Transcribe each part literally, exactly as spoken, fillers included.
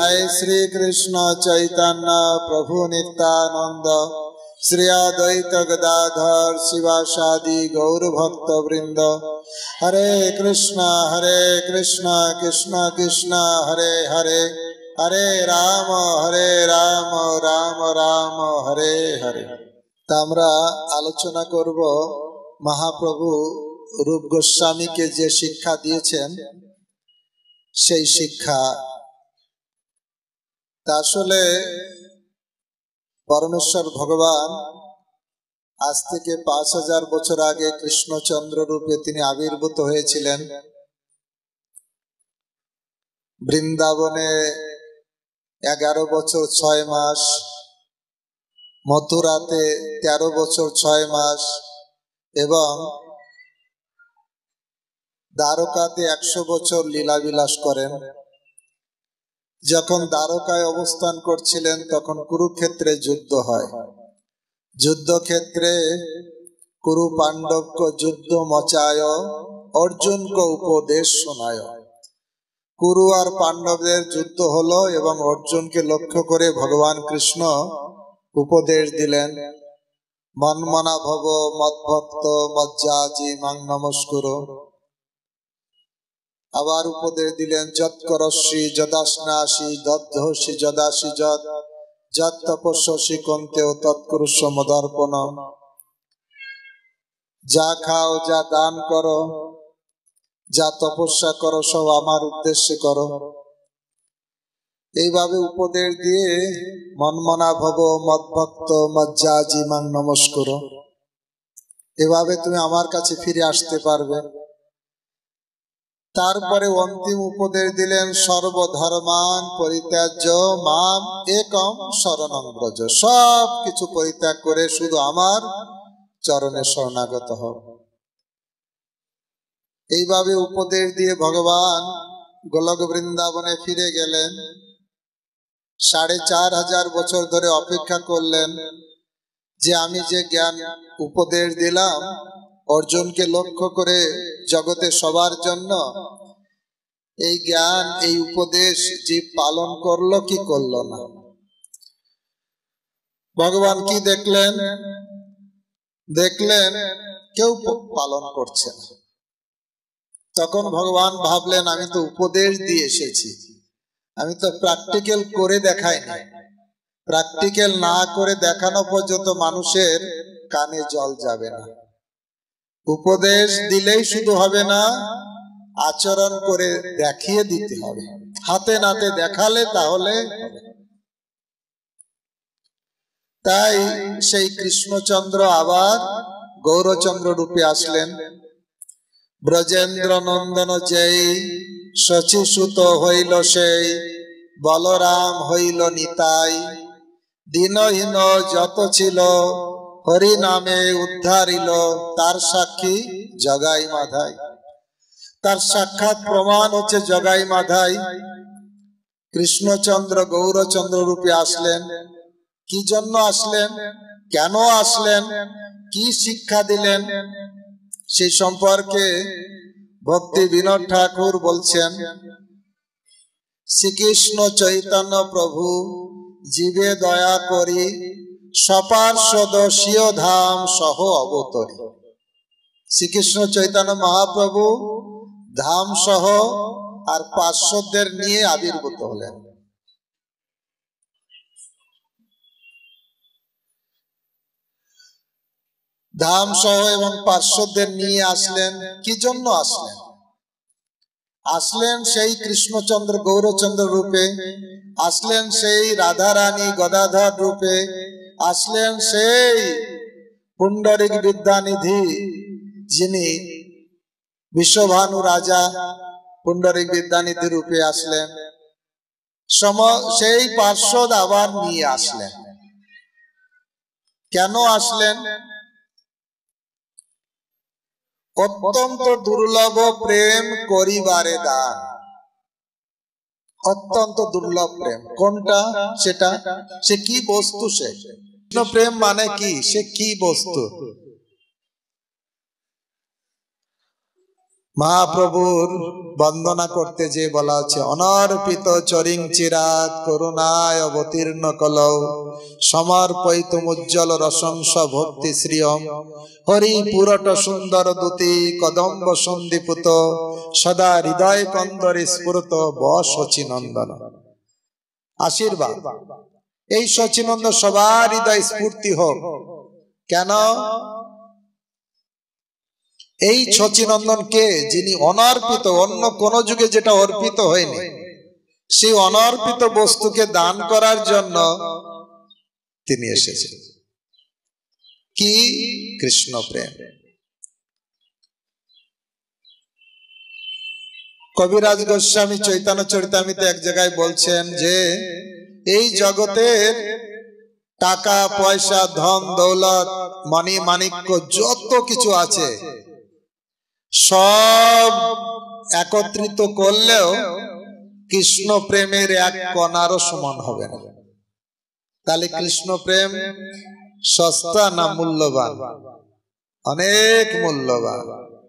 जय श्री कृष्ण चैतन्य प्रभु नित्यानंद श्री अद्वैत गदाधर शिवासादि गौर भक्त वृंद। हरे कृष्णा हरे कृष्णा कृष्णा कृष्णा हरे हरे, हरे राम हरे राम राम राम हरे हरे। तामरा आलोचना करब महाप्रभु रूप गोस्वामी के जे शिक्षा दिएছেন সেই শিক্ষা। আসলে परमेश्वर भगवान आज থেকে पाँच हजार বছর আগে কৃষ্ণচন্দ্র রূপে তিনি আবির্ভূত হয়েছিলেন। বৃন্দাবনে এগারো বছর ছয় মাস, মথুরাতে তেরো বছর ছয় মাস এবং দ্বারকাতে একশো বছর লীলাবিলাস করেন। যখন দ্বারকায় অবস্থান করছিলেন তখন কুরুক্ষেত্রে যুদ্ধ হয়। যুদ্ধক্ষেত্রে কুরু पांडव को युद्ध मचाय अर्जुन को उपदेश सुनाय। कुरु और पांडवদের যুদ্ধ হলো এবং অর্জুনকে লক্ষ্য করে ভগবান কৃষ্ণ উপদেশ দিলেন, মন্মনা ভব মদ্ভক্ত মজ্জাজি মাং নমস্কুরো। আবার উপদেশ দিলেন, যৎ করস্যি যদাস্নাসি দদ্ধসি যদাসি যৎ যৎ তপস্যসি কন্তেও তৎকুরুষ্য মদর্পণম। যা খাও, যা দান করো, যা তপস্যা করো সব আমার উদ্দেশ্যে করো। এইভাবে উপদেশ দিয়ে মন্মনা ভব মদ্ভক্ত মজ্জাজি মাং নমস্কুরো, এভাবে তুমি আমার কাছে ফিরে আসতে পারবে। তারপরে অন্তিম উপদেশ দিলেন, সর্বধর্মান পরিত্যাজ্য মাম একম শরণং ব্রজ। সব কিছু পরিত্যাগ করে শুধু আমার চরণে শরণাগত হও। এইভাবে উপদেশ দিয়ে ভগবান গোলক বৃন্দাবনে ফিরে গেলেন। সাড়ে চার হাজার বছর ধরে অপেক্ষা করলেন যে আমি যে জ্ঞান উপদেশ দিলাম অর্জুনকে লক্ষ্য করে জগতে সবার জন্য, এই জ্ঞান এই উপদেশ জীব পালন করলো কি করলো না। ভগবান কি দেখলেন? দেখলেন কেউ পালন করছে না। তখন ভগবান ভাবলেন, আমি তো উপদেশ দিয়ে এসেছি, আমি তো প্র্যাকটিক্যাল করে দেখাইনি। প্র্যাকটিক্যাল না করে দেখানো পর্যন্ত মানুষের কানে জল যাবে না। উপদেশ দিলেই শুধু হবে না, আচরণ করে দেখিয়ে দিতে হবে। হাতে নাতে দেখালে তাহলে তাই সেই কৃষ্ণচন্দ্র আবার গৌরচন্দ্র রূপে আসলেন। ব্রজেন্দ্র নন্দন যেই শচীসুত হইল সেই, বলরাম হইল নিতাই। দীনহীন যত ছিল হরি নামে উদ্ধারিল, তার সাক্ষী জগাই মাধাই। তার সাক্ষাৎ প্রমাণ হচ্ছে জগাই মাধাই। কৃষ্ণচন্দ্র গৌরচন্দ্র রূপে আসলেন। কি জন্য আসলেন, কেন আসলেন, কি শিক্ষা দিলেন, সেই সম্পর্কে ভক্তি বিনোদ ঠাকুর বলছেন, শ্রীকৃষ্ণ চৈতন্য প্রভু জীবে দয়া করি, সপার্ষদ স্বীয় ধাম সহ অবতরী। শ্রীকৃষ্ণ চৈতন্য মহাপ্রভু ধাম সহ আর পার্শ্বদের নিয়ে আবির্ভূত হলেন। ধাম সহ এবং পার্শ্বদের নিয়ে আসলেন। কি জন্য আসলেন? আসলেন সেই কৃষ্ণচন্দ্র গৌরচন্দ্র রূপে, আসলেন সেই রাধারানী গদাধর রূপে, আসলেন সেই পুণ্ডরিক বিদ্যানিধি যিনি বিশ্বভানু রাজা পুণ্ডরিক বিদ্যানিধি রূপে আসলেন। সেই পার্শ্বদ আবার নিয়ে আসলেন। কেন আসলেন? অত্যন্ত দুর্লভ প্রেম করিবারে দান। অত্যন্ত দুর্লভ প্রেম কোনটা? সেটা সে কি বস্তু? সে প্রেম মানে কি? সে কি বস্তু? মহাপ্রভুর বন্দনা করতে যে বলা আছে, অনর্পিত চরিং চিরাত করুণায় অবতীর্ণ কলৌ সমর্পয়িতুম উজ্জ্বল রসংস ভক্তি শ্রিয়ম হরি পুরট সুন্দর দূতি কদম্ব সন্দীপুত সদা হৃদয় কন্দরে স্ফুরত ব শচীনন্দন। আশীর্বাদ এই শচীনন্দন সবার হৃদয় স্ফূর্তি হোক। কেন? এই শচীনন্দন কে? যিনি অনর্পিত, অন্য কোন যুগে যেটা অর্পিত হয়নি, সেই অনর্পিত বস্তুকে দান করার জন্য তিনি এসেছেন। কি? কৃষ্ণ প্রেম। কবিরাজ গোস্বামী চৈতন্য চরিতামৃতে এক জায়গায় বলছেন যে এই জগতের টাকা পয়সা ধন দৌলত মানি মাণিক্য যত কিছু আছে সব একত্রিত করলেও কৃষ্ণ প্রেমের এক কণারও সমান হবে না। তাহলে কৃষ্ণ প্রেম সস্তা না মূল্যবান? অনেক মূল্যবান।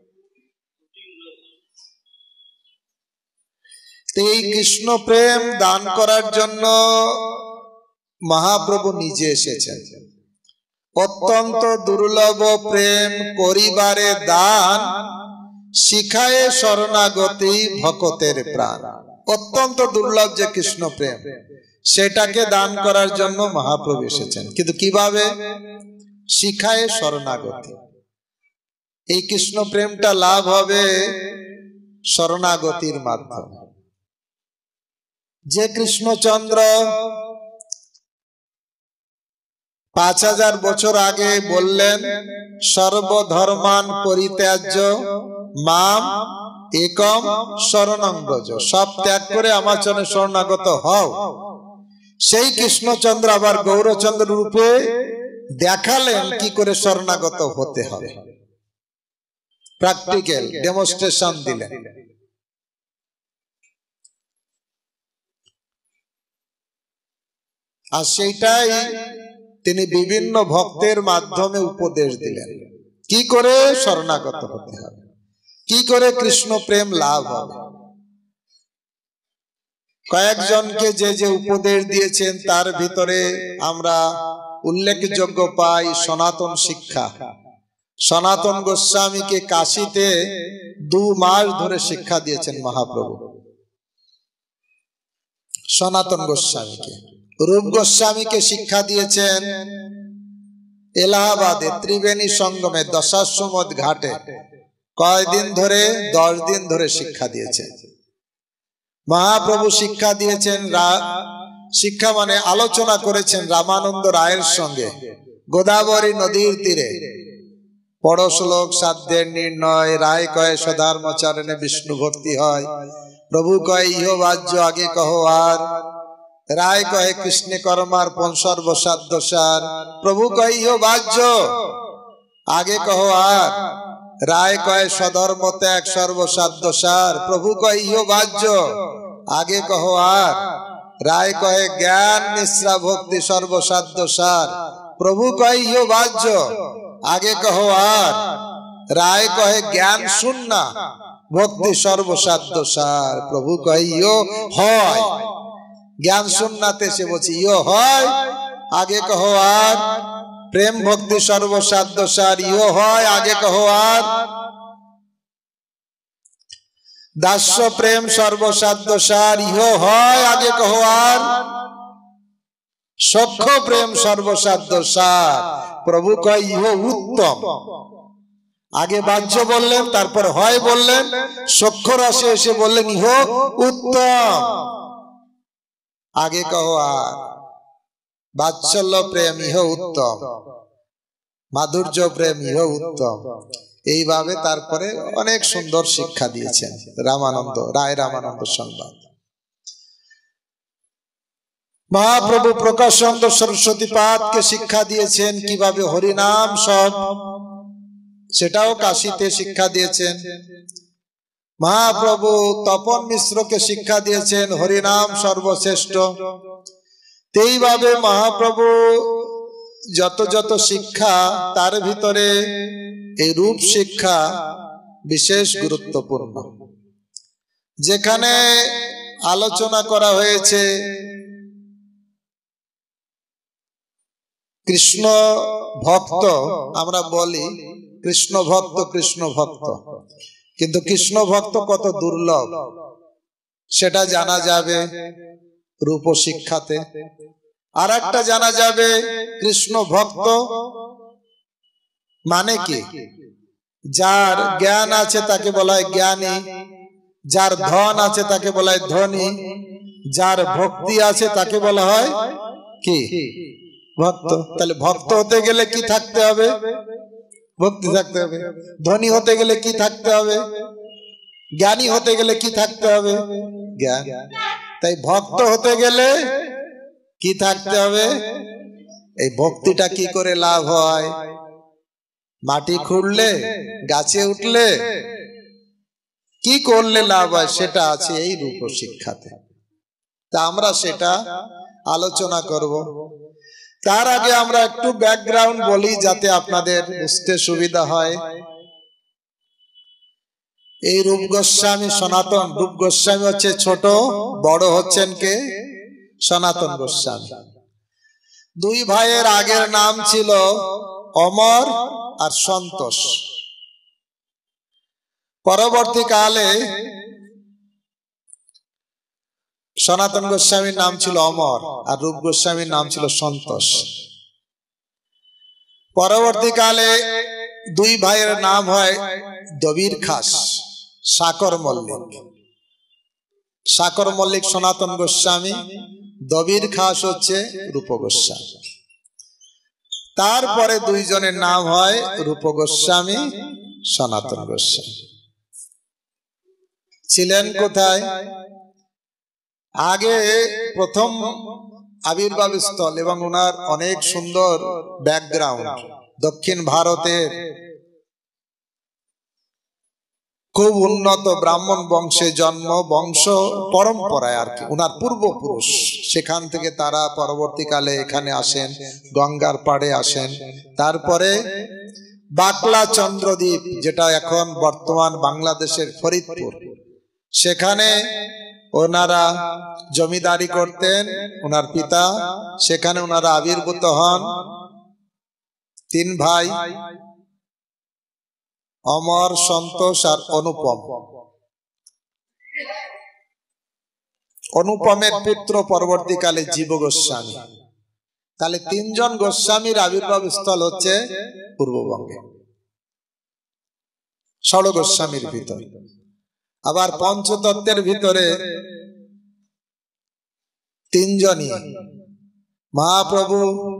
এই কৃষ্ণ প্রেম দান করার জন্য মহাপ্রভু নিজে এসেছেন। অত্যন্ত দুর্লভ প্রেম করিবারে দান শিখায় শরণাগতি ভকতের প্রাণ। অত্যন্ত দুর্লভ যে কৃষ্ণ প্রেম, সেটাকে দান করার জন্য মহাপ্রভু এসেছেন। কিন্তু কিভাবে? শিখায় শরণাগতি। এই কৃষ্ণ প্রেমটা লাভ হবে শরণাগতির মাধ্যমে। যে কৃষ্ণচন্দ্র পাঁচ হাজার বছর আগে বললেন সর্বধর্মান পরিত্যাজ্য মাম একম শরণং ব্রজ, সব ত্যাগ করে আমার চরণে শরণাগত হও, সেই কৃষ্ণচন্দ্র আবার গৌরচন্দ্র রূপে দেখালেন কি করে শরণাগত হতে হবে। প্র্যাকটিক্যাল ডেমনস্ট্রেশন দিলেন। আর সেইটাই তিনি বিভিন্ন ভক্তের মাধ্যমে উপদেশ দিলেন, কি করে শরণাগত হতে হবে, কি করে কৃষ্ণ প্রেম লাভ হবে। কয়েকজনকে যে যে উপদেশ দিয়েছেন তার ভিতরে আমরা উল্লেখযোগ্য পাই সনাতন শিক্ষা। সনাতন গোস্বামীকে কাশীতে দু মাস ধরে শিক্ষা দিয়েছেন মহাপ্রভু। সনাতন গোস্বামীকে, রূপ গোস্বামীকে শিক্ষা দিয়েছেন এলাহাবাদে ত্রিবেণী সঙ্গমে দশাশ্বমেধ ঘাটে। কয়দিন ধরে? দশ দিন ধরে শিক্ষা দিয়েছেন মহাপ্রভু। শিক্ষা দিয়েছেন, শিক্ষা মানে আলোচনা করেছেন রামানন্দ রায়ের সঙ্গে গোদাবরী নদীর তীরে। পড়ো শ্লোক সাধ্যের নির্ণয়, রায় কয় সধর্মচরণে বিষ্ণু ভক্তি হয়, প্রভু কয় ইহ বাহ্য আগে কহ আর, রায় কহে কৃষ্ণে কর্মার পণ সর্বসাধ্য সার, প্রভু কয় ইহ বাহ্য আগে কহ আর, রায় কয় সধর্ম ত্যাগ সর্বসাধ্য সার, প্রভু কয় ইহ বাহ্য আগে কহ আর, রায় কহে জ্ঞান নিঃস্রা ভক্তি সর্বসাধ্য সার, প্রভু কয় ইহ বাহ্য আগে কহ আর, রায় কহে জ্ঞান শূন্য ভক্তি সর্বসাধ্য সার, প্রভু কয় ইহ হয়। জ্ঞান শূন্যতে সে বলছে ইহ হয় আগে কহ আর, প্রেম ভক্তি সর্বসাধ্য সার ইহ হয় আগে কহ আর, দাস্য প্রেম সর্বসাধ্য সার ইহ হয় আগে কহ আর, সখ্য প্রেম সর্বসাধ্য সার, প্রভু কয় ইহ উত্তম। আগে বাহ্য বললেন, তারপর হয় বললেন, সখ্য রসে এসে বললেন ইহ উত্তম আগে কহ আর। বাৎসল্য প্রেম ইহ উত্তম, মাধুর্য প্রেম ইহ উত্তম। এইভাবে তারপরে অনেক সুন্দর শিক্ষা দিয়েছেন রামানন্দ রায়, রামানন্দ সংবাদ। মহাপ্রভু প্রকাশানন্দ সরস্বতী পাদকে শিক্ষা দিয়েছেন কিভাবে হরিনাম সব, সেটাও কাশীতে শিক্ষা দিয়েছেন। মহাপ্রভু তপন মিশ্রকে শিক্ষা দিয়েছেন হরিনাম সর্বশ্রেষ্ঠ। এইভাবে মহাপ্রভু যত যত শিক্ষা, তার ভিতরে এই রূপ শিক্ষা বিশেষ গুরুত্বপূর্ণ, যেখানে আলোচনা করা হয়েছে কৃষ্ণ ভক্ত। আমরা বলি কৃষ্ণ ভক্ত কৃষ্ণ ভক্ত, কিন্তু কৃষ্ণ ভক্ত কত দুর্লভ সেটা জানা যাবে রূপ শিক্ষাতে। আর একটা জানা যাবে কৃষ্ণ ভক্ত মানে কি, যার জ্ঞান আছে তাকে বলা হয় জ্ঞানী, যার ধন আছে তাকে বলা হয় ধনী, যার ভক্তি আছে তাকে বলা হয় কি ভক্ত। তাহলে ভক্ত হতে গেলে কি থাকতে হবে? ভক্তি থাকতে হবে। ধনী হতে গেলে কি থাকতে হবে? জ্ঞানী হতে গেলে কি থাকতে হবে? জ্ঞান। তাই ভক্ত হতে গেলে কি থাকতে হবে? এই ভক্তিটা কি করে লাভ হয়? মাটি খুঁড়লে, গাছে উঠলে, কি করলে লাভ হয় সেটা আছে এই রূপ শিক্ষাতে। তা আমরা সেটা আলোচনা করব। তার আগে আমরা একটু ব্যাকগ্রাউন্ড বলি যাতে আপনাদের বুঝতে সুবিধা হয়। এই রূপ গোস্বামী সনাতন, রূপ গোস্বামী হচ্ছে ছোট, বড় হচ্ছেন কে? সনাতন গোস্বামী। দুই ভাইয়ের আগের নাম ছিল অমর আর সন্তোষ। পরবর্তীকালে সনাতন গোস্বামীর নাম ছিল অমর আর রূপ গোস্বামীর নাম ছিল সন্তোষ। পরবর্তীকালে দুই ভাইয়ের নাম হয় দবির খাস, সাকর মল্লিক। সাকর মল্লিক সনাতন গোস্বামী, দবির খাস হচ্ছে রূপ গোস্বামী। তারপরে দুইজনের নাম হয় রূপ গোস্বামী, সনাতন গোস্বামী। ছিলেন কোথায়? আগে প্রথম আবির্ভাব স্থল এবং ওনার অনেক সুন্দর ব্যাকগ্রাউন্ড, দক্ষিণ ভারতের খুব উন্নত ব্রাহ্মণ বংশে জন্ম, বংশ পরম্পরায় আর কি, ওনার পূর্বপুরুষ। সেখান থেকে তারা পরবর্তীকালে এখানে আসেন, গঙ্গার পাড়ে আসেন। তারপরে বাকলা চন্দ্রদ্বীপ, যেটা এখন বর্তমান বাংলাদেশের ফরিদপুর, সেখানে ওনারা জমিদারি করতেন, ওনার পিতা। সেখানে ওনারা আবির্ভূত হন। তিন ভাই, অমর, সন্তোষ আর অনুপম। অনুপমের পুত্র পরবর্তীকালে জীব গোস্বামী। তাহলে তিনজন গোস্বামীর আবির্ভাব স্থল হচ্ছে পূর্ববঙ্গে, ষড় গোস্বামীর ভিতরে। আবার পঞ্চতত্ত্বের ভিতরে তিনজনই, মহাপ্রভু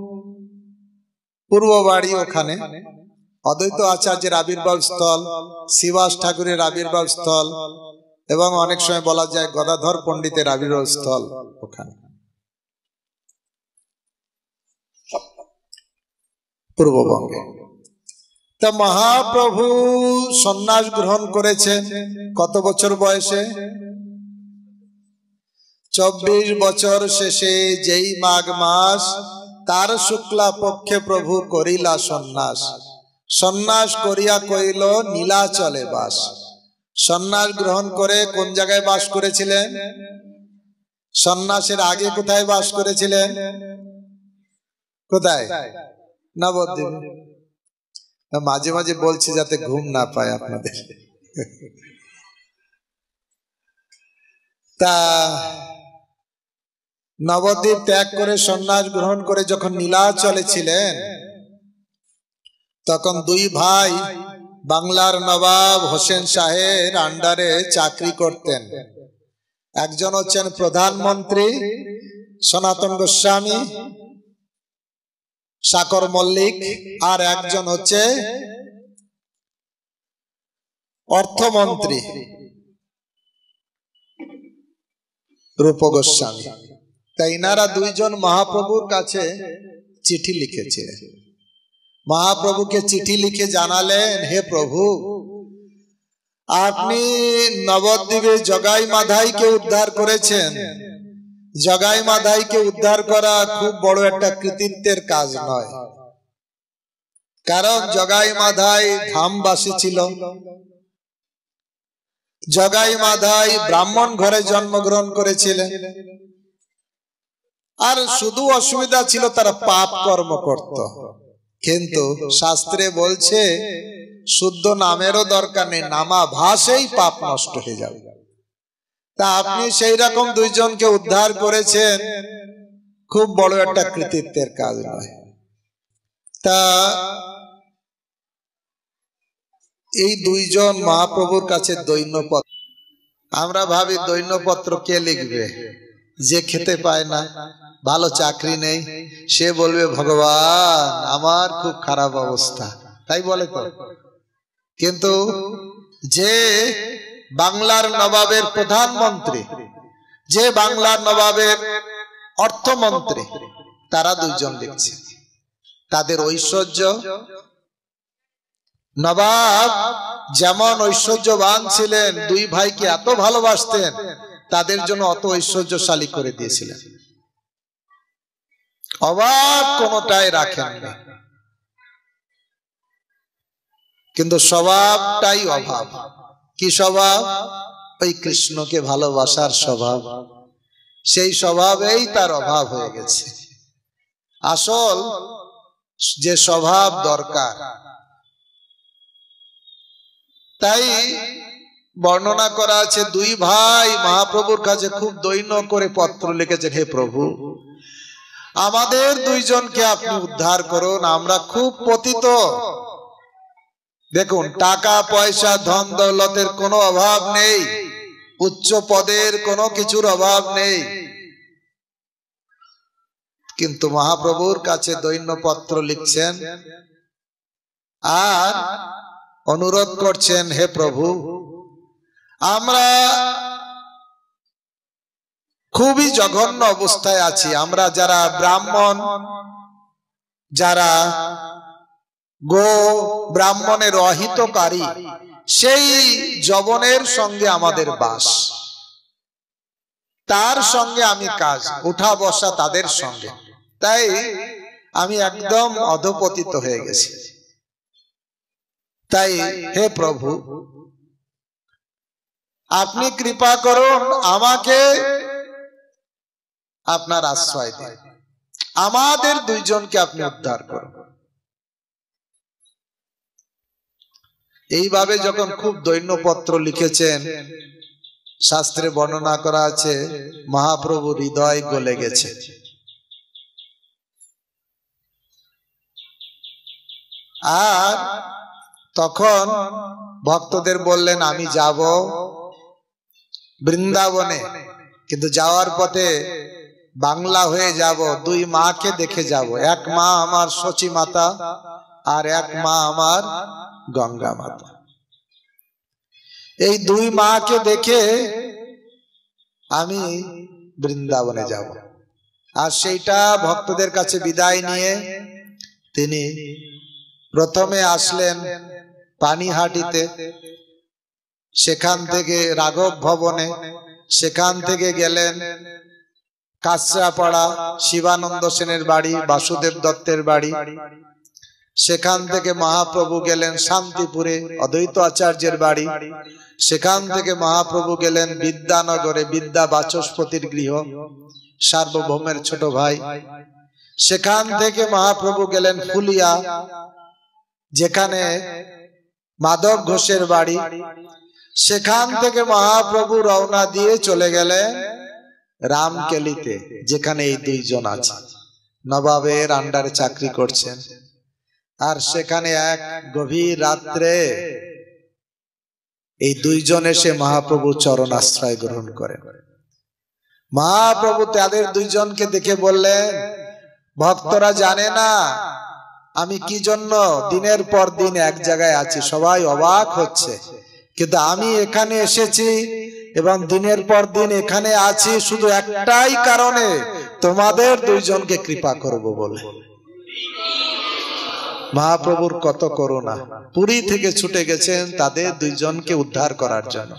পূর্ব বাড়ি ওখানে, অদ্বৈত আচার্যের আবির্ভাব স্থল, শিবাস ঠাকুরের আবির্ভাব স্থল, এবং অনেক সময় বলা যায় গদাধর পণ্ডিতের আবির্ভাব স্থল ওখানে পূর্ববঙ্গে। তা মহাপ্রভু সন্ন্যাস গ্রহণ করেছেন কত বছর বয়সে? চব্বিশ বছর শেষে যেই মাঘ মাস, তার শুক্লা পক্ষে প্রভু করিলা সন্ন্যাস। সন্ন্যাস করিয়া কইল নীলাচলে বাস। সন্ন্যাস গ্রহণ করে কোন জায়গায় বাস করেছিলেন? সন্ন্যাসের আগে কোথায় বাস করেছিলেন? কোথায়? নবদ্বীপ। মাঝে মাঝে বলছি যাতে ঘুম না পায় আপনাদের। তা নবদ্বীপ ত্যাগ করে সন্ন্যাস গ্রহণ করে যখন নীলাচলে ছিলেন, তখন দুই ভাই বাংলার নবাব হোসেন শাহের আন্ডারে চাকরি করতেন। একজন হচ্ছেন প্রধানমন্ত্রী সনাতন গোস্বামী, সাকর মল্লিক, আর একজন হচ্ছে অর্থমন্ত্রী রূপ গোস্বামী। তাই ইনারা দুইজন মহাপ্রভুর কাছে চিঠি লিখেছিলেন। মহাপ্রভুকে চিঠি লিখে জানালেন, হে প্রভু, আপনি নবদ্বীপে জগাই মাধাইকে উদ্ধার করেছেন। জগাই মাধাইকে উদ্ধার করা খুব বড় একটা কৃতিত্বের কাজ নয়, কারণ জগাই মাধাই ধামবাসী ছিল, জগাই মাধাই ব্রাহ্মণ ঘরে জন্মগ্রহণ করেছিলেন, আর শুধু অসুবিধা ছিল তারা পাপ কর্ম করত। কিন্তু শাস্ত্রে বলছে শুদ্ধ নামেরও দরকার নেই, নামা ভাষেই পাপ নষ্ট হয়ে যাবে। তা আপনি সেই রকম দুইজনকে উদ্ধার করেছেন, খুব বড় একটা কৃতিত্বের কাজ নয়। তা এই দুইজন মহাপ্রভুর কাছে দৈন্যপত্র, আমরা ভাবি দৈন্যপত্র কে লিখবে? যে খেতে পায় না, ভালো চাকরি নেই, সে বলবে ভগবান আমার খুব খারাপ অবস্থা, তাই বলে তো। কিন্তু যে বাংলার নবাবের প্রধানমন্ত্রী, যে বাংলার নবাবের অর্থমন্ত্রী, তারা দুইজন লিখছে। তাদের ঐশ্বর্য, নবাব যেমন ঐশ্বর্যবান ছিলেন, দুই ভাইকে এত ভালোবাসতেন, তাদের জন্য অত ঐশ্বর্যশালী করে দিয়েছিলেন, অভাব কোনটাই রাখেননি। কিন্তু স্বভাবটাই অভাব। কি স্বভাব? ওই কৃষ্ণকে ভালোবাসার স্বভাব, সেই স্বভাবেই তার অভাব হয়ে গেছে। আসল যে স্বভাব দরকার, তাই বর্ণনা করা আছে দুই ভাই মহাপ্রভুর কাছে খুব দৈন্য করে পত্র লিখেছেন, হে প্রভু আমাদের দুইজনকে আপনি উদ্ধার করুন, আমরা খুব পতিত। দেখুন, টাকা পয়সা ধন দৌলতের কোনো অভাব নেই, উচ্চ পদের কোনো কিছুর অভাব নেই, কিন্তু মহাপ্রভুর কাছে দৈন্যপত্র লিখছেন আর অনুরোধ করছেন, হে প্রভু আমরা খুবই জঘন্য অবস্থায় আছি, আমরা যারা ব্রাহ্মণ, যারা গো ব্রাহ্মণের অহিতকারী, সেই যবনের সঙ্গে আমাদের বাস, তার সঙ্গে আমি কাজ, উঠা বসা তাদের সঙ্গে, তাই আমি একদম অধপতিত হয়ে গেছি। তাই হে প্রভু আপনি কৃপা করুন, আমাকে আপনার আশ্রয় দিন, আমাদের দুইজনকে আপনি উদ্ধার করুন। এইভাবে যখন খুব দৈন্যপত্র লিখেছেন, শাস্ত্রে বর্ণনা করা আছে মহাপ্রভু হৃদয় গলে গেছে। আর তখন ভক্তদের বললেন আমি যাব বৃন্দাবনে, কিন্তু যাওয়ার পথে বাংলা হয়ে যাব, দুই মাকে দেখে যাব, এক মা আমার শচী মাতা আর এক মা আমার গঙ্গা মাতা। এই দুই মাকে দেখে আমি বৃন্দাবনে যাব। আর সেইটা ভক্তদের কাছে বিদায় নিয়ে তিনি প্রথমে আসলেন পানিহাটিতে, সেখান থেকে রাঘব ভবনে, সেখান থেকে গেলেন কাঁচরাপাড়া শিবানন্দ সেনের বাড়ি, বাসুদেব দত্তের বাড়ি, সেখান থেকে মহাপ্রভু গেলেন শান্তিপুরে অদ্বৈত আচার্যের বাড়ি, সেখান থেকে মহাপ্রভু গেলেন বিদ্যানগরে বিদ্যা বাচস্পতির গৃহ, সার্বভৌমের ছোট ভাই, সেখান থেকে মহাপ্রভু গেলেন ফুলিয়া, যেখানে মাধব ঘোষের বাড়ি, সেখান থেকে মহাপ্রভু রওনা দিয়ে চলে গেলেন রামকেলিতে, যেখানে এই দুইজন আছে, নবাবের আন্ডারে চাকরি করছেন। আর সেখানে এক গভীর রাত্রে এই দুইজন এসে মহাপ্রভু চরণ আশ্রয় গ্রহণ করেন। মহাপ্রভু তাদের দুইজনকে দেখে বললেন, ভক্তরা জানে না আমি কি জন্য দিনের পর দিন এক জায়গায় আছি, সবাই অবাক হচ্ছে, কিন্তু আমি এখানে এসেছি এবং দিনের পর দিন এখানে আছি শুধু একটাই কারণে, তোমাদের দুইজনকে কৃপা করব বলে। মহাপ্রভুর কত করুণা, পুরী থেকে ছুটে গেছেন তাদের দুইজনকে উদ্ধার করার জন্য।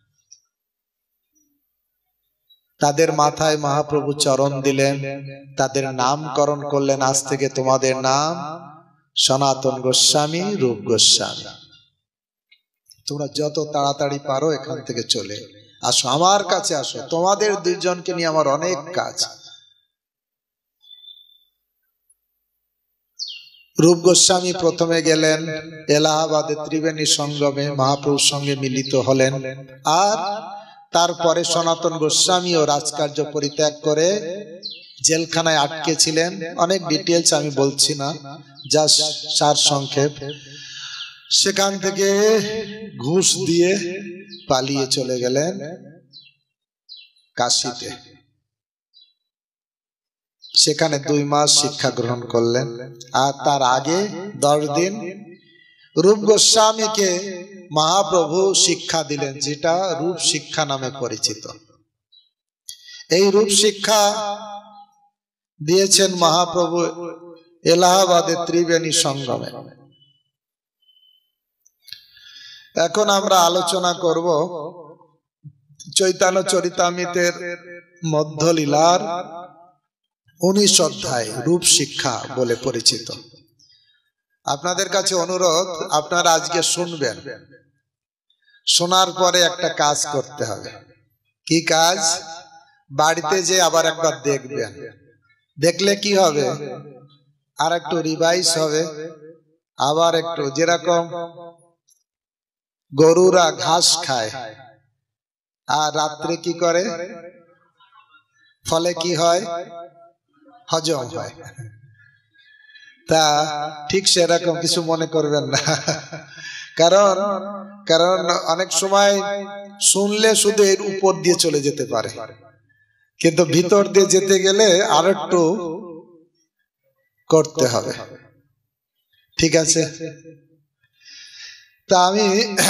তাদের মাথায় মহাপ্রভু চরণ দিলেন, তাদের নামকরণ করলেন, আজ থেকে তোমাদের নাম সনাতন গোস্বামী, রূপ গোস্বামী। তোমরা যত তাড়াতাড়ি পারো এখান থেকে চলে আসো, আমার কাছে আসো, তোমাদের দুইজনকে নিয়ে আমার অনেক কাজ। রূপ গোস্বামী প্রথমে গেলেন এলাহাবাদে ত্রিবেণী সঙ্গমে মহাপ্রভুর সঙ্গে মিলিত হলেন, আর তারপরে সনাতন গোস্বামীও রাজকার্য পরিত্যাগ করে জেলখানায় আটকে ছিলেন। অনেক ডিটেলস আমি বলছি না, জাস্ট সার সংক্ষেপ। সেখান থেকে ঘুষ দিয়ে পালিয়ে চলে গেলেন কাশীতে। সেখানে দুই মাস শিক্ষা গ্রহণ করলেন, আর তার আগে দশ দিন রূপ গোস্বামীকে মহাপ্রভু শিক্ষা দিলেন, যেটা রূপ শিক্ষা নামে পরিচিত। এই রূপ শিক্ষা দিয়েছেন মহাপ্রভু এলাহাবাদের ত্রিবেণী সঙ্গমে। এখন আমরা আলোচনা করব চৈতন্য চরিতামৃতের মধ্যলীলার উনিশ অধ্যায়, রূপ শিক্ষা বলে পরিচিত। আপনাদের কাছে অনুরোধ, আপনারা আজকে শুনবেন, শোনার পরে একটা কাজ করতে হবে। কি কাজ? বাড়িতে যে আবার একবার দেখবেন। দেখলে কি হবে? আর একটু রিভাইজ হবে, আবার একটু, যেরকম গরুরা ঘাস খায় আর রাত্রে কি করে, ফলে কি হয়? হজম হয়। তা ঠিক সেরকম কিছু মনে করবেন না, কারণ কারণ অনেক সময় শুনলে শুধু এর উপর দিয়ে চলে যেতে পারে, কিন্তু ভিতর দিয়ে যেতে গেলে আর একটু করতে হবে। ঠিক আছে? তা আমি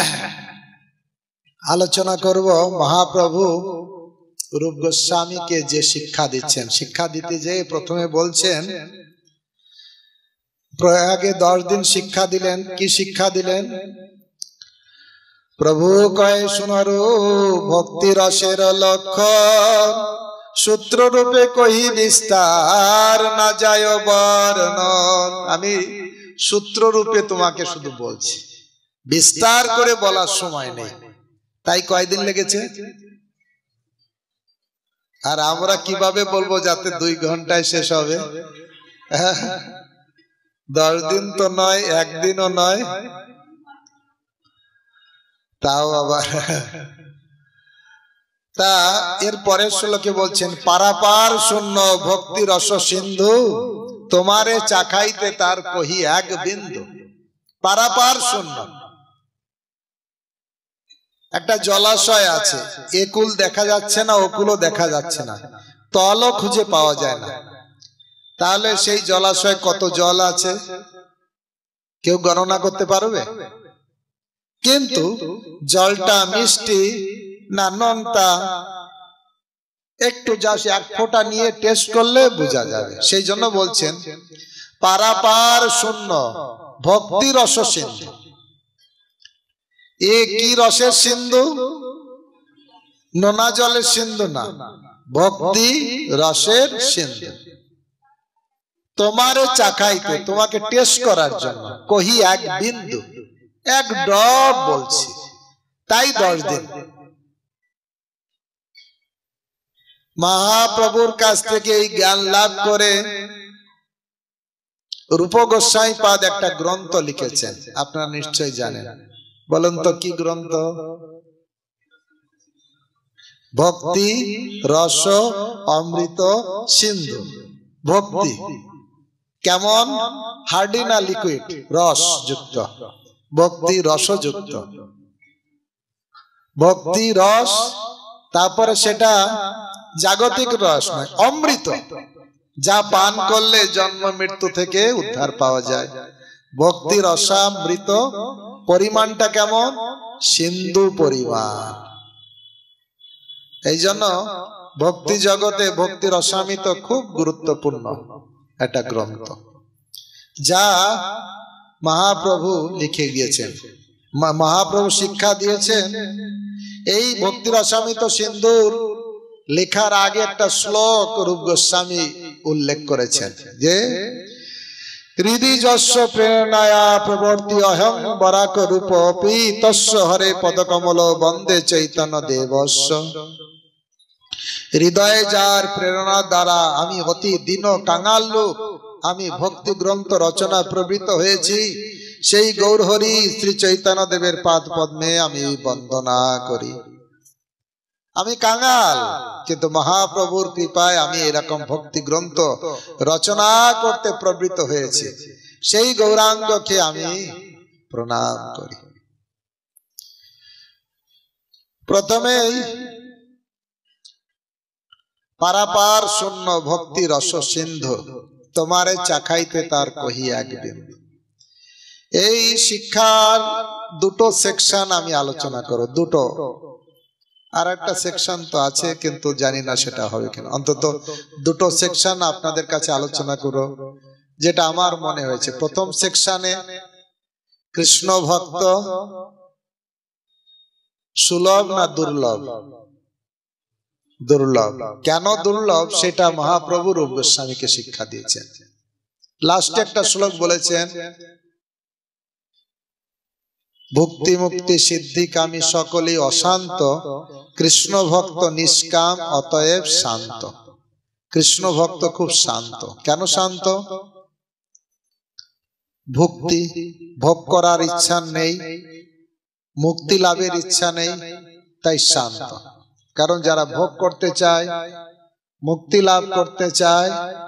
আলোচনা করব মহাপ্রভু রূপ গোস্বামীকে যে শিক্ষা দিচ্ছেন। শিক্ষা দিতে যে প্রথমে বলছেন, প্রয়াগে দশ দিন শিক্ষা দিলেন। কি শিক্ষা দিলেন? প্রভু কয় শুনরু ভক্তি রসের লক্ষণ, সূত্র রূপে কহি বিস্তার না যায় বর্ণন। আমি সূত্র রূপে তোমাকে শুধু বলছি, বিস্তার করে বলার সময় নেই। তাই কয়দিন লেগেছে? আর আমরা কিভাবে বলবো যাতে দুই ঘন্টায় শেষ হবে? দশ দিন তো নয়, একদিনও নয়, তাও আবার। তা এর পরের শ্লোকে বলছেন, পারাপার শূন্য ভক্তি রস সিন্ধু, তোমারে চাখাইতে তার কহি এক বিন্দু। পারাপার শূন্য, একটা জলাশয় আছে, একুল দেখা যাচ্ছে না, ওকুলও দেখা যাচ্ছে না, তলও খুঁজে পাওয়া যায় না। তাহলে সেই জলাশয় কত জল আছে কেউ গণনা করতে পারবে? কিন্তু জলটা মিষ্টি না নোনতা একটু জাস্ট এক ফোঁটা নিয়ে টেস্ট করলে বোঝা যাবে। সেই জন্য বলছেন পারাপার শূন্য ভক্তি রস সিন্ধু। এ কি রসের সিন্ধু? নোনা জলের সিন্ধু না, ভক্তি রসের সিন্ধু। তোমারে চাখাইতে, তোমাকে টেস্ট করার জন্য, কহি এক বিন্দু, এক ড্রপ বলছি, তাই দশ দিন। মহাপ্রভুর কাছ থেকে এই জ্ঞান লাভ করে রূপ গোস্বামী পাদ একটা গ্রন্থ লিখেছেন, আপনারা নিশ্চয়ই জানেন। বলুন তো কি গ্রন্থ? ভক্তি রস অমৃত সিন্ধু। ভক্তি কেমন? হার্ডি না লিকুইড? রস যুক্ত, ভক্তি রস যুক্ত, ভক্তি রস। তারপরে সেটা জাগতিক রস নয়, অমৃত, যা পান করলে জন্ম মৃত্যু থেকে উদ্ধার পাওয়া যায়। ভক্তি রসামৃত পরিমাণটা কেমন? সিন্ধু পরিমাণ। এই জন্য ভক্তি জগতে ভক্তি রসামৃত খুব গুরুত্বপূর্ণ একটা গ্রন্থ, যা মহাপ্রভু লিখে গিয়েছেন, মহাপ্রভু শিক্ষা দিয়েছেন। এই ভক্তি রসামৃত সিন্ধুর লেখার আগে একটা শ্লোক রূপ গোস্বামী উল্লেখ করেছেন, যে হৃদি যস্য প্রেরণায়া প্রবর্তি অহং বরাক রূপপি তস্য হরে পদকমল বন্দে চৈতন্য দেবস্য। হৃদয়ে যার প্রেরণা দ্বারা আমি অতি দীন কাঙাল লোক, আমি ভক্তি গ্রন্থ রচনা প্রবৃত্ত হয়েছি, সেই গৌরহরি শ্রী চৈতন্য দেবের পাদ পদ্মে আমি বন্দনা করি। আমি কাঙাল, কিন্তু মহাপ্রভুর কৃপায় আমি এরকম ভক্তি গ্রন্থ রচনা করতে প্রবৃত্ত হয়েছি, সেই গৌরাঙ্গকে আমি প্রণাম করি। প্রথমেই পারাপার শূন্য ভক্তি রস সিন্ধু, তোমারে চাখাইতে তার কহি এক বিন্দু। এই শিক্ষার দুটো সেকশন আমি আলোচনা করব, দুটো। আর একটা সেকশন তো আছে, কিন্তু জানি না সেটা হবে কিনা। অন্তত দুটো সেকশন আপনাদের কাছে আলোচনা করব, যেটা আমার মনে হয়েছে। প্রথম সেকশনে কৃষ্ণ ভক্ত সুলভ না দুর্লভ? দুর্লভ। কেন দুর্লভ সেটা মহাপ্রভু রূপ গোস্বামীকে শিক্ষা দিয়েছেন। লাস্টে একটা শ্লোক বলেছেন, ভক্তি মুক্তি সিদ্ধি কামী সকলেই অশান্ত, কৃষ্ণ ভক্ত নিষ্কাম অতএব শান্ত। কৃষ্ণ ভক্ত খুব শান্ত। কেন শান্ত? ভক্তি ভোগ করার ইচ্ছা নেই, মুক্তি লাভের ইচ্ছা নেই, তাই শান্ত। কারণ যারা ভোগ করতে চায়, মুক্তি লাভ করতে চায়,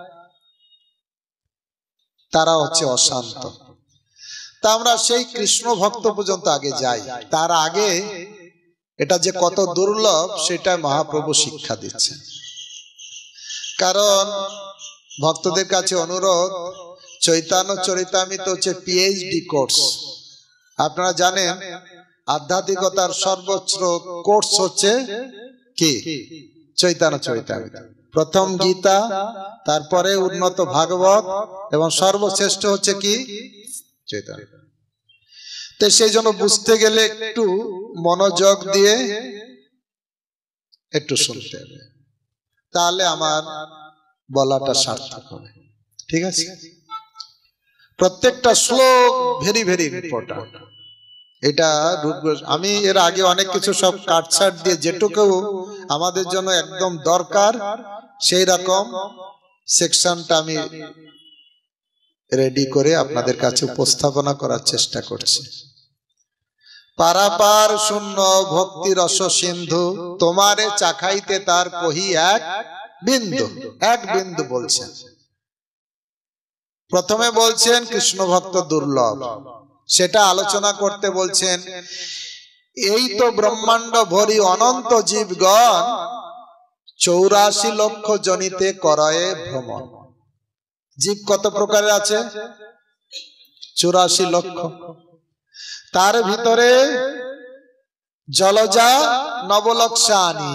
তারা হচ্ছে অশান্ত। তা আমরা সেই কৃষ্ণ ভক্ত পর্যন্ত আগে যাই। তার আগে এটা যে কত দুর্লভ সেটা মহাপ্রভু শিক্ষা দিচ্ছেন। কারণ ভক্তদের কাছে অনুরোধ, চৈতন্য চরিতামৃত হচ্ছে পিএইচডি কোর্স। আপনারা জানেন আধ্যাত্মিকতার সর্বোচ্চ কোর্স হচ্ছে কি? চৈতন্য চরিতামৃত। প্রথম গীতা, তারপরে উন্নত ভাগবত, এবং সর্বশ্রেষ্ঠ হচ্ছে কি? চৈতন্য। তো সেই জন্য বুঝতে গেলে একটু মনোযোগ দিয়ে একটু শুনতে হবে, তাহলে আমার বলাটা সার্থক হবে। ঠিক আছে? প্রত্যেকটা শ্লোক ভেরি ভেরি ইম্পর্টেন্ট। এটা আমি এর আগে অনেক কিছু সব কাটছাট দিয়ে যেটুকু আমাদের জন্য একদম দরকার সেই রকম সেকশনটা আমি রেডি করে আপনাদের কাছে উপস্থাপনা করার চেষ্টা করছি। পারাপার শূন্য ভক্তি রস সিন্ধু, তোমারে চাখাইতে তার কহি এক বিন্দু। এক বিন্দু বলছেন। প্রথমে বলছেন কৃষ্ণ ভক্ত দুর্লভ, সেটা আলোচনা করতে বলছেন। এই তো ব্রহ্মাণ্ড ভরি অনন্ত জীবগণ, চৌরাশি লক্ষ জনিতে করয়ে ভ্রমণ। জীব কত প্রকারের আছে? চৌরাশি লক্ষ। তার ভিতরে জলজা নবলক্ষানি,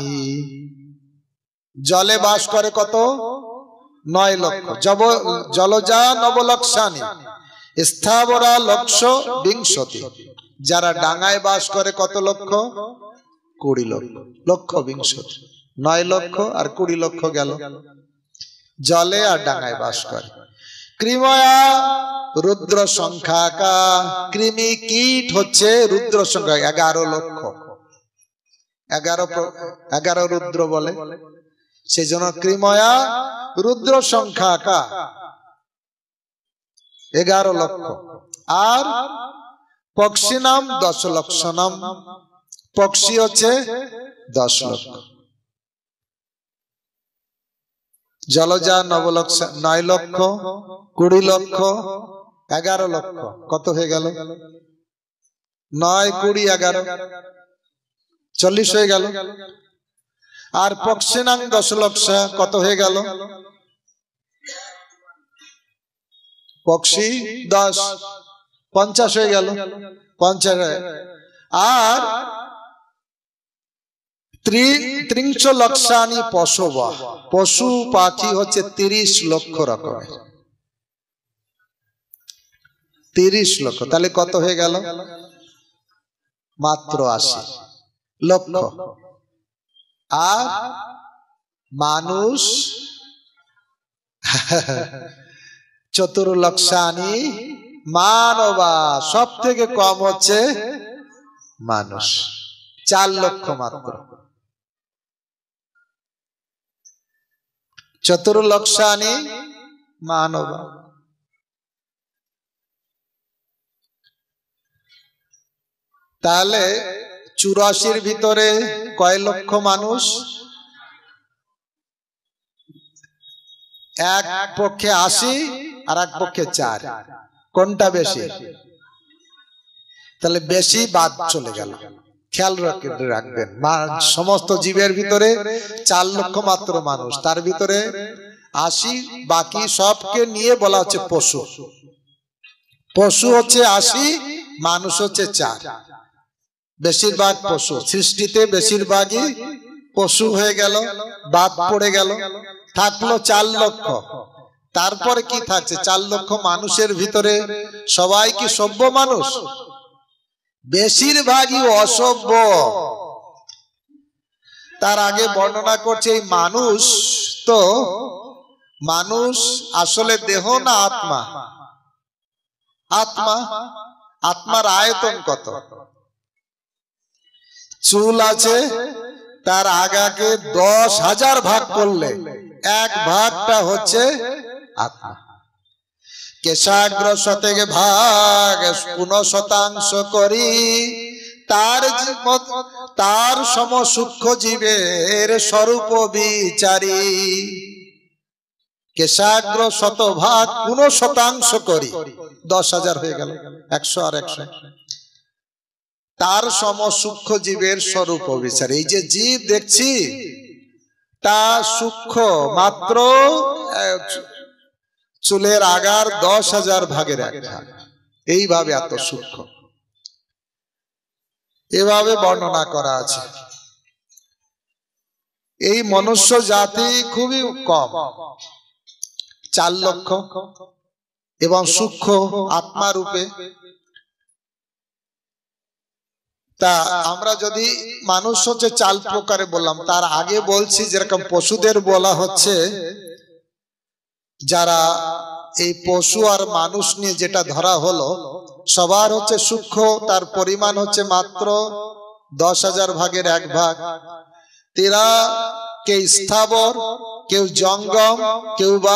জলে বাস করে কত? নয় লক্ষ। জলজা নবলক্ষানি, স্থাবরা লক্ষ বিংশতি। যারা ডাঙায় বাস করে কত লক্ষ? কুড়ি লক্ষ। লক্ষ বিংশতি, নয় লক্ষ আর কুড়ি লক্ষ গেল। জলে আর ডাঙায় বাস করে। কৃময়া রুদ্র সংখ্যা কা, কৃমি কীট হচ্ছে রুদ্র সংখ্যা এগারো লক্ষ। এগারো এগারো রুদ্র বলে, সেই জন্য কৃময়া রুদ্র সংখ্যা কা এগারো লক্ষ। আর পক্ষী নাম দশ লক্ষ নাম, পক্ষী হচ্ছে দশ লক্ষ। জলজা নবলক্ষ নয় লক্ষ, কুড়ি লক্ষ, এগারো লক্ষ। কত হয়ে গেল? নয় কুড়ি এগারো, চল্লিশ হয়ে গেল। আর পক্ষী নাম দশ লক্ষ, কত হয়ে গেল? পক্ষী দশ, পঞ্চাশ হয়ে গেল। পঞ্চাশ। আর ত্রিংশ লক্ষানি পশবা, পশু পাখি হচ্ছে তিরিশ লক্ষ রকমের। তিরিশ লক্ষ, তাহলে কত হয়ে গেল? মাত্র আশি লক্ষ। আর মানুষ চতুর্লক্ষানি মানবা, সব থেকে কম হচ্ছে মানুষ, চার লক্ষ মাত্র। চতুর্লক্ষানি মানবা। তাহলে চুরাশির ভিতরে কয় লক্ষ মানুষ? এক পক্ষে আশি আর এক পক্ষে চার, কোনটা বেশি? তাহলে বেশি বাদ চলে গেল। খেয়াল রাখবেন, সমস্ত জীবের ভিতরে চার লক্ষ মাত্র মানুষ, তার ভিতরে আশি, বাকি সবকে নিয়ে বলা হচ্ছে পশু। পশু হচ্ছে আশি, মানুষ হচ্ছে চার। বেশিরভাগ পশু, সৃষ্টিতে বেশিরভাগই পশু হয়ে গেল, বাদ পড়ে গেল, থাকলো চার লক্ষ। তারপরে কি থাকছে? চার লক্ষ মানুষের ভিতরে সবাই কি সভ্য মানুষ? বেশিরভাগই অসভ্য। তার আগে বর্ণনা করছে এই মানুষ, তো মানুষ আসলে দেহ না আত্মা? আত্মা। আত্মার আয়তন কত? চুল আছে, তার আগাকে দশ হাজার ভাগ করলে এক ভাগটা হচ্ছে আত্মা। কেশাগ্র শতকে ভাগ পুনঃ শতাংশ করি, তার তার সম সূক্ষ্ম জীবের স্বরূপ বিচারি। কেশাগ্র শত ভাগ পুনঃ শতাংশ করি, দশ হাজার হয়ে গেল, একশো আর একশো। তার সম সূক্ষ্ম জীবের স্বরূপ বিচারি। এই যে জীব দেখছি তা সূক্ষ্ম, মাত্র চুলের আগার দশ হাজার ভাগের এক ভাগ, এইভাবে এত সূক্ষ্ম, এভাবে বর্ণনা করা আছে। এই মনুষ্য জাতি খুবই কম, চার লক্ষ, এবং সূক্ষ্ম আত্মা রূপে। তা আমরা যদি মানুষ হচ্ছে চার প্রকারে বললাম, তার আগে বলছি যেরকম পশুদের বলা হচ্ছে, যারা এই পশু আর মানুষ নিয়ে যেটা ধরা হলো, সবার হচ্ছে সূক্ষ্ম, তার পরিমাণ হচ্ছে মাত্র দশ হাজার ভাগের এক ভাগ। তেরা কেউ স্থাবর, কেউ জঙ্গম, কেউ বা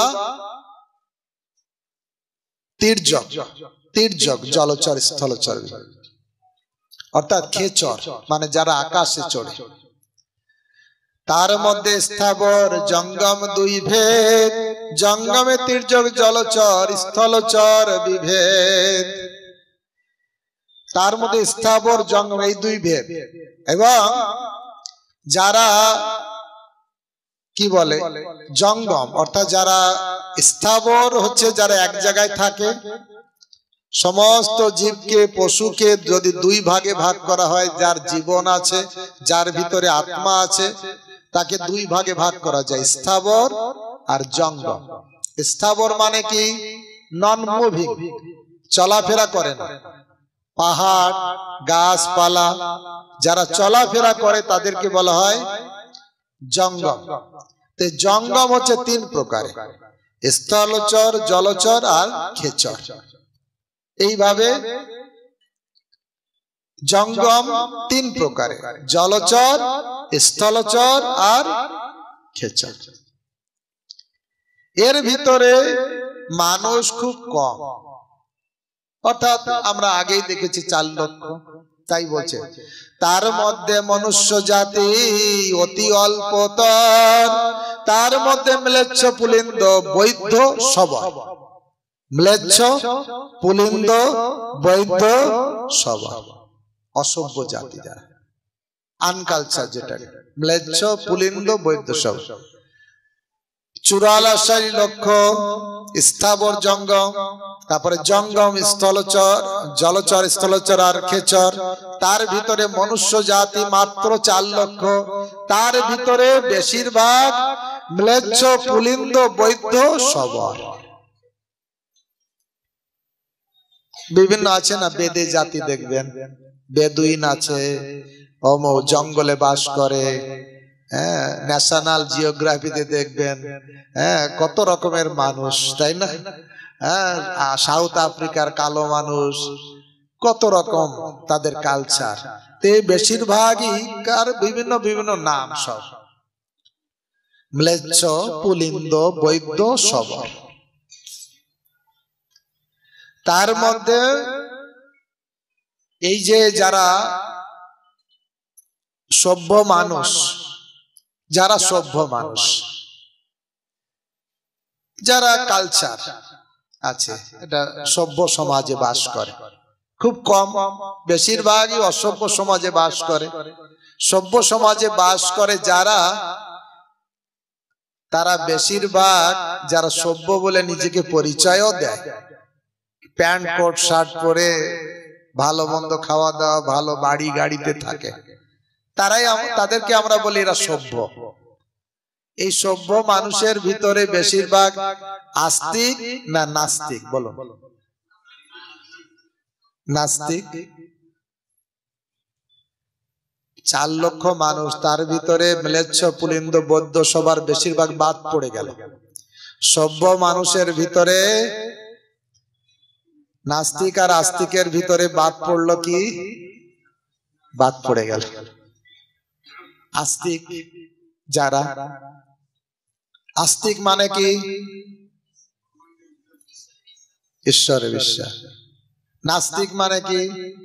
তির্যক। তির্যক জলচর স্থলচর, অর্থাৎ খেচর, মানে যারা আকাশে চড়ে। তার মধ্যে স্থাবর জঙ্গম দুই ভেদ, জঙ্গমে তির্যক জলচর স্থলচর বিভেদ। তার মধ্যে স্থাবর জঙ্গম এই দুই ভেদ। এবং যারা কি বলে জঙ্গম, অর্থাৎ যারা স্থাবর হচ্ছে যারা এক জায়গায় থাকে। সমস্ত জীবকে, পশুকে যদি দুই ভাগে ভাগ করা হয়, যার জীবন আছে, যার ভিতরে আত্মা আছে, তাকে দুই ভাগে ভাগ করা যায়, স্থাবর আর জঙ্গম। স্থাবর মানে কি? নন মুভিং, চলাফেরা করে না। পাহাড়, গাছপালা যারা চলাফেরা করে তাদেরকে বলা হয় জঙ্গম। তো জঙ্গম হচ্ছে তিন প্রকার, স্থলচর, জলচর আর খেচর। এইভাবে জঙ্গম তিন প্রকারে, জলচর, স্থলচর আর খেচর। এর ভিতরে মানুষ খুব কম, অর্থাৎ আমরা আগেই দেখেছি চার লক্ষ। তাই বলছে তার মধ্যে মনুষ্য জাতি অতি অল্পতর, তার মধ্যে ম্লেচ্ছ পুলিন্দ বৈধ সবর। ম্লেচ্ছ পুলিন্দ বৈধ সবর, অসভ্য জাতি যারা, আনকালচার, যেটা ম্লেচ্ছ পুলিন্দ বৈধ সবর। চুরাশি লক্ষ স্থাবর জঙ্গম, তারপরে জঙ্গম স্থলচর, জলচর স্থলচর আর খেচর। তার ভিতরে মনুষ্য জাতি মাত্র চার লক্ষ, তার ভিতরে বেশিরভাগ ম্লেচ্ছ পুলিন্দ বৈধ সবর। বিভিন্ন আছে না বেদে জাতি, দেখবেন বেদুইন আছে, জঙ্গলে বাস করে। হ্যাঁ, ন্যাশনাল জিওগ্রাফিতে দেখবেন হ্যাঁ কত রকমের মানুষ, তাই না? হ্যাঁ, সাউথ আফ্রিকার কালো মানুষ, কত রকম তাদের কালচার। তে বেশিরভাগই কার বিভিন্ন বিভিন্ন নাম, সব ম্লেচ্ছ, পুলিন্দ, বৈদ্য, সবর। তার মধ্যে এই যে যারা সভ্য মানুষ, যারা সভ্য মানুষ, যারা কালচার আছে, এটা সভ্য সমাজে বাস করে, খুব কম, বেশিরভাগই অসভ্য সমাজে বাস করে। সভ্য সমাজে বাস করে যারা, তারা বেশিরভাগ যারা সভ্য বলে নিজেকে পরিচয়ও দেয়, প্যান্ট কোট শার্ট পরে ভালো মন্দ খাওয়া দাওয়া, ভালো বাড়ি গাড়িতে থাকে, তারাই তাদেরকে আমরা বলি এরা সভ্য। এই সভ্য মানুষের ভিতরে বেশিরভাগ আস্তিক না নাস্তিক? বলো, নাস্তিক। চার লক্ষ মানুষ, তার ভিতরে ম্লেচ্ছ, পুলিন্দ, বৌদ্ধ সবার বেশিরভাগ বাদ পড়ে গেল। সভ্য মানুষের ভিতরে নাস্তিক আর আস্তিকের ভিতরে বাদ পড়লো কি? বাদ পড়ে গেল আস্তিক। যারা আস্তিক মানে কি? ঈশ্বরে বিশ্বাস। নাস্তিক মানে কি?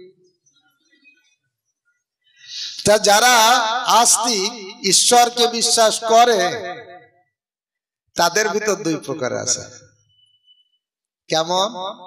তা যারা আস্তিক, ঈশ্বরকে বিশ্বাস করে, তাদের ভিতর দুই প্রকার আছে। কেমন?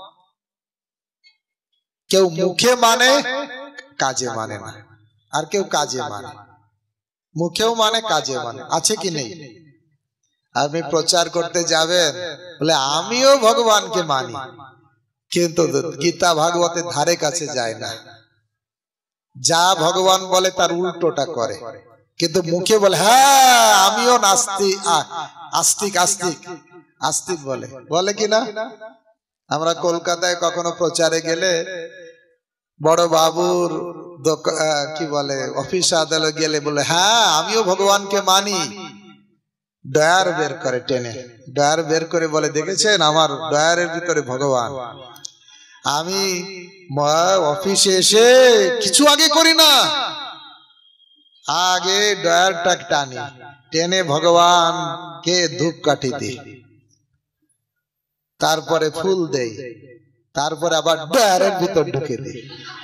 কেউ মুখে মানে, কাজে মানে না। আর কেউ কাজে মানে, মুখেও মানে কাজে মানে। আছে কি নেই? আপনি প্রচার করতে যাবেন, বলে আমিও ভগবানকে মানি, কিন্তু গীতা ভাগবতের ধারে কাছে যায় না। যা ভগবান বলে তার উল্টোটা করে, কিন্তু মুখে বলে হ্যাঁ আমিও নাস্তিক, আস্তিক আস্তিক আস্তিক বলে। বলে কিনা? আমরা কলকাতায় কখনো প্রচারে গেলে বড় বাবুর কি বলে অফিস আদালতে গেলে বলে হ্যাঁ আমিও ভগবানকে মানি, ডয়ার বের করে, টেনে ডয়ার বের করে বলে দেখেছেন আমার ডয়ারের ভিতরে ভগবান। আমি অফিসে এসে কিছু আগে করি না, আগে ডয়ারটা টানি, টেনে ভগবানকে ধূপকাঠি দিই, তারপরে ফুল দেই, তারপরে আবার ডয়ারের ভিতর ঢুকে দিই।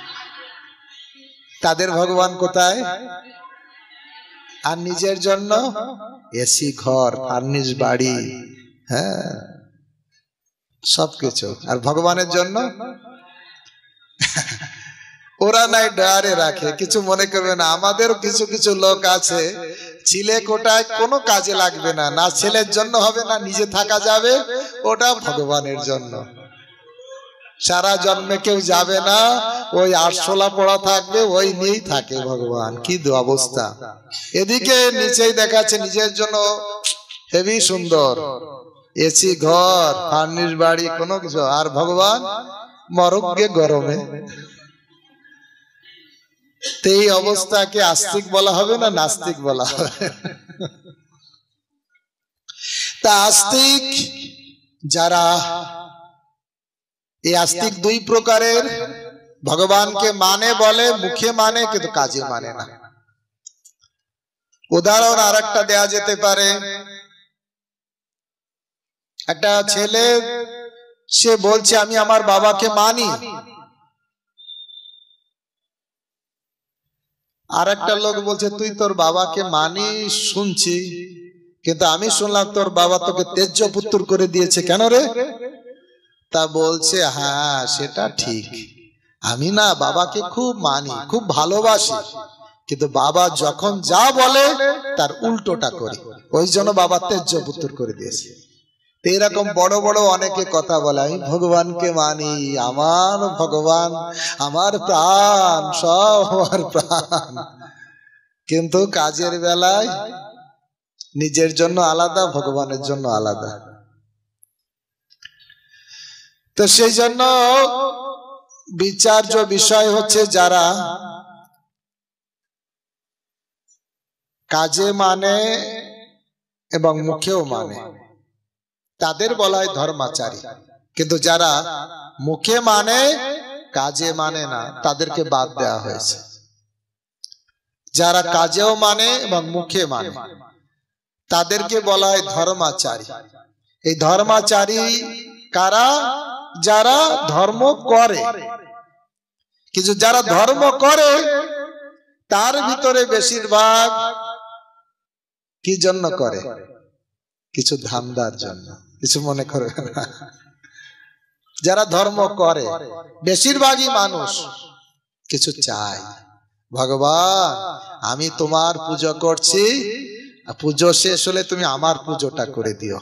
তাদের ভগবান কোথায়? আর নিজের জন্য এসি ঘর, ফার্নিশ বাড়ি, হ্যাঁ সবকিছু। আর ভগবানের জন্য ওরা নাই ডয়ারে রাখে। কিছু মনে করবে না, আমাদের কিছু কিছু লোক আছে ছিলে কোটায় কোনো কাজে লাগবে না, না ছেলের জন্য হবে না নিজে থাকা যাবে, ওটা ভগবানের জন্য। সারা জন্মে কেউ যাবে না, ওই আটশোলা পড়া থাকবে, ওই নিয়েই থাকে ভগবান। কি অবস্থা! এদিকে নিচেই দেখাচ্ছে নিজের জন্য হেভি সুন্দর এসি ঘর, ফার্নিশ বাড়ি, কোনো কিছু, আর ভগবান মরগে গরমে। এই অবস্থাকে আস্তিক বলা হবে না নাস্তিক বলা হবে? তা আস্তিক যারা, এই আস্তিক দুই প্রকারের। ভগবানকে মানে বলে, মুখে মানে, কিন্তু কাজে মানে না। উদাহরণ আর একটা দেয়া যেতে পারে। একটা ছেলে সে বলছে আমি আমার বাবাকে মানি, আর একটা লোক বলছে তুই তোর বাবাকে মানিস শুনছি, কিন্তু আমি শুনলাম তোর বাবা তোকে তেজ্য পুত্র করে দিয়েছে, কেন রে? তা বলছে হ্যাঁ সেটা ঠিক, আমি না বাবাকে খুব মানি, খুব ভালোবাসি, কিন্তু বাবা যখন যা বলে তার উল্টোটা করি, ওই জন্য বাবা তেজ্য পুত্র করে দিয়েছে। এরকম বড় বড় অনেকে কথা বলে আমি ভগবানকে মানি, আমার ভগবান আমার প্রাণ, সব আমার প্রাণ, কিন্তু কাজের বেলায় নিজের জন্য আলাদা, ভগবানের জন্য আলাদা। তো সেই জন্য বিচার্য বিষয় হচ্ছে যারা কাজে মানে এবং মুখেও মানে, তাদের বলা হয় ধর্মাচারী। কিন্তু যারা মুখে মানে কাজে মানে না তাদেরকে বাদ দেওয়া হয়েছে। যারা কাজেও মানে এবং মুখে মানে তাদেরকে বলা হয় ধর্মাচারী। এই ধর্মাচারী কারা? যারা ধর্ম করে। কিন্তু যারা ধর্ম করে তার ভিতরে বেশিরভাগ কি জন্য করে? কিছু ধান্দার জন্য। কিছু মনে করবে না। যারা ধর্ম করে বেশিরভাগই মানুষ কিছু চায়। ভগবান আমি তোমার পুজো করছি, পুজো শেষ হলে তুমি আমার পুজোটা করে দিও।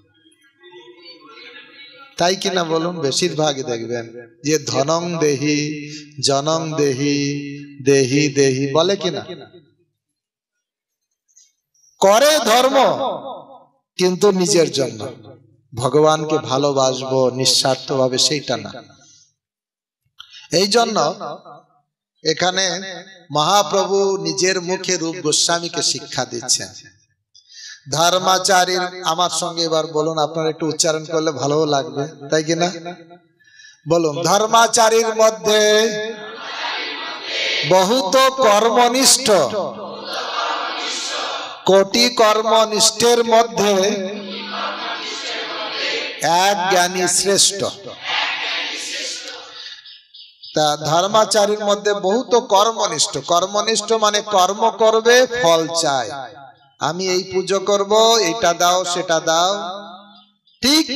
তাই কিনা বলুন? বেশিরভাগই দেখবেন যে ধনং দেহি জনং দেহি দেহি দেহি বলে কিনা, করে ধর্ম কিন্তু নিজের জন্য, ভগবানকে ভালোবাসবো নিঃস্বার্থ ভাবে সেইটা না। এই জন্য এখানে মহাপ্রভু নিজের মুখে রূপ গোস্বামীকে শিক্ষা দিচ্ছেন। ধর্মাচারীর, আমার সঙ্গে এবার বলুন, আপনারা একটু উচ্চারণ করলে ভালো লাগবে, তাই কিনা বলুন। ধর্মাচারীর মধ্যে বহুত কর্মনিষ্ঠ, কোটি কর্মনিষ্ঠের মধ্যে এক জ্ঞানী শ্রেষ্ঠ। তা ধর্মাচারীর মধ্যে বহুত কর্মনিষ্ঠ, কর্মনিষ্ঠ মানে কর্ম করবে, ফল চায়। আমি এই পুজো করব, এটা দাও সেটা দাও। ঠিক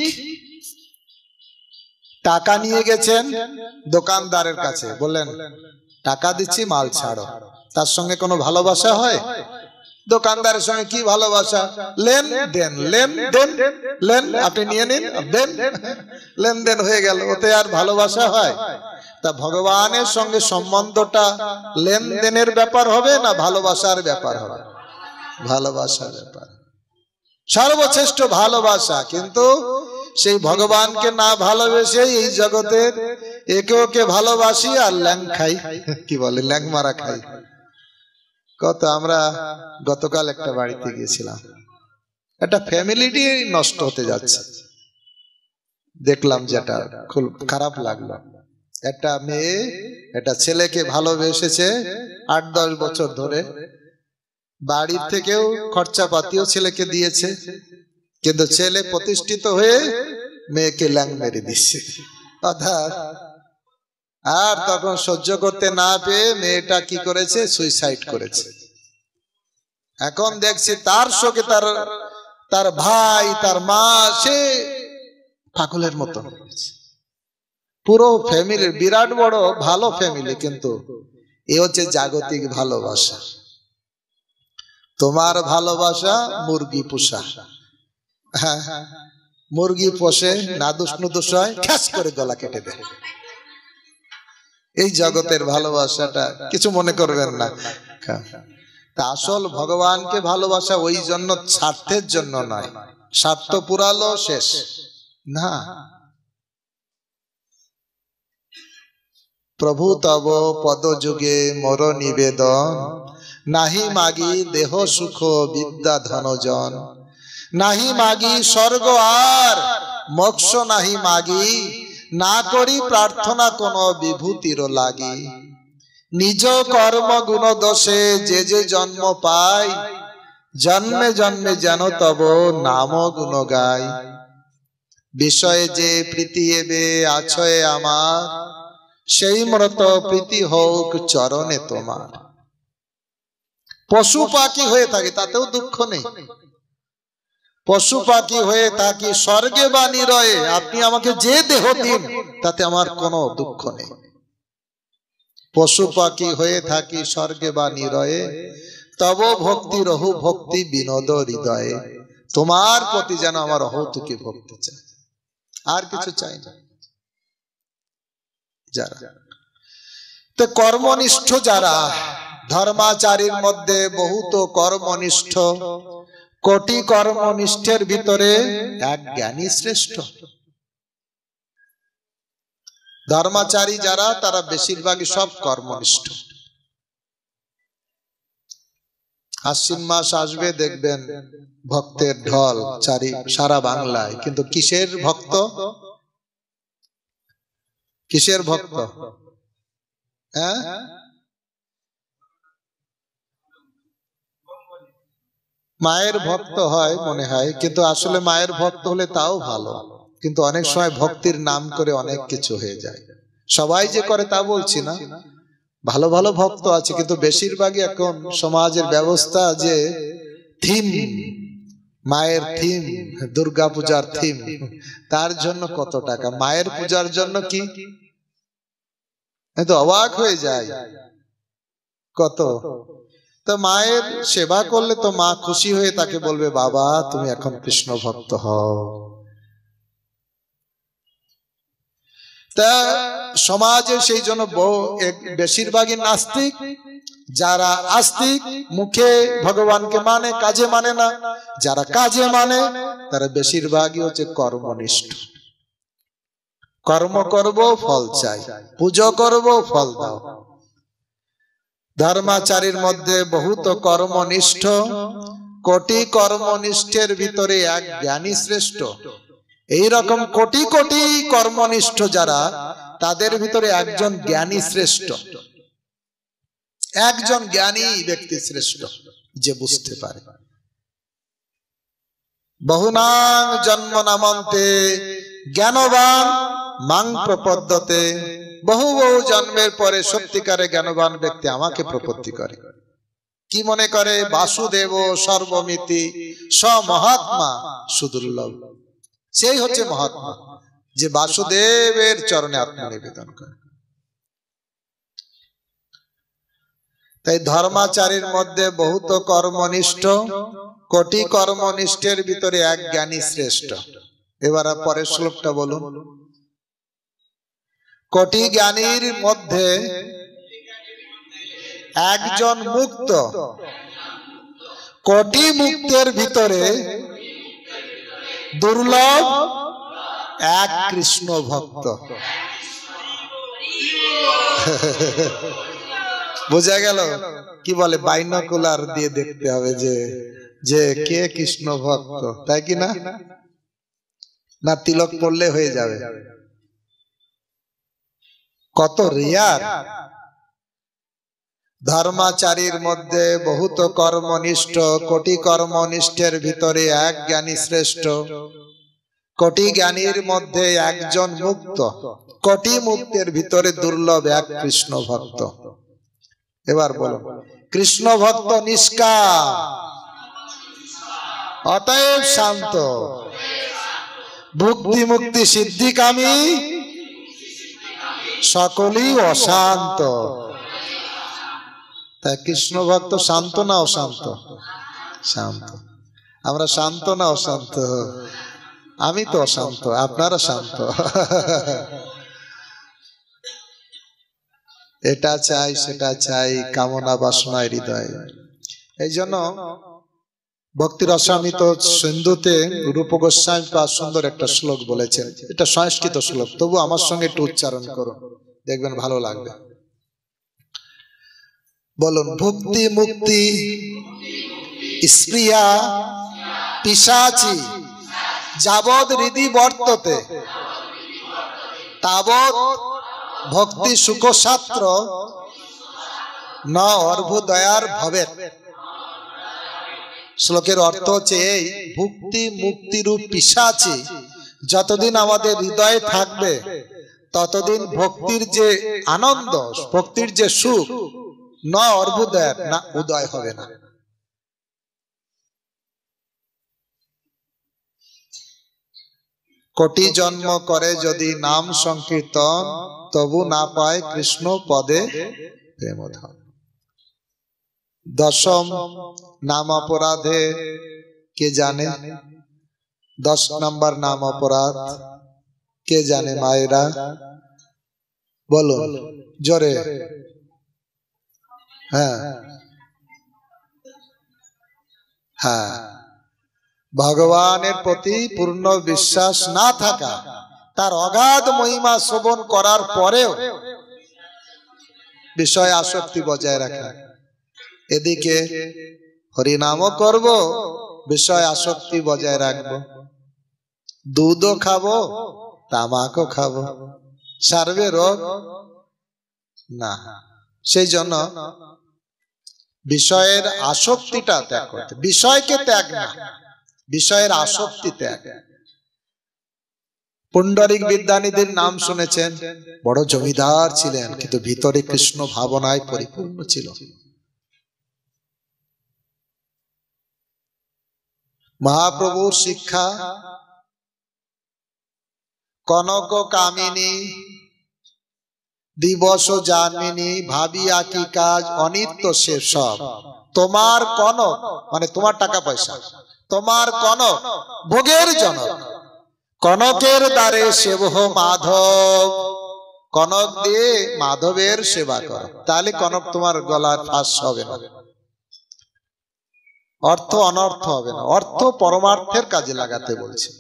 টাকা নিয়ে গেছেন দোকানদারের কাছে, বললেন টাকা দিচ্ছি মাল ছাড়ো, তার সঙ্গে কোনো ভালোবাসা হয়? দোকানদারের সঙ্গে কি ভালোবাসা? লেন দেন, লেন দেন, লেন আপনি নিয়ে নিন, দেন, লেনদেন হয়ে গেল, ওতে আর ভালোবাসা হয়? তা ভগবানের সঙ্গে সম্বন্ধটা লেনদেনের ব্যাপার হবে না ভালোবাসার ব্যাপার হবে? ভালোবাসার ব্যাপার, সর্বশ্রেষ্ঠ ভালোবাসা। কিন্তু সেই ভগবানকে না ভালোবেসে এই জগতের একে ওকে ভালোবাসি আর ল্যাং খাই, কি বলে ল্যাং মারা খাই। কত আমরা গতকাল একটা বাড়িতে গিয়েছিলাম, একটা ফ্যামিলিটি নষ্ট হতে যাচ্ছে দেখলাম, যেটা খুব খারাপ লাগলো। একটা মেয়ে একটা ছেলেকে ভালোবেসেছে আট দশ বছর ধরে, বাড়ির থেকেও খরচাপাতিও ছেলেকে দিয়েছে, কিন্তু ছেলে প্রতিষ্ঠিত হয়ে মেয়েকে ল্যাং মেরে দিচ্ছে। অর্থাৎ আর তখন সহ্য করতে না পেয়ে মেয়েটা কি করেছে? সুইসাইড করেছে। এখন দেখছি তার শোকে তার তার ভাই, তার মা, সে পাগলের মতো পুরো ফ্যামিলির, বিরাট বড় ভালো ফ্যামিলি, কিন্তু এ হচ্ছে জাগতিক ভালোবাসা। তোমার ভালোবাসা মুরগি পোষা। হ্যাঁ, মুরগি পোষে, নাদুস নুদুস হয়, খ্যাস করে গলা কেটে দেয়। এই জগতের ভালোবাসাটা কিছু মনে করবেন না। তা আসল ভগবানকে ভালোবাসা ওই জন্য স্বার্থের জন্য নয়, স্বার্থ পুরালো শেষ না। প্রভু তব পদ যুগে মোর নিবেদন, নাহি মাগি দেহ সুখ বিদ্যা ধনজন, নাহি মাগি স্বর্গ আর মোক্ষ, নাহি মাগি না করি প্রার্থনা কোন বিভূতির লাগি। নিজ কর্ম গুণ দোষে যে যে জন্ম পায়, জন্মে জন্মে যেন তব নাম গুণ গায়। বিষয়ে যে প্রীতি এবে আছয়ে আমার, সেই মৃত প্রীতি হোক চরণে তোমার। পশু পাখি হয়ে থাকে তাতেও দুঃখ নেই, পশু পাখি হয়ে থাকি স্বর্গে বা নিরয়ে, আপনি আমাকে যে দেহ দিন তাতে আমার কোনো দুঃখ নেই। পশু পাখি হয়ে থাকি স্বর্গে বা নিরয়ে, তব ভক্তি রহু ভক্তি বিনোদ হৃদয়ে। তোমার প্রতি যেন আমার অহৌতুকি ভক্তি চাই, আর কিছু চাই না। যারা তো কর্মনিষ্ঠ, যারা ধর্মাচারীর মধ্যে বহুত কর্মনিষ্ঠ, কোটি কর্মনিষ্ঠের ভিতরে এক জ্ঞানী শ্রেষ্ঠ। ধর্মাচারী যারা, তারা বেশিরভাগই সব কর্মনিষ্ঠ। আশ্বিন মাস আসবে দেখবেন ভক্তের ঢল চারি সারা বাংলায়, কিন্তু কিসের ভক্ত? কিসের ভক্ত? হ্যাঁ, মায়ের ভক্ত হয় মনে হয়, কিন্তু আসলে মায়ের ভক্ত হলে তাও ভালো, কিন্তু অনেক সময় ভক্তির নাম করে অনেক কিছু হয়ে যায়। সবাই যে করে তা বলছি না, ভালো ভালো ভক্ত আছে, কিন্তু বেশিরভাগই এখন সমাজের ব্যবস্থা যে থিম, মায়ের থিম, দুর্গা পূজার থিম, তার জন্য কত টাকা, মায়ের পূজার জন্য কি তো অবাক হয়ে যায় কত। তো মায়ের সেবা করলে তো মা খুশি হয়ে তাকে বলবে, বাবা তুমি এখন কৃষ্ণ ভক্ত হও। তা সমাজে সেই জন্য বহু বেশিরভাগই নাস্তিক, যারা আস্তিক মুখে ভগবানকে মানে কাজে মানে না, যারা কাজে মানে তারা বেশিরভাগই হচ্ছে কর্মনিষ্ঠ। কর্ম করব ফল চাই, পুজো করব ফল দাও। ধর্মাচারীর মধ্যে বহুত কর্মনিষ্ঠ, কোটি কর্মনিষ্ঠের ভিতরে এক জ্ঞানী শ্রেষ্ঠ। এইরকম কোটি কোটি কর্মনিষ্ঠ যারা, তাদের ভিতরে একজন জ্ঞানী শ্রেষ্ঠ, একজন জ্ঞানী ব্যক্তি শ্রেষ্ঠ, যে বুঝতে পারে। বহুনাং জন্ম নামন্তে জ্ঞানবান মাং প্রপদ্যতে, বহু বহু জন্মের পরে সত্যিকারে জ্ঞানবান ব্যক্তি আমাকে প্রপত্তি করে। কি মনে করে? বাসুদেব সর্বমিতি স মহাত্মা সুদুর্লভ। সেই হচ্ছে মহাত্মা, যে বাসুদেবের চরণে আত্মনিবেদন করে। তাই ধর্মাচারীর মধ্যে বহুত কর্মনিষ্ঠ, কোটি কর্মনিষ্ঠের ভিতরে এক জ্ঞানী শ্রেষ্ঠ। এবার পরের শ্লোকটা বলুন। কোটি জ্ঞানীর মধ্যে একজন মুক্ত, কোটি মুক্তের ভিতরে দুর্লভ এক কৃষ্ণ ভক্ত। বোঝা গেল? কি বলে, বাইনোকুলার দিয়ে দেখতে হবে যে যে কে কৃষ্ণ ভক্ত, তাই কি না? না তিলক পড়লে হয়ে যাবে? কত রেয়ার। ধর্মাচারীর মধ্যে বহুত কর্মনিষ্ঠ, কোটি কর্মনিষ্ঠের ভিতরে এক জ্ঞানী শ্রেষ্ঠ। কোটি জ্ঞানীর মধ্যে একজন মুক্ত, কোটি মুক্তের ভিতরে দুর্লভ এক কৃষ্ণ ভক্ত। এবার বলো, কৃষ্ণ ভক্ত নিষ্কাম, অতএব শান্ত, ভক্তি মুক্তি সিদ্ধিকামী, সকলেই অশান্ত। তা কৃষ্ণ ভক্ত শান্ত না অশান্ত? শান্ত। আমরা শান্ত না অশান্ত? আমি তো অশান্ত, আপনারা শান্ত। এটা চাই সেটা চাই, কামনা বাসনা হৃদয়। এই জন্য ভক্তি রসামৃত সিন্ধুতে রূপ গোস্বামী পাদ সুন্দর একটা শ্লোক বলেছেন। এটা সংস্কৃত শ্লোক, তবু আমার সঙ্গে একটু উচ্চারণ করুন, দেখবেন ভালো লাগবে। বলুন, ভক্তি মুক্তি স্প্রিয়া পিশাচি যাবৎ হৃদি বর্ততে, তাবৎ ভক্তি সুখ শাস্ত্র ন অর্ভুদয়ার ভবেৎ। শ্লোকের অর্থ হচ্ছে এই, ভক্তি মুক্তিরূপ পিশাচি যতদিন আমাদের হৃদয়ে থাকবে, ততদিন ভক্তির যে আনন্দ, ভক্তির যে সুখ, ন অর্ভুদয়ার, না উদয় হবে না। কোটি জন্ম করে যদি নাম সংকীর্তন, তবু না পায় কৃষ্ণ পদে প্রেমধন। দশম নাম অপরাধে কে জানে? দশ নম্বর নাম অপরাধ কে জানে মায়েরা? বলুন জোরে। হ্যাঁ হ্যাঁ, ভগবানের প্রতি পূর্ণ বিশ্বাস না থাকা, তার অগাধ মহিমা শ্রবণ করার পরেও বিষয় আসক্তি বজায় রাখা। এদিকে হরিনামও করব, বিষয় আসক্তি বজায় রাখবো, দুধও খাবো, তামাকও খাবো, সারবে রোগ না। সেই জন্য বিষয়ের আসক্তিটা ত্যাগ করতে, বিষয়কে ত্যাগ না, বিষয়ের আসক্তি ত্যাগ। পুণ্ডরিক বিদ্যানিধির নাম শুনেছেন, বড় জমিদার ছিলেন, কিন্তু ভিতরে কৃষ্ণ ভাবনায় পরিপূর্ণ ছিল। মহাপ্রভুর শিক্ষা, কনক কামিনী দিবস জামিনী ভাবিয়া কি কাজ অনিত্য সে সব। তোমার কনক মানে তোমার টাকা পয়সা, তোমার কনক ভোগের জনক, কনকের দ্বারে সেবহ মাধব। কনক দিয়ে মাধবের সেবা করো, তাহলে কনক তোমার গলার ফাঁস হবে না, অর্থ অনর্থ হবে না, অর্থ পরমার্থের কাজে লাগাতে বলছে।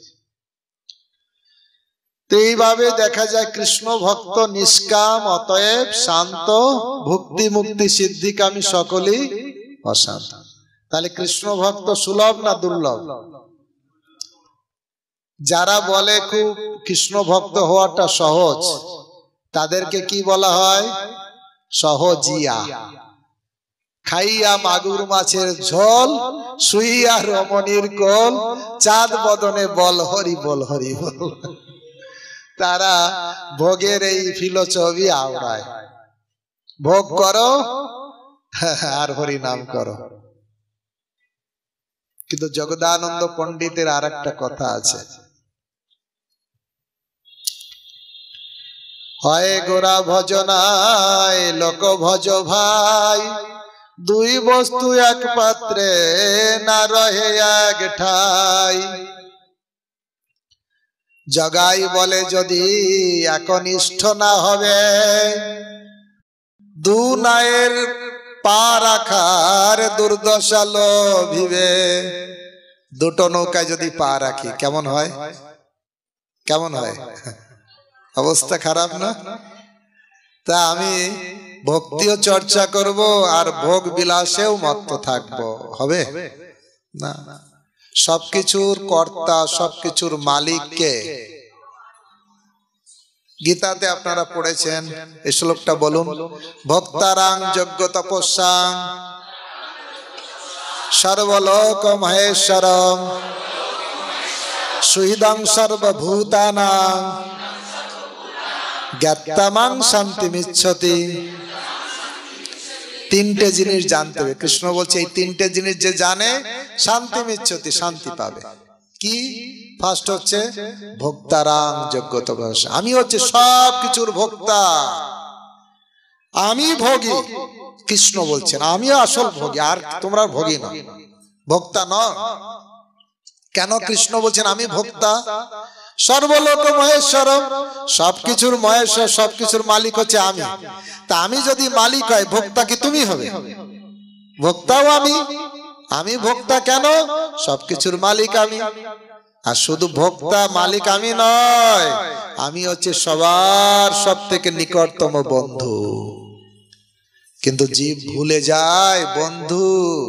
এইভাবে দেখা যায় কৃষ্ণ ভক্ত নিষ্কাম, অতএব শান্ত, ভক্তি মুক্তি সিদ্ধিকামী সকলেই অশান্ত। তাহলে কৃষ্ণ ভক্ত সুলভ না দুর্লভ? যারা বলে খুব কৃষ্ণ ভক্ত হওয়াটা সহজ, তাদেরকে কি বলা হয়? সহজিয়া। খাইয়া মাগুর মাছের ঝোল, শুইয়া রমণীর কোল, চাঁদ বদনে বল হরি বল হরি বল। তারা ভোগের এই ফিলোসফি আওড়ায়, ভোগ করো আর হরি নাম করো। কিন্তু জগদানন্দ পণ্ডিতের আর একটা কথা আছে, হয় গোরা ভজনায় লোক ভজ ভাই, দুই বস্তু এক পাত্রে না রহে এক ঠাই। জগাই বলে যদি একনিষ্ঠ না হবে, দু নায়ের পা রাখার দুর্দশা লোভিবে। দুটো নৌকায় যদি পা রাখি কেমন হয়? কেমন হয়? অবস্থা খারাপ না? তা আমি ভক্তিও চর্চা করব আর ভোগ বিলাসেও মত্ত থাকবো, হবে না। সবকিছুর কর্তা, সবকিছুর মালিক কে? গীতাতে আপনারা পড়েছেন, এই শ্লোকটা বলুন। ভক্তারাং যজ্ঞ তপস্যাং সর্বলোক মহেশ্বরম সুহৃদং সর্বভূতানাং জ্ঞাত্তামাং শান্তিমিচ্ছতি। তিনটে জিনিস জানতে হবে। কৃষ্ণ বলছে এই তিনটে জিনিস যে জানে শান্তি মিচ্ছতি, শান্তি পাবে। কি? ফার্স্ট হচ্ছে ভোক্তারাং যজ্ঞ তপস্যা। আমি হচ্ছে সব কিছুর ভোক্তা, আমি ভোগী। কৃষ্ণ বলছেন আমি আসল ভোগী, আর তোমরা ভোগী না, ভোক্তা ন। কেন কৃষ্ণ বলছেন আমি ভোক্তা? সর্বলোক মহেশ্বরম, সবকিছুর মহেশ্বর, সবকিছুর মালিক হচ্ছে আমি। তা আমি যদি মালিক হয়, ভোক্তা কি তুমি হবে? ভোক্তাও আমি। আমি ভোক্তা কেন? সবকিছুর মালিক আমি। আর শুধু ভোক্তা মালিক আমি নয়, আমি হচ্ছে সবার সব থেকে নিকটতম বন্ধু। কিন্তু জীব ভুলে যায় বন্ধু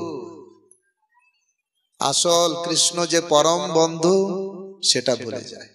আসল কৃষ্ণ যে পরম বন্ধু সেটা ভুলে যায়।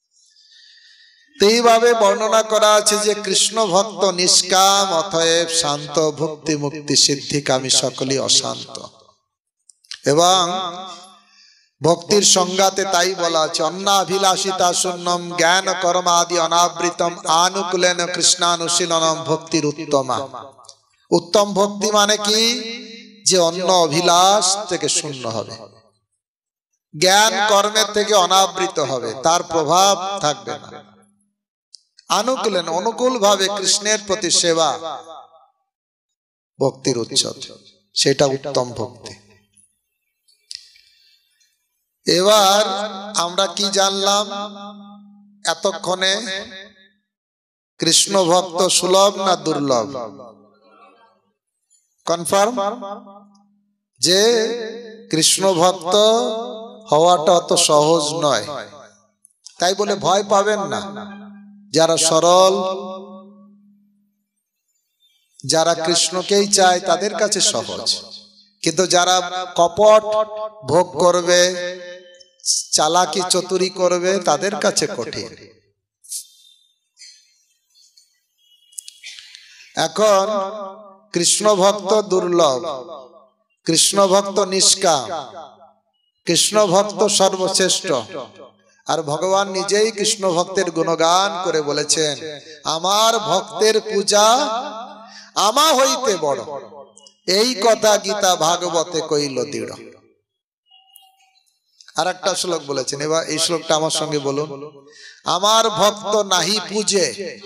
এইভাবে বর্ণনা করা আছে যে কৃষ্ণ ভক্ত নিষ্কাম, অতএব শান্ত, ভক্তি মুক্তি সিদ্ধিকামী সকলেই অশান্ত। এবং ভক্তির সংজ্ঞাতে তাই বলা আছে, অন্নাভিলাষিতা শূন্যম জ্ঞান কর্মাদি অনাবৃতম আনুকূলেন কৃষ্ণানুশীলনম ভক্তির উত্তমা। উত্তম ভক্তি মানে কি? যে অন্য অভিলাষ থেকে শূন্য হবে, জ্ঞান কর্মের থেকে অনাবৃত হবে, তার প্রভাব থাকবে না। আনুকূলেন অনুকূল ভাবে কৃষ্ণের প্রতি সেবা ভক্তির উচ্চ, সেটা উত্তম ভক্তি। এবার আমরা কি জানলাম এতক্ষণে? কৃষ্ণ ভক্ত সুলভ না দুর্লভ? কনফার্ম যে কৃষ্ণ ভক্ত হওয়াটা অত সহজ নয়। তাই বলে ভয় পাবেন না। যারা সরল, যারা কৃষ্ণকেই চায় তাদের কাছে সহজ, কিন্তু যারা কপট ভোগ করবে, চালাকি চতুরি করবে, তাদের কাছে কঠিন। এখন কৃষ্ণ ভক্ত দুর্লভ, কৃষ্ণ ভক্ত নিষ্কাম, কৃষ্ণ ভক্ত সর্বশ্রেষ্ঠ। আর ভগবান নিজেই কৃষ্ণ ভক্তের গুণগান করে বলেছেন, আমার ভক্তের পূজা আমা হইতে বড়, এই কথা গীতা ভাগবতে কইল দৃঢ়। আর একটা শ্লোক বলেছেন, এবার এই শ্লোকটা আমার সঙ্গে বলুন। আমার ভক্ত নাহি পূজে,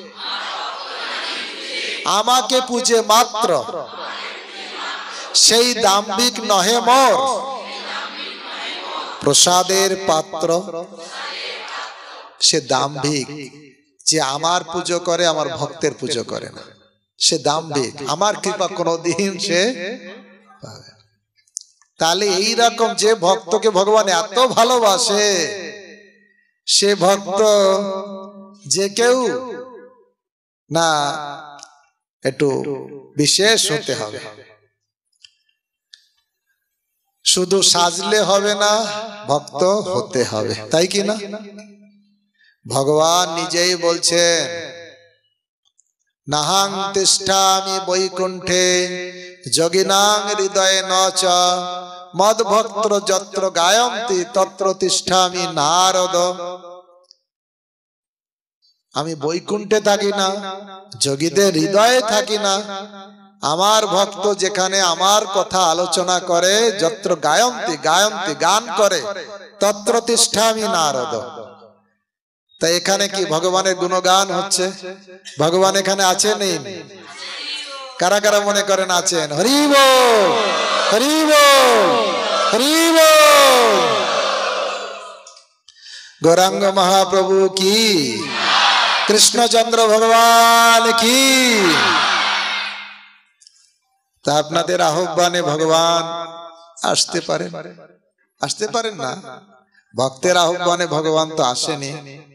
আমাকে পূজে মাত্র, সেই দাম্ভিক নহে মোর প্রসাদের পাত্র। সে দাম্ভিক যে আমার পুজো করে, আমার ভক্তের পুজো করে না, সে দাম্ভিক, আমার কৃপা কোনদিন সে পাবে। তাহলে এইরকম যে ভক্তকে ভগবান এত ভালোবাসে, সে ভক্ত যে কেউ না একটু বিশেষ হতে হবে, শুধু সাজলে হবে না, ভক্ত হতে হবে, তাই কি না? ভগবান নিজেই বলছেন, নাহাং তিষ্ঠামি বৈকুণ্ঠে যোগিনাং হৃদয়ে নচ মদ ভক্ত যত্র গায়ন্তি তত্র তিষ্ঠামি নারদ। আমি বৈকুণ্ঠে থাকি না, যোগীদের হৃদয়ে থাকি না, আমার ভক্ত যেখানে আমার কথা আলোচনা করে, যত্র গায়ন্তি, গায়ন্তি গান করে, তত্র তিষ্ঠামি নারদ। তাই এখানে কি ভগবানের গুণগান হচ্ছে? ভগবান এখানে আছে নেই? কারা কারা মনে করেন আছেন? হরি বল, হরি বল, হরি বল। গৌরাঙ্গ মহাপ্রভু কি, কৃষ্ণচন্দ্র ভগবান কি। তা আপনাদের আহ্বানে ভগবান আসতে পারেন, আসতে পারেন না? ভক্তের আহ্বানে ভগবান তো আসেনি।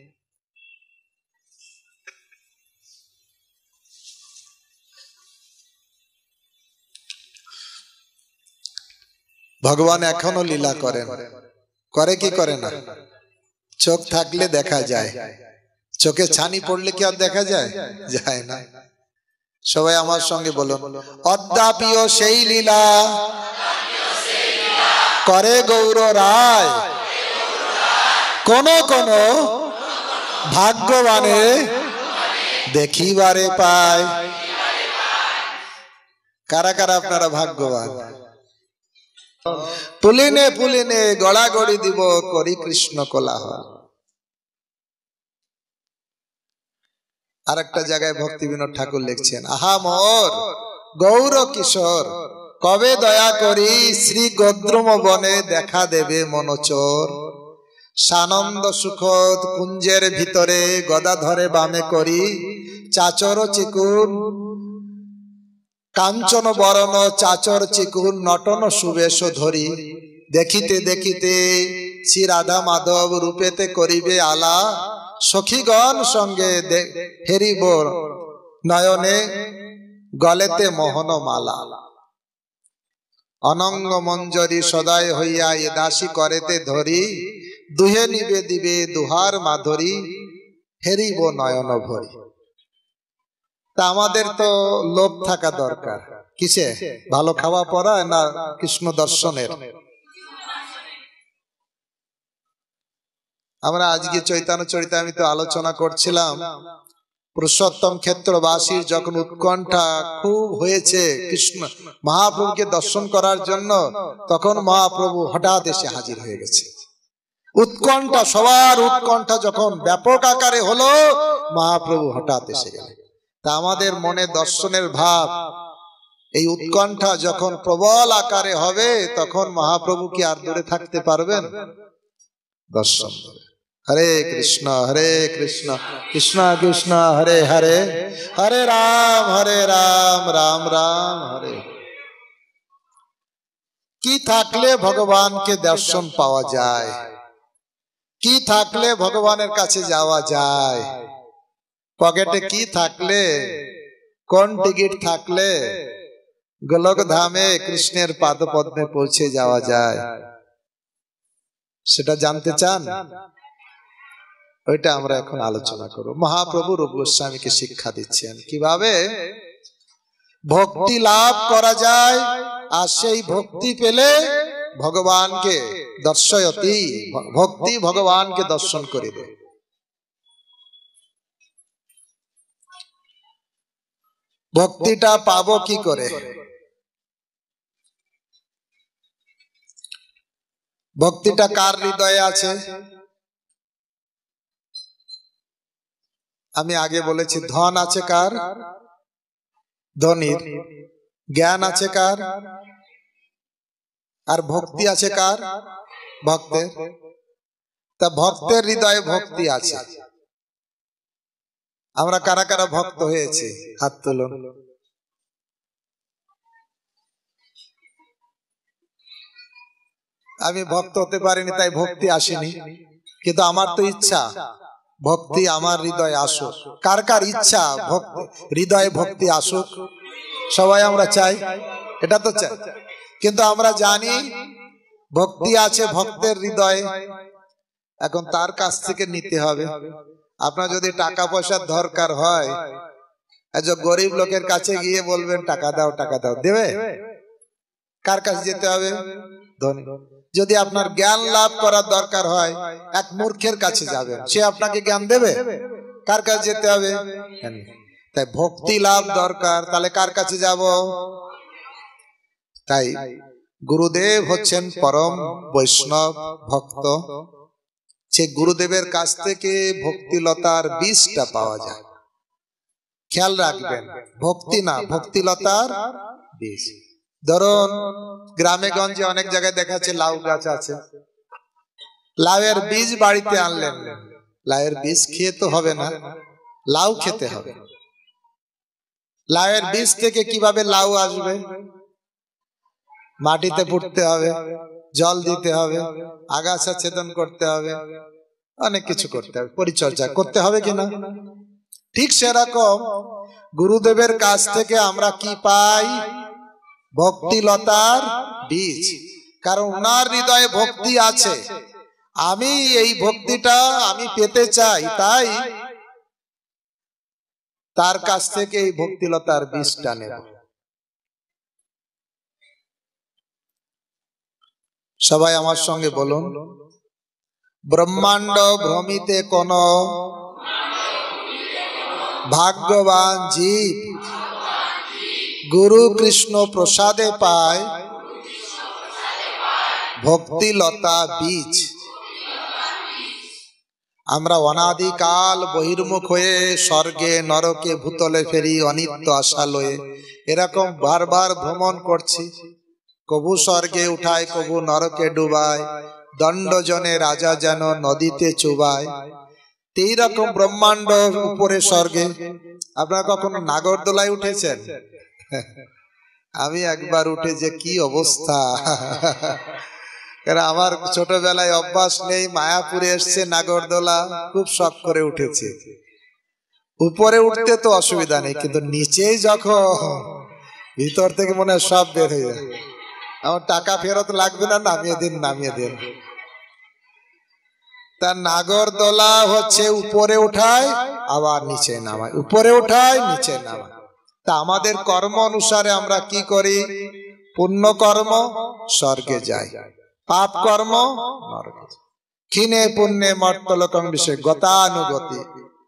ভগবান এখনো লীলা করেন, করে কি করে না? চোখ থাকলে দেখা যায়, চোখে ছানি পড়লে কি আর দেখা যায়? যায় না। সবাই আমার সঙ্গে বলুন, অদ্যাপিও সেই লীলা করে গৌর রায়, কোন কোন ভাগ্যবানে দেখিবারে পায়। কারা কারা আপনারা ভাগ্যবান? পুলিনে পুলিনে গড়াগড়ি দিব করি কৃষ্ণ কোলাহল। আর একটা জায়গায় ভক্তি বিনোদ ঠাকুর লিখছেন, আহা মোর গৌর কিশোর কবে দয়া করি শ্রী গদ্রুম বনে দেখা দেবে মনোচর। সানন্দ সুখদ কুঞ্জের ভিতরে গদা ধরে বামে করি চাচর চিকুন, কাঞ্চন বরণ চাচর চিকুন নটন সুবেশ ধরি। দেখিতে দেখিতে শ্রী রাধা মাধব রূপেতে করিবে আলা, সখীগণ সঙ্গে হেরিব নয়নে গলেতে মোহন মালা। অনঙ্গ মঞ্জরি সদয় হইয়া এ দাসী করেতে ধরি, দুহে নিবে দিবে দুহার মাধুরী হেরিব নয়ন ভরি। তা আমাদের তো লোভ থাকা দরকার, কিসে? ভালো খাওয়া পড়া না কৃষ্ণ দর্শনের? আমরা আজকে চৈতন্য চরিতামৃত তো আলোচনা করছিলাম, পুরুষোত্তম ক্ষেত্রবাসীর যখন উৎকণ্ঠা খুব হয়েছে কৃষ্ণ মহাপ্রভুকে দর্শন করার জন্য, তখন মহাপ্রভু হঠাৎ এসে হাজির হয়ে গেছে। উৎকণ্ঠা, সবার উৎকণ্ঠা যখন ব্যাপক আকারে হলো, মহাপ্রভু হঠাৎ এসে গেলেন। তা আমাদের মনে দর্শনের ভাব, এই উৎকণ্ঠা যখন প্রবল আকারে হবে, তখন মহাপ্রভু কি আর দূরে থাকতে পারবেন? দর্শন। হরে কৃষ্ণ হরে কৃষ্ণ কৃষ্ণ কৃষ্ণ হরে হরে, হরে রাম হরে রাম রাম রাম হরে। কি থাকলে ভগবানকে দর্শন পাওয়া যায়? কি থাকলে ভগবানের কাছে যাওয়া যায়? পকেটে কি থাকলে, কোন টিকিট থাকলে গোলক ধামে কৃষ্ণের পাদপদ্মে পৌঁছে যাওয়া যায়? সেটা জানতে চান? ওইটা আমরা এখন আলোচনা করব। মহাপ্রভু রূপ গোস্বামীকে শিক্ষা দিচ্ছেন কিভাবে ভক্তি লাভ করা যায়, আর সেই ভক্তি পেলে ভগবানকে দর্শয়তি, ভক্তি ভগবানকে দর্শন করিবে। ভক্তিটা পাবো কি করে? ভক্তিটা কার হৃদয়ে আছে? আমি আগে বলেছি ধন আছে কার? ধনীর। জ্ঞান আছে কার? আর ভক্তি আছে কার? ভক্তের। তা ভক্তের হৃদয়ে ভক্তি আছে। আমরা কারা কারা ভক্ত হয়েছি হাত তুলুন। আমি ভক্ত হতে পারিনি, তাই ভক্তি আসেনি, কিন্তু আমার তো ইচ্ছা ভক্তি আমার হৃদয়ে আসুক। কার কার ইচ্ছা ভক্তি হৃদয়ে ভক্তি আসুক? সবাই আমরা চাই, এটা তো চাই, কিন্তু আমরা জানি ভক্তি আছে ভক্তের হৃদয়ে। এখন তার কাছ থেকে নিতে হবে। আপনার যদি টাকা পয়সার দরকার হয়, গরিব লোকের কাছে গিয়ে বলবেন টাকা দাও টাকা দাও, দেবে? কার কাছে যেতে হবে? ধনী। যদি আপনার জ্ঞান লাভ করার দরকার হয়, এক মূর্খের কাছে যাবেন, সে আপনাকে জ্ঞান দেবে? কার কাছে যেতে হবে? তাই ভক্তি লাভ দরকার, তাহলে কার কাছে যাব? তাই গুরুদেব হচ্ছেন পরম বৈষ্ণব ভক্ত। সে গুরুদেবের কাছ থেকে ভক্তিলতার বীজটা পাওয়া যায়। খেয়াল রাখবেন, ভক্তি না, ভক্তিলতার বীজ। ধরুন গ্রামে গঞ্জে অনেক জায়গায় দেখা যাচ্ছে লাউ গাছ আছে, লাউয়ের বীজ বাড়িতে আনলেন, লাউয়ের বীজ খেয়ে তো হবে না, লাউ খেতে হবে। লাউয়ের বীজ থেকে কিভাবে লাউ আসবে? মাটিতে পুঁততে হবে, জল দিতে হবে, আগাছা ছেদন করতে হবে, অনেক কিছু করতে হবে, পরিচর্যা করতে হবে কিনা? ঠিক সেরকম গুরুদেবের কাছ থেকে আমরা কি পাই? ভক্তিলতার বীজ। কারণ ওনার হৃদয়ে ভক্তি আছে, আমি এই ভক্তিটা আমি পেতে চাই, তাই তার কাছ থেকে এই ভক্তিলতার বীজটা নেব। সবাই আমার সঙ্গে বলুন, ব্রহ্মাণ্ড ভ্রমিতে কোন ভাগ্যবান জীব গুরু কৃষ্ণ প্রসাদে পায় ভক্তিলতা বীজ। আমরা অনাদিকাল বহির্মুখ হয়ে স্বর্গে নরকে ভূতলে ফেরি অনিত্য আশা লয়ে, এরকম বারবার ভ্রমণ করছি। কবু স্বর্গে উঠায়, কবু নরকে ডুবায়, দণ্ডজনে রাজা যেন নদীতে চুবায়। এই রকম ব্রহ্মাণ্ড উপরে স্বর্গে। আপনারা কখনো নাগরদোলায় উঠেছেন? আমি একবার উঠে যে কি অবস্থা, কারণ আমার ছোটবেলায় অভ্যাস নেই। মায়াপুরে এসছে নাগরদোলা, খুব শখ করে উঠেছে। উপরে উঠতে তো অসুবিধা নেই, কিন্তু নিচেই যখন ভিতর থেকে মনে হয় সব বের হয়ে যায়। আমার টাকা ফেরত লাগবে না, নামিয়ে দিন নামিয়ে দিন। তার নাগরদোলা হচ্ছে উপরে উঠায় আবার নিচে নামায়, উপরে উঠায় নিচে নামায়। তা আমাদের কর্ম অনুসারে আমরা কি করি? পুণ্য কর্ম স্বর্গে যাই, পাপ কর্ম নরকে। ক্ষীণে পুণ্যে মর্তলোকং বিষয় গতানুগতি।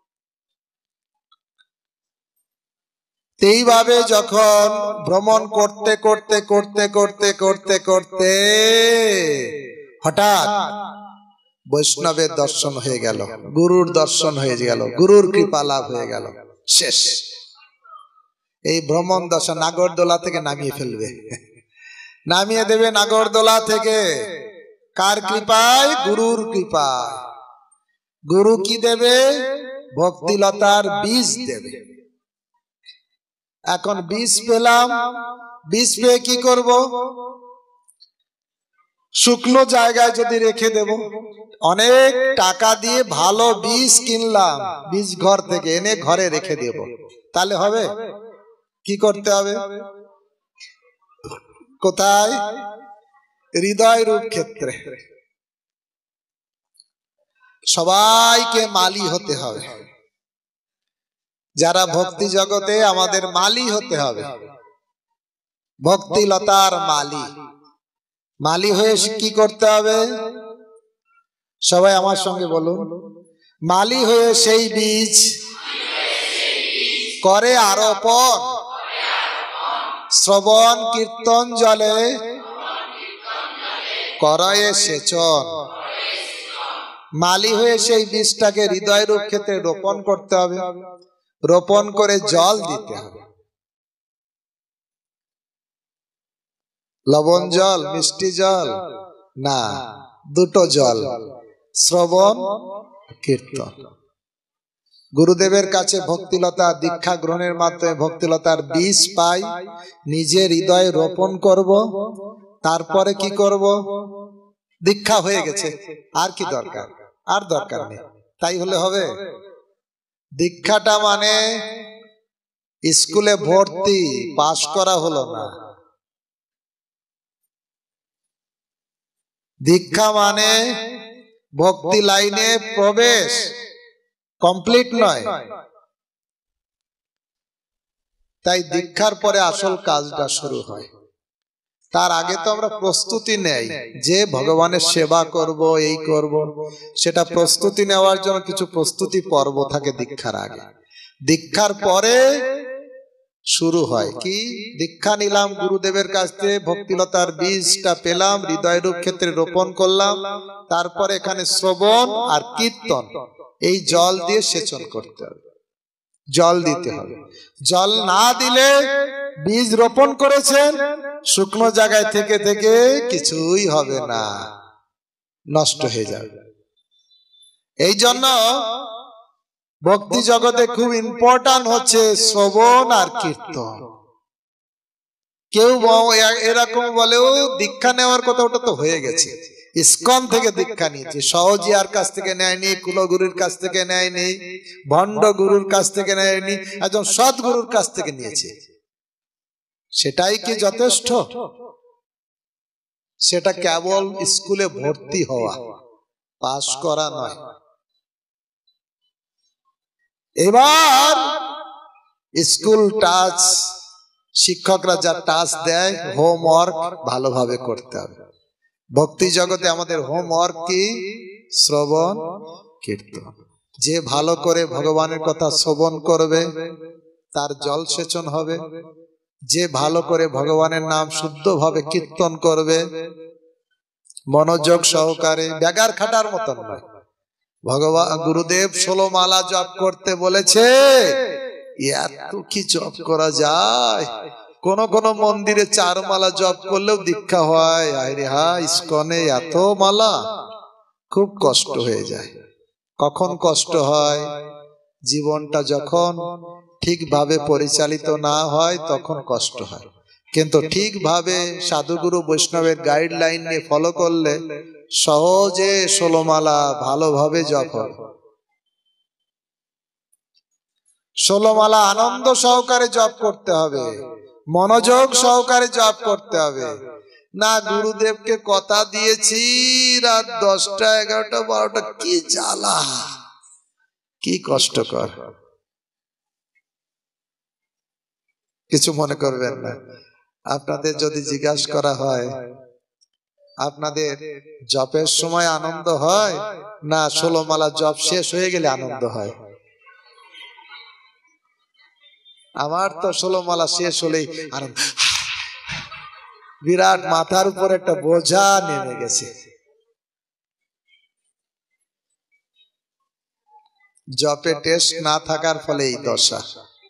এইভাবে যখন ভ্রমণ করতে করতে করতে করতে করতে করতে হঠাৎ বৈষ্ণবের দর্শন হয়ে গেল, গুরুর দর্শন হয়ে গেল, গুরুর কৃপা লাভ হয়ে গেল, শেষ। এই ভ্রমণ দশা নাগরদোলা থেকে নামিয়ে ফেলবে, নামিয়ে দেবে নাগরদোলা থেকে। কার কৃপায়? গুরুর কৃপায়। গুরু কি দেবে? ভক্তিলতার বীজ দেবে। এখন বীজ পেলাম, বীজ পেয়ে কি করব? শুকনো জায়গায় যদি রেখে দেব, অনেক টাকা দিয়ে ভালো বীজ কিনলাম, বীজ ঘর থেকে এনে ঘরে রেখে দেব, তাহলে হবে? কি করতে হবে? কোথায়? হৃদয় রূপ ক্ষেত্রে। সবাইকে মালি হতে হবে। যারা ভক্তি জগতে, আমাদের মালি হতে হবে। ভক্তিলতার মালি। মালি হয়ে কি করতে হবে? সবাই আমার সঙ্গে বলুন, মালি হয়ে সেই বীজ করে আরোপণ, শ্রবণ কীর্তন জলে করয়ে সেচন। মালি হয়ে সেই বীজটাকে হৃদয় রূপ ক্ষেত্রে রোপণ করতে হবে, রোপণ করে জল দিতে হবে। লবণ জল, মিষ্টি জল না, দুটো জল, শ্রবণ কীর্তন। গুরুদেবের কাছে ভক্তিলতা দীক্ষা গ্রহণের মাধ্যমে ভক্তিলতার বীজ পাই, নিজের হৃদয়ে রোপণ করব, তারপরে কি করব? দীক্ষা হয়ে গেছে, আর কি দরকার? আর দরকার নেই। তাই হলে হবে? দীক্ষাটা মানে স্কুলে ভর্তি, পাশ করা হলো না। দীক্ষা মানে ভক্তি লাইনে প্রবেশ, কমপ্লিট নয়। তাই দীক্ষার পরে আসল কাজটা শুরু হয়। তার আগে তো আমরা প্রস্তুতি নেই যে ভগবানের সেবা করব, এই করব। সেটা প্রস্তুতি নেওয়ার জন্য কিছু প্রস্তুতি পর্ব থাকে দীক্ষার আগে। দীক্ষার পরে শুরু হয় কি? দীক্ষা নিলাম গুরুদেবের কাছ থেকে, ভক্তিলতার বীজটা পেলাম, হৃদয় রূপ ক্ষেত্রে রোপণ করলাম, তারপরে এখানে শ্রবণ আর কীর্তন, এই জল দিয়ে সেচন করতে হবে, জল দিতে হবে। জল না দিলে বীজ রোপণ করেছেন, শুকনো জায়গায় থেকে থেকে কিছুই হবে না, নষ্ট হয়ে যাবে। এই জন্য ভক্তি জগতে খুব ইম্পর্টেন্ট হচ্ছে শ্রবণ আর কীর্তন। কেউ এরকম বলেও দীক্ষা নেওয়ার কথা, ওটা তো হয়ে গেছে। ইস্কন থেকে দীক্ষা নিয়েছে, সহজিয়ার কাছ থেকে নেয়নি, কুলগুরুর কাছ থেকে নেয়নি, ভণ্ড গুরুর কাছ থেকে নেয়নি, একজন সৎগুরুর কাছ থেকে নিয়েছে। সেটাই কি যথেষ্ট? সেটা কেবল স্কুলে ভর্তি হওয়া, পাস করা নয়। এবার স্কুল টাচ, শিক্ষকরা যা টাচ দেয়, হোমওয়ার্ক ভালোভাবে করতে হবে। ভক্তি জগতে আমাদের হোমওয়ার্ক কি? শ্রবণ কীর্তন। যে ভালো করে ভগবানের কথা শ্রবণ করবে তার জল সেচন হবে, যে ভালো করে ভগবানের নাম শুদ্ধভাবে কীর্তন করবে মনোযোগ সহকারে, ব্যাগার খাটার মতন নয়। ভগবান গুরুদেব ষোলো মালা জপ করতে বলেছে, এত কি জপ করা যায়? কোন কোন মন্দিরে চার মালা জপ করলেও দীক্ষা হয়। আরে হা, ইস্কনে এত মালা, খুব কষ্ট হয়ে যায়। কখন কষ্ট হয়? জীবনটা যখন ঠিকভাবে পরিচালিত না হয় তখন কষ্ট হয়। কিন্তু ঠিকভাবে সাধুগুরু বৈষ্ণবের গাইডলাইন নিয়ে ফলো করলে সহজে ষোলো মালা ভালোভাবে জপ হয়। ষোলো মালা আনন্দ সহকারে জপ করতে হবে, মনোযোগ সহকারে জপ করতে হবে। না গুরুদেবকে কথা দিয়েছি রাত দশটা এগারোটা বারোটা, কি জ্বালা, কি কষ্টকর। কিছু মনে করবেন না। আপনাদের যদি জিজ্ঞাসা করা হয় আপনাদের জপের সময় আনন্দ হয় না ষোলো মালা জপ শেষ হয়ে গেলে আনন্দ হয়? আমার তো ষোলো মালা শেষ হলেই আনন্দ, বিরাট মাথার উপর একটা বোঝা নেমে গেছে। জপে টেস্ট না থাকার ফলে এই দশা।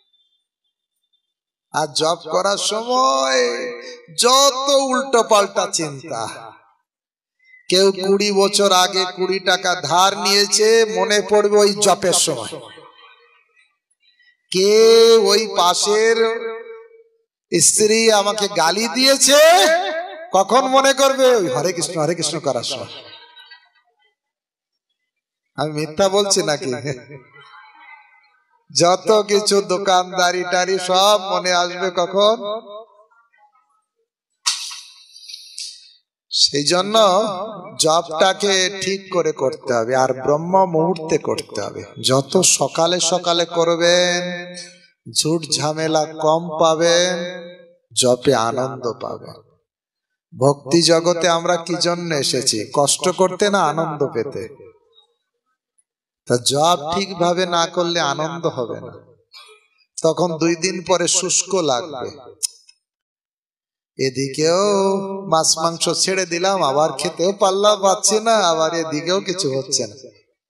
আর জপ করার সময় যত উল্টো পাল্টা চিন্তা। কেউ কুড়ি বছর আগে কুড়ি টাকা ধার নিয়েছে, মনে পড়বে ওই জপের সময়। কে ওই পাশের স্ত্রী আমাকে গালি দিয়েছে, কখন মনে করবে? ওই হরে কৃষ্ণ হরে কৃষ্ণ করার সময়। আমি মিথ্যা বলছি নাকি? যত কিছু দোকানদারি টারি সব মনে আসবে কখন? সেই জন্য জপটাকে ঠিক করে করতে হবে, আর ব্রহ্ম মুহূর্তে করতে হবে। যত সকালে সকালে করবেন ঝুট ঝামেলা কম পাবেন, জপে আনন্দ পাবে। ভক্তি জগতে আমরা কি জন্য এসেছি? কষ্ট করতে না আনন্দ পেতে। তা জপ ঠিকভাবে না করলে আনন্দ হবে না, তখন দুই দিন পরে শুষ্ক লাগবে। এদিকেও মাছ মাংস ছেড়ে দিলাম, আবার খেতেও পারলাম পাচ্ছি না, আবার এদিকেও কিছু হচ্ছে না।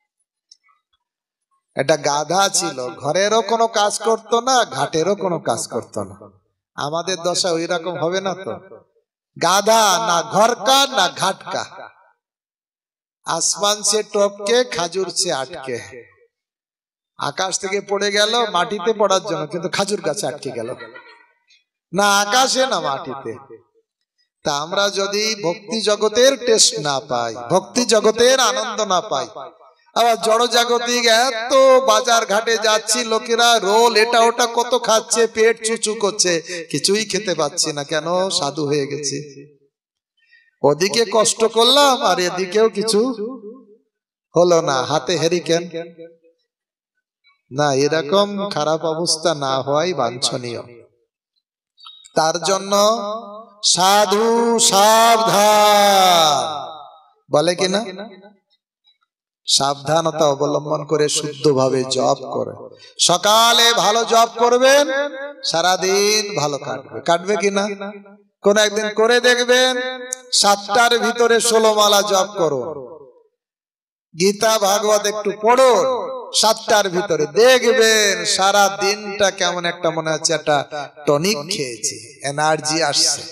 একটা গাধা ছিল, ঘরেরও কোনো কাজ করতো না, ঘাটেরও কোনো কাজ করতো না। আমাদের দশা ওই রকম হবে না তো? গাধা না ঘরকা না ঘাটকা, আসমান সে টপকে খাজুর সে আটকে। আকাশ থেকে পড়ে গেল মাটিতে পড়ার জন্য, কিন্তু খাজুর গাছে আটকে গেল, না আকাশে না মাটিতে। তা আমরা যদি ভক্তি জগতের টেস্ট না পাই, ভক্তি জগতের আনন্দ না পাই, আবার জড় জাগতিক এত বাজার ঘাটে যাচ্ছি, লোকেরা রোল এটা ওটা কত খাচ্ছে, পেট চুচু করছে, কিছুই খেতে পাচ্ছি না, কেন? সাধু হয়ে গেছি। ওদিকে কষ্ট করলাম আর এদিকেও কিছু হলো না, হাতে হেরিকেন না। এরকম খারাপ অবস্থা না হওয়াই বাঞ্ছনীয়। তার জন্য সাধু সাবধান বলে কিনা, সাবধানতা অবলম্বন করে শুদ্ধভাবে জপ করে। সকালে ভালো জপ করবেন, সারাদিন ভালো কাটবে। কাটবে কিনা? কোন একদিন করে দেখবেন, সাতটার ভিতরে ষোলো মালা জপ করুন, গীতা ভাগবত একটু পড়ুন, সাতটার ভিতরে দেখবেন সারা দিনটা কেমন একটা মনে হচ্ছে একটা টনিক খেয়েছি, এনার্জি আসছে।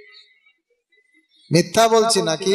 মিথ্যা বলছি নাকি?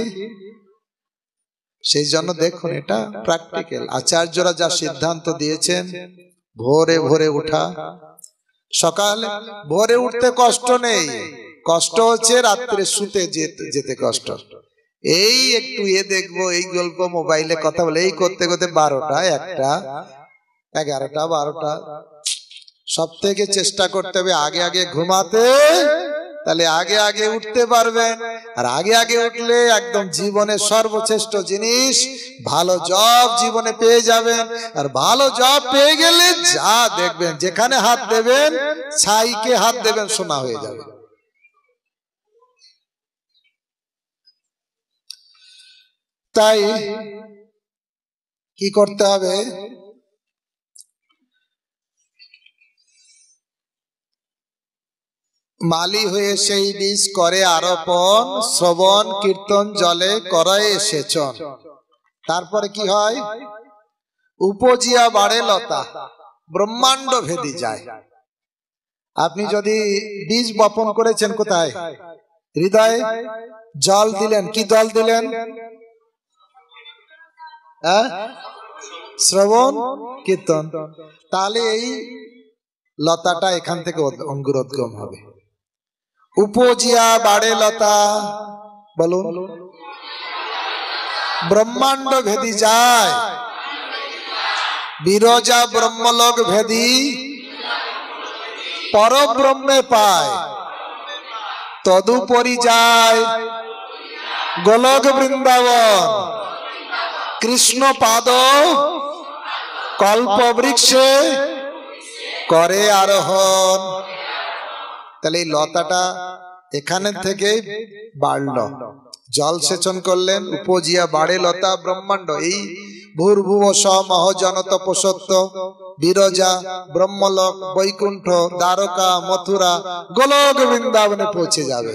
সেই জন্য দেখুন, এটা প্র্যাকটিক্যাল। আচার্যরা যা সিদ্ধান্ত দিয়েছেন, ভোরে ভোরে উঠা। সকালে ভোরে উঠতে কষ্ট নেই, কষ্ট হচ্ছে রাত্রে শুতে যেতে কষ্ট। এই একটু এ দেখবো, এই গল্প, মোবাইলে কথা বলে, এই করতে করতে বারোটা, একটা, এগারোটা, বারোটা। সব থেকে চেষ্টা করতে হবে আগে আগে ঘুমাতে, তাহলে আগে আগে উঠতে পারবেন। আর আগে আগে উঠলে একদম জীবনের সর্বশ্রেষ্ঠ জিনিস ভালো জব জীবনে পেয়ে যাবেন। আর ভালো জব পেয়ে গেলে যা দেখবেন, যেখানে হাত দেবেন, ছাইকে হাত দেবেন, সোনা হয়ে যাবে। তাই কি করতে হবে? মালি হয়ে সেই বীজ করে আরোপণ, শ্রবণ কীর্তন জলে করায় সেচন। তারপরে কি হয়? উপজিয়া বাড়ে লতা, ব্রহ্মাণ্ড ভেদি যায়। আপনি যদি বীজ বপন করেছেন কোথায়? হৃদয়ে। জল দিলেন, কি জল দিলেন? শ্রবণ কীর্তন। তাহলে এই লতাটা এখান থেকে অঙ্কুরোদ্গম হবে। উপজিয়া বাড়ে লতা, বলুন। ব্রহ্মাণ্ড ভেদি যায়, বিরজা ব্রহ্মলোক ভেদি পরব্রহ্মে পায়। তদুপরি যায় গোলক বৃন্দাবন, কৃষ্ণ পাদ কল্প বৃক্ষে করে আরোহণ। তাহলে এই লতাটা এখানে থেকে বাড়ল, জল সেচন করলেন, উপজিয়া বাড়ে লতা ব্রহ্মাণ্ড। এই ভূর্ভুব মহ জনত পোষত্ব, বিরজা, ব্রহ্মলোক, বৈকুণ্ঠ, দ্বারকা, মথুরা, গোলক বৃন্দাবনে পৌঁছে যাবে।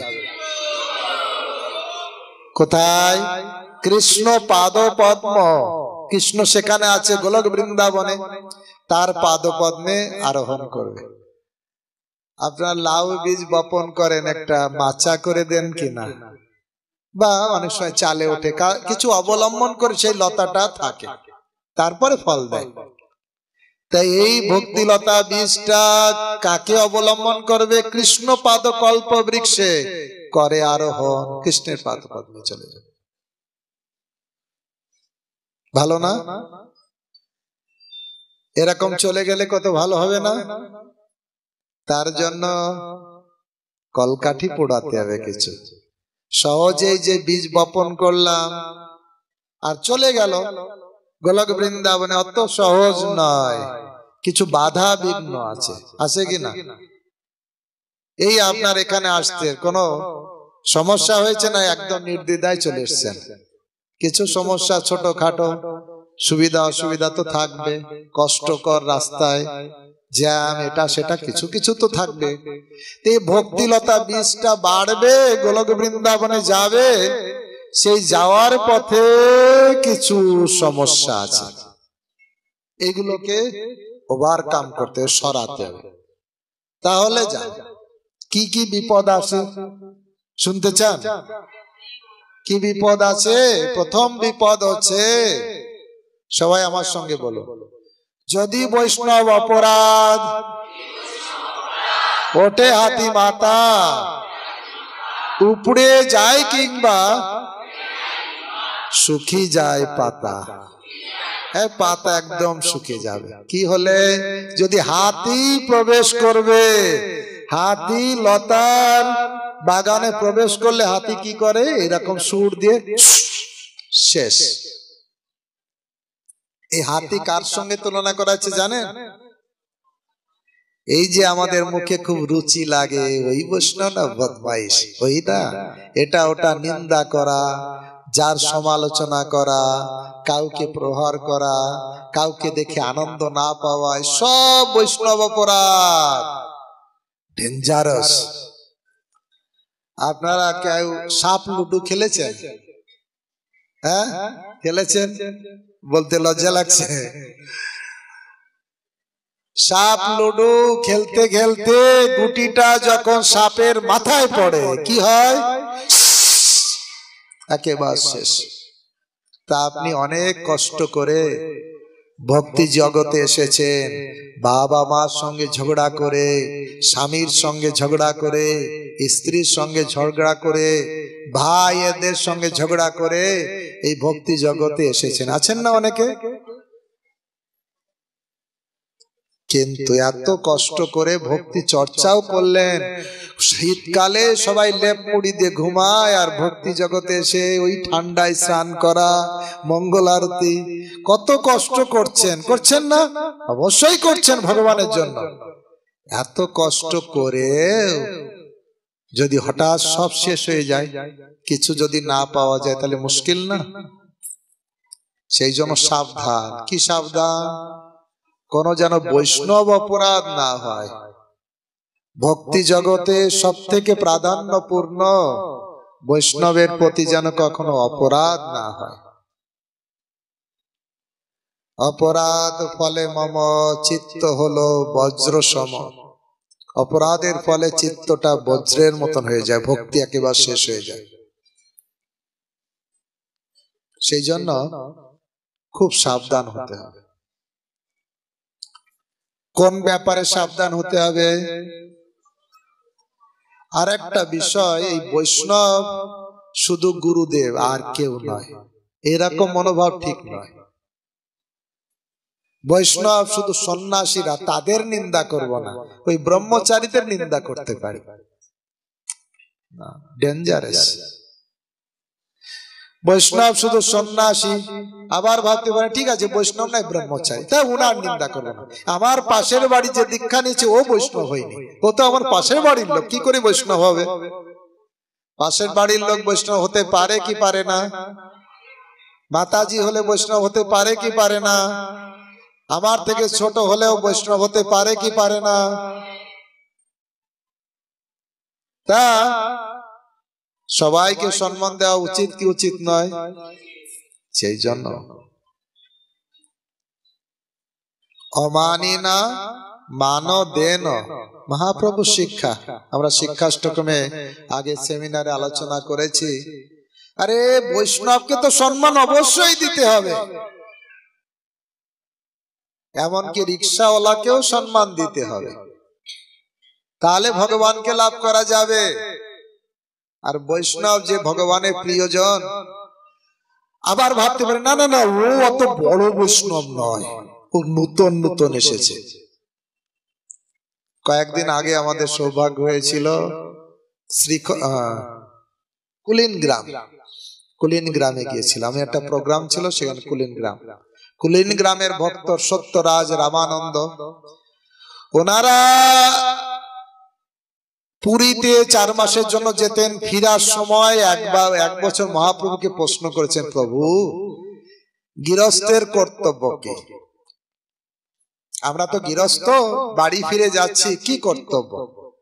কোথায়? কৃষ্ণ পাদ পদ্ম, কৃষ্ণ সেখানে আছে গোলক বৃন্দাবনে, তার পাদ পদ্মে আরোহণ করবে। আপনার লাউ বীজ বপন করেন, একটা মাচা করে দেন কিনা, বা অনেক সময় চালে ওঠে, কিছু অবলম্বন করে সেই লতাটা থাকে, তারপরে ফল দেয়। তাই এই ভক্তি লতা বীজটা কাকে অবলম্বন করবে? কৃষ্ণ পাদ কল্প বৃক্ষে করে আরোহণ, কৃষ্ণের পাদ পদ্মে চলে যাবে। ভালো না? এরকম চলে গেলে কত ভালো হবে না? তার জন্য কলকাঠি পোড়াতে হবে কিছু। সহজেই যে বীজ বপন করলাম আর চলে গেল গোলক বৃন্দাবনে, অত সহজ নয়, কিছু বাধা বিঘ্ন আছে, আছে কিনা? এই আপনার এখানে আসতে কোনো সমস্যা হয়েছে না একদম নির্দ্বিধায় চলে এসেছেন? কিছু সমস্যা ছোটখাটো সুবিধা অসুবিধা তো থাকবে, কষ্টকর রাস্তায় জ্যাম এটা সেটা কিছু কিছু তো থাকবে। এই ভক্তিলতা বীজটা বাড়বে, গোলক বৃন্দাবনে যাবে, সেই যাওয়ার পথে কিছু সমস্যা আছে, এগুলোকে ওভারকাম করতে সরাতে হবে। তাহলে যা কি কি বিপদ আছে শুনতে চান? কি বিপদ আছে? প্রথম বিপদ হচ্ছে, সবাই আমার সঙ্গে বলো, যদি বৈষ্ণব অপরাধ ওঠে হাতি মাথা, উপড়ে যায় কিংবা শুকিয়ে যায় পাতা। হ্যাঁ, পাতা একদম শুকিয়ে যাবে। কি হলে? যদি হাতি প্রবেশ করবে, হাতি লতার বাগানে প্রবেশ করলে হাতি কি করে? এরকম সুর দিয়ে শেষ। এই হাতি কার সঙ্গে তুলনা করা হচ্ছে জানেন? এই যে আমাদের মুখে খুব রুচি লাগে ওই বৈষ্ণব না বদমাইশ, ওইটা এটা ওটা নিন্দা করা, যার সমালোচনা করা, কাউকে প্রহার করা, কাউকে দেখে আনন্দ না পাওয়া, সব বৈষ্ণব অপরাধ, ডেঞ্জারাস। আপনারা কেউ সাপ লুডু খেলেছেন? হ্যাঁ খেলেছেন? বলতে লজ্জা লাগছে। সাপ লুডু খেলতে খেলতে গুটিটা যখন সাপের মাথায় পড়ে কি হয়? একেবারে শেষ। তা আপনি অনেক কষ্ট করে ভক্তি জগতে এসেছেন, বাবা মার সঙ্গে ঝগড়া করে, স্বামীর সঙ্গে ঝগড়া করে, স্ত্রীর সঙ্গে ঝগড়া করে, ভাই এদের সঙ্গে ঝগড়া করে এই ভক্তি জগতে এসেছেন, আছেন না অনেকে? কিন্তু এত কষ্ট করে ভক্তি চর্চাও করলেন, শীতকালে সবাই লেপ মুড়ি দিয়ে ঘুমায়, আর ভক্তি জগতে এসে ওই ঠান্ডায় স্নান করা, মঙ্গল আরতি, কত কষ্ট করছেন, করছেন না? অবশ্যই করছেন ভগবানের জন্য। এত কষ্ট করে যদি হঠাৎ সব শেষ হয়ে যায়, কিছু যদি না পাওয়া যায়, তাহলে মুশকিল না? সেই জন্য সাবধান। কি সাবধান? কোন যেন বৈষ্ণব অপরাধ না হয়। ভক্তি জগতে সব থেকে প্রাধান্যপূর্ণ বৈষ্ণবের প্রতি যেন কখনো অপরাধ না হয়। অপরাধ ফলে মম চিত্ত হলো বজ্র সম। অপরাধের ফলে চিত্তটা বজ্রের মতন হয়ে যায়, ভক্তি একেবারে শেষ হয়ে যায়। সেই জন্য খুব সাবধান হতে হবে। কোন ব্যাপারে সাবধান হতে হবে? আর একটা বিষয়, এই বৈষ্ণব শুধু গুরুদেব আর কেউ নয়, এরকম মনোভাব ঠিক নয়। বৈষ্ণব শুধু সন্ন্যাসীরা, তাদের নিন্দা করব না, ওই ব্রহ্মচারীদের নিন্দা করতে পারি না, ডেঞ্জারাস। বৈষ্ণব শুধু সন্ন্যাসী, আবার ভাবতে পারে ঠিক আছে বৈষ্ণব নাই ব্রহ্মচারী, তা উনার নিন্দা করবো না। আমার পাশের বাড়ি যে দীক্ষা নিয়েছে ও বৈষ্ণব হয়নি, ও তো আমার পাশের বাড়ির লোক, কি করে বৈষ্ণব হবে? পাশের বাড়ির লোক বৈষ্ণব হতে পারে কি পারে না? মাতাজি হলে বৈষ্ণব হতে পারে কি পারে না? আমার থেকে ছোট হলেও বৈষ্ণব হতে পারে কি পারে না? তা সবাইকে সম্মান দেওয়া উচিত কি উচিত নয়? সেই জন্য অমানি না মানো দেন মহাপ্রভু শিক্ষা। আমরা শিক্ষাষ্টকমে আগে সেমিনারে আলোচনা করেছি। আরে বৈষ্ণবকে তো সম্মান অবশ্যই দিতে হবে, এমনকি রিক্সাওয়ালাকেও সম্মান দিতে হবে, তাহলে ভগবানকে লাভ করা যাবে। আর বৈষ্ণব যে ভগবানের প্রিয়জন, আবার ভাবতে পারে না না না ও অত বড় বৈষ্ণব নয়, ও নতুন নতুন এসেছে। কয়েকদিন আগে আমাদের সৌভাগ্য হয়েছিল শ্রী কুলিন গ্রাম, কুলিন গ্রামে গিয়েছিলাম, একটা প্রোগ্রাম ছিল সেখানে। কুলিন গ্রাম, কুলিন গ্রামের ভক্ত সত্যরাজ রামানন্দ, ওনারা পুরীতে চার মাসের জন্য যেতেন, ফিরার সময় একবার এক বছর মহাপ্রভুকে প্রশ্ন করেছেন, প্রভু গৃহস্থের কর্তব্য কি? আমরা তো গৃহস্থ, বাড়ি ফিরে যাচ্ছি, কি কর্তব্য?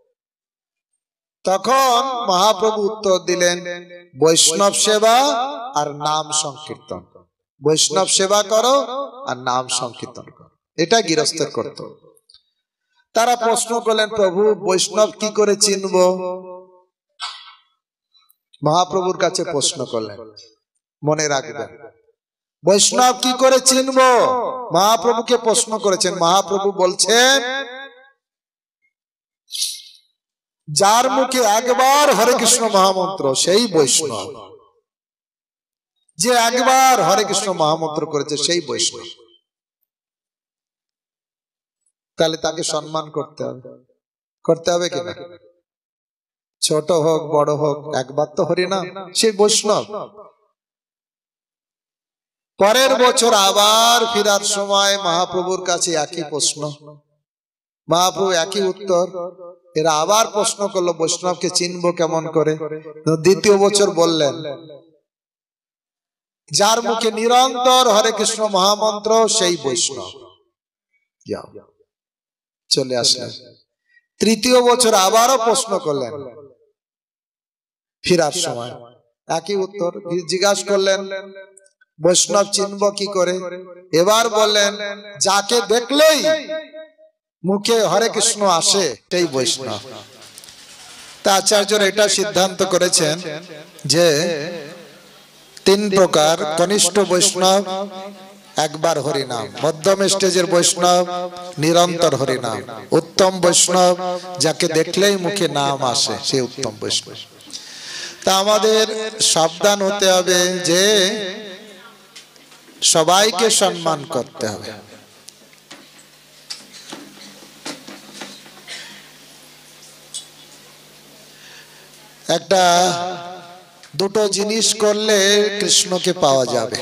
তখন মহাপ্রভু উত্তর দিলেন, বৈষ্ণব সেবা আর নাম সংকীর্তন। বৈষ্ণব সেবা করো আর নাম সংকীর্তন করো, এটা গৃহস্থের কর্তব্য। তারা প্রশ্ন করলেন, প্রভু বৈষ্ণব কি করে চিনব? মহাপ্রভুর কাছে প্রশ্ন করলেন, মনে রাখবেন বৈষ্ণব কি করে চিনব? মহাপ্রভুকে প্রশ্ন করেছেন। মহাপ্রভু বলছেন, যার মুখে একবার হরে কৃষ্ণ মহামন্ত্র সেই বৈষ্ণব। যে একবার হরে কৃষ্ণ মহামন্ত্র করেছে সেই বৈষ্ণব। তাহলে তাকে সম্মান করতে হবে, করতে হবে কিনা? ছোট হোক বড় হোক, একবার তো হরিনাম, সেই বৈষ্ণব। পরের বছর আবার ফিরার সময় মহাপ্রভুর কাছে একই প্রশ্ন, মহাপ্রভু একই উত্তর। এরা আবার প্রশ্ন করলো, বৈষ্ণবকে চিনবো কেমন করে? দ্বিতীয় বছর বললেন, যার মুখে নিরন্তর হরে কৃষ্ণ মহামন্ত্র সেই বৈষ্ণব। যাও, চলে আসলেন। তৃতীয় বছর আবারও প্রশ্ন করলেন, ফিরার সময় একই উত্তর। জিজ্ঞাসা করলেন, বৈষ্ণব চিনব কি করে? এবার বললেন, যাকে দেখলেই মুখে হরে কৃষ্ণ আসে সেই বৈষ্ণব। তা আচার্যরা এটা সিদ্ধান্ত করেছেন যে তিন প্রকার: কনিষ্ঠ বৈষ্ণব, একবার হরিনাম; মধ্যম স্টেজের বৈষ্ণব, নিরন্তর হরিনাম; উত্তম বৈষ্ণব, যাকে দেখলেই মুখে নাম আসে, সে উত্তম বৈষ্ণব। তা আমাদের সাবধান হতে হবে যে সবাইকে সম্মান করতে হবে। একটা দুটো জিনিস করলে কৃষ্ণকে পাওয়া যাবে,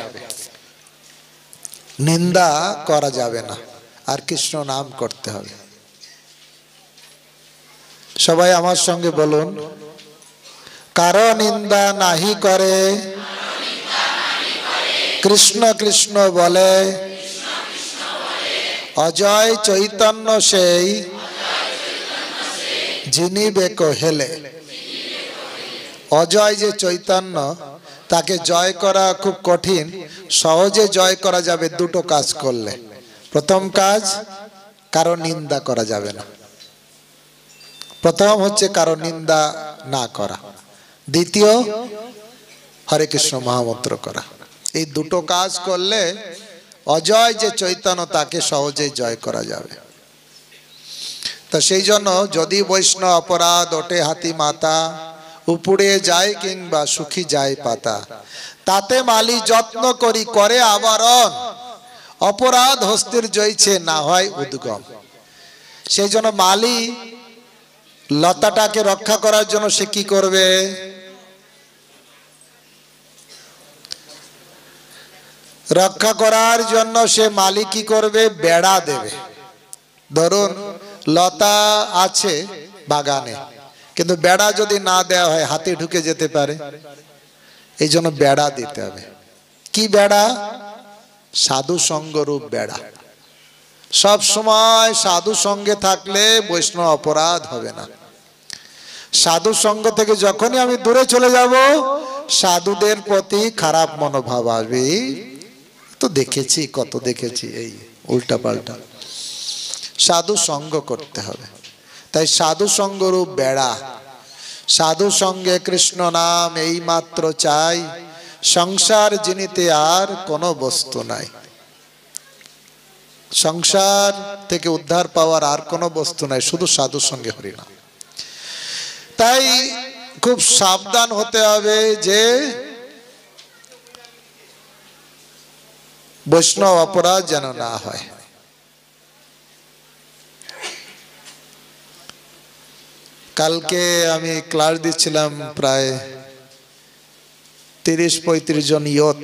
নিন্দা করা যাবে না, আর কৃষ্ণ নাম করতে হবে। সবাই আমার সঙ্গে বলুন, কারো নিন্দা নাহি করে, কৃষ্ণ কৃষ্ণ বলে, অজয় চৈতন্য সেই যিনি কহেলে। অজয় যে চৈতন্য, তাকে জয় করা খুব কঠিন, সহজে জয় করা যাবে দুটো কাজ করলে। প্রথম কাজ, কারো নিন্দা করা যাবে না। প্রথম হচ্ছে কারো নিন্দা না করা, দ্বিতীয় হরে কৃষ্ণ মহামন্ত্র করা। এই দুটো কাজ করলে অজয় যে চৈতন্য, তাকে সহজেই জয় করা যাবে। তো সেই জন্য যদি বৈষ্ণব অপরাধ ওঠে হাতি মাতা, উপড়ে যায় কিংবা সুখী যায় পাতা, তাতে মালি যত্ন করি করে আবরণ, অপরাধ হস্তির জয়ছে না হয় উদ্গম। সেই জন্য মালি লতাটাকে রক্ষা করার জন্য সে কি করবে? রক্ষা করার জন্য সে মালি কি করবে? বেড়া দেবে। ধরুন লতা আছে বাগানে, কিন্তু বেড়া যদি না দেওয়া হয় হাতি ঢুকে যেতে পারে, এই জন্য বেড়া দিতে হবে। কি বেড়া? সাধু সঙ্গরূপ বেড়া। সব সময় সাধু সঙ্গে থাকলে বৈষ্ণব অপরাধ হবে না। সাধু সঙ্গ থেকে যখনই আমি দূরে চলে যাব, সাধুদের প্রতি খারাপ মনোভাব আসবে। তো দেখেছি, কত দেখেছি এই উল্টা পাল্টা। সাধু সঙ্গ করতে হবে। তাই সাধু সঙ্গরূপ বেড়া, সাধু সঙ্গে কৃষ্ণ নাম এই মাত্র চাই, সংসার জিনিতে আর কোনো বস্তু নাই। সংসার থেকে উদ্ধার পাওয়ার আর কোনো বস্তু নাই, শুধু সাধু সঙ্গে হরিনাম। তাই খুব সাবধান হতে হবে যে বৈষ্ণব অপরাধ যেন না হয়। কালকে আমি ক্লাস দিচ্ছিলাম, প্রায় তিরিশ পঁয়ত্রিশ জন ইয়ত,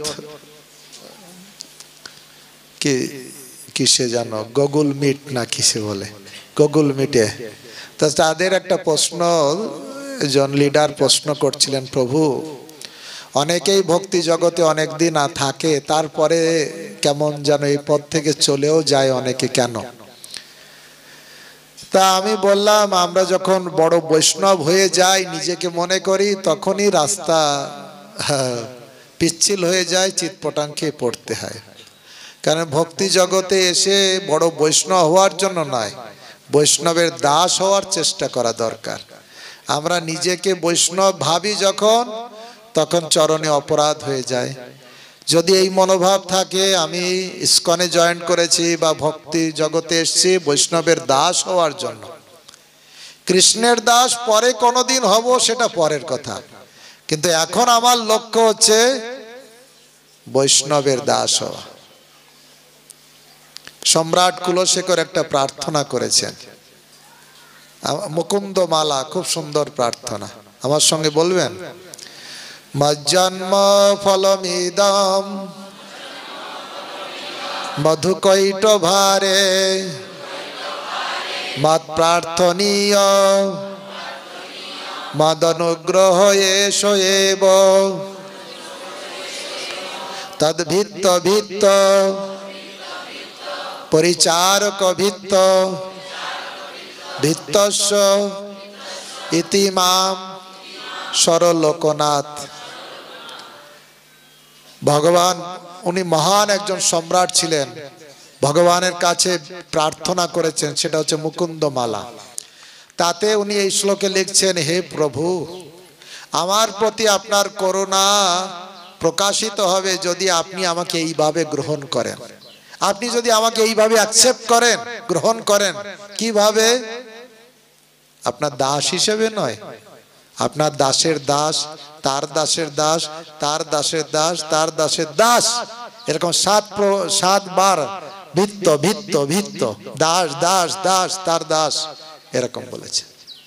কি কিসে জানো, গুগল মিট না কিসে বলে, গুগল মিটে। তো তাদের একটা প্রশ্ন, জন লিডার প্রশ্ন করছিলেন, প্রভু অনেকেই ভক্তি জগতে অনেক দিন থাকে, তারপরে কেমন যেন এই পথ থেকে চলেও যায় অনেকে, কেন? তা আমি বললাম, আমরা যখন বড় বৈষ্ণব হয়ে যাই নিজেকে মনে করি, তখনই রাস্তা পিচ্ছিল হয়ে যায়, চিৎপটাং খেয়ে পড়তে হয়। কারণ ভক্তি জগতে এসে বড় বৈষ্ণব হওয়ার জন্য নয়, বৈষ্ণবের দাস হওয়ার চেষ্টা করা দরকার। আমরা নিজেকে বৈষ্ণব ভাবি যখন, তখন চরণে অপরাধ হয়ে যায়। যদি এই মনোভাব থাকে আমি ইস্কনে জয়েন করেছি বা ভক্তি জগতে এসেছি বৈষ্ণবের দাস হওয়ার জন্য, কৃষ্ণের দাস পরে কোনোদিন হব সেটা পরের কথা, কিন্তু এখন আমার লক্ষ্য হচ্ছে বৈষ্ণবের দাস হওয়া। সম্রাট কুলশেখর একটা প্রার্থনা করেছেন, মুকুন্দ মালা, খুব সুন্দর প্রার্থনা, আমার সঙ্গে বলবেন। মজ্জন্ম ফলমিদম মধুকৈট ভারে মৎ প্রার্থনীয় মদনুগ্রহ এষ এব তদ্ভিত্ত ভিত্ত পরিচারক ভিত্ত ভিত্তস্য ইতি মাম সরলোকনাথ। ভগবান উনি মহান একজন সম্রাট ছিলেন, ভগবানের কাছে প্রার্থনা করেছেন, সেটা হচ্ছে মুকুন্দ মালা। তাতে উনি এই শ্লোকে লিখছেন, হে প্রভু, আমার প্রতি আপনার করুণা প্রকাশিত হবে যদি আপনি আমাকে এইভাবে গ্রহণ করেন, আপনি যদি আমাকে এইভাবে অ্যাকসেপ্ট করেন, গ্রহণ করেন। কিভাবে? আপনার দাস হিসেবে নয়, আপনার দাসের দাস, তার দাসের দাস, তার দাসের দাস, তার দাসের দাস, এরকম সাত সাত বার ভিত্ত ভিত্ত ভিত্ত, দাস দাস দাস, তার দাস, এরকম বলেছে।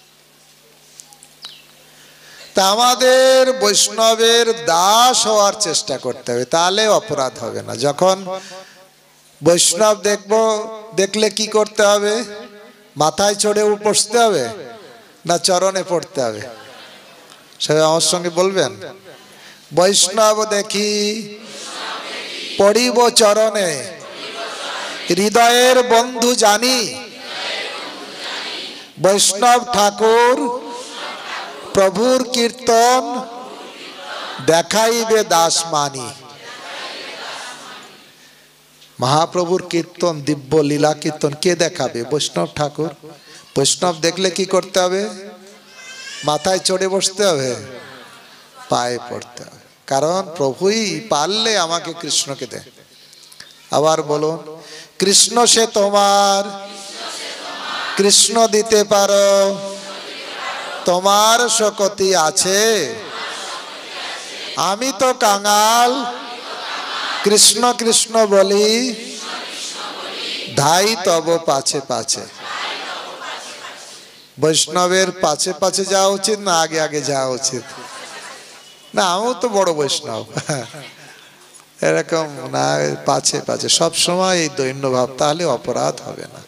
তা আমাদের বৈষ্ণবের দাস হওয়ার চেষ্টা করতে হবে, তাহলে অপরাধ হবে না। যখন বৈষ্ণব দেখবো, দেখলে কি করতে হবে? মাথায় চড়ে বসতে হবে না চরণে পড়তে হবে? সবাই আমার সঙ্গে বলবেন, বৈষ্ণব দেখি পড়িব চরণে, হৃদয়ের বন্ধু জানি, বৈষ্ণব ঠাকুর প্রভুর কীর্তন দেখাইবে দাস মানি। মহাপ্রভুর কীর্তন, দিব্য লীলা কীর্তন কে দেখাবে? বৈষ্ণব ঠাকুর। বৈষ্ণব দেখলে কি করতে হবে? মাথায় চড়ে বসতে হবে, পায়ে পড়তে হবে, কারণ প্রভুই পারলে আমাকে কৃষ্ণকে দে। আবার বলুন, কৃষ্ণ সে তোমার, কৃষ্ণ দিতে পারো, তোমার শক্তি আছে, আমি তো কাঙাল, কৃষ্ণ কৃষ্ণ বলি, ধাই তব পাছে পাছে। বৈষ্ণবের পাছে পাছে যাওয়া উচিত না আগে আগে যাওয়া উচিত? না, আমিও তো বড় বৈষ্ণব, এরকম না, পাছে পাছে সব সময় এই দৈন্য ভাব, তাহলে অপরাধ হবে না।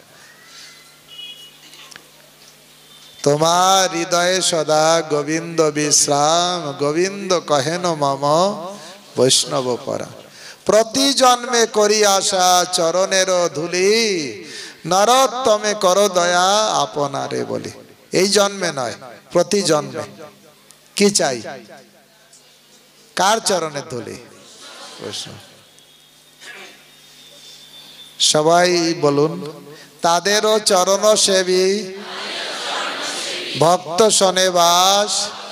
তোমার হৃদয়ে সদা গোবিন্দ বিশ্রাম, গোবিন্দ কহেন মম বৈষ্ণব পরা। প্রতি জন্মে করি আশা চরণের ধুলি, নরোত্তমে করো দয়া আপনারে বলি। এই জন্মে নয়, প্রতি জন্মে। কি চাই? কার চরণের ধুলি? সবাই বলুন, তাদেরও চরণ সেবী ভক্ত শনে বাস,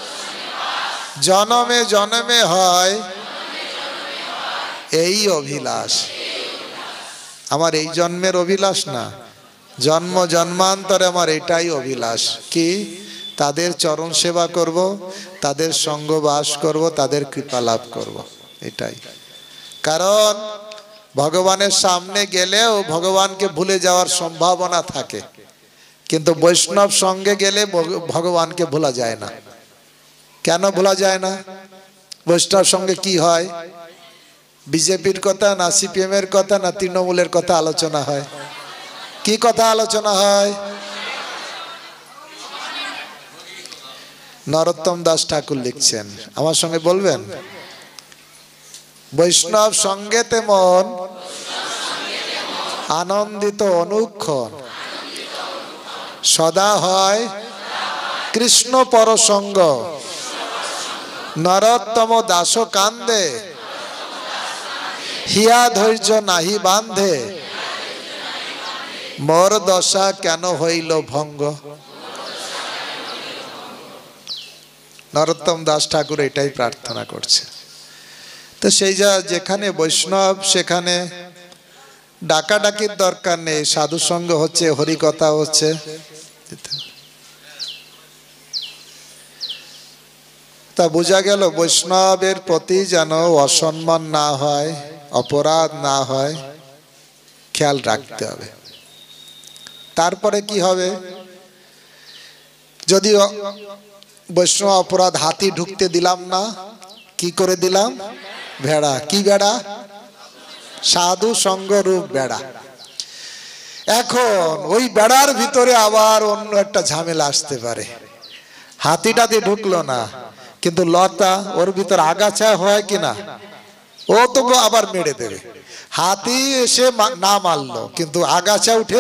জনমে জনমে হয় এই অভিলাষ। আমার এই জন্মের অভিলাষ না, জন্ম জন্মান্তরে আমার এটাই অভিলাষ। কি? তাদের চরণ সেবা করব, তাদের সঙ্গ বাস করব, তাদের কৃপা লাভ করব, এটাই। কারণ ভগবানের সামনে গেলেও ভগবানকে ভুলে যাওয়ার সম্ভাবনা থাকে, কিন্তু বৈষ্ণব সঙ্গে গেলে ভগবানকে ভোলা যায় না। কেন ভোলা যায় না? বৈষ্ণব সঙ্গে কি হয়? বিজেপির কথা না সিপিএম এর কথা না তৃণমূলের কথা আলোচনা হয়? কি কথা আলোচনা হয়? নরোত্তম দাস ঠাকুর লিখছেন, আমার সঙ্গে বলবেন। বৈষ্ণব সঙ্গেতে মন আনন্দিত অনুক্ষণ, সদা হয় কৃষ্ণ পরসঙ্গ, নরোত্তম দাস কান্দে হিয়া ধৈর্য নাহি বান্ধে, মোর দশা কেন হইল ভঙ্গ। নরোত্তম দাস ঠাকুর এটাই প্রার্থনা করছে। তো সেই যা যেখানে বৈষ্ণব সেখানে ডাকাডাকির দরকার নেই, সাধু সঙ্গ হচ্ছে, হরিকথা হচ্ছে। তা বোঝা গেল বৈষ্ণবের প্রতি যেন অসম্মান না হয়, অপরাধ না হয়, খেয়াল রাখতে হবে। তারপরে কি হবে, যদি বৈষ্ণব অপরাধ, হাতি ঢুকতে দিলাম না, কি করে দিলাম, ভেড়া। কি ভেড়া? সাধু সঙ্গ রূপ ভেড়া। এখন ওই বেড়ার ভিতরে আবার অন্য একটা ঝামেলা আসতে পারে। হাতিটাতে ঢুকলো না, কিন্তু লতা ওর ভিতর আগাছা হয় কিনা, ও তো আবার মেরে দেবে। হাতি এসে না মারলো, কিন্তু আগাছা উঠে।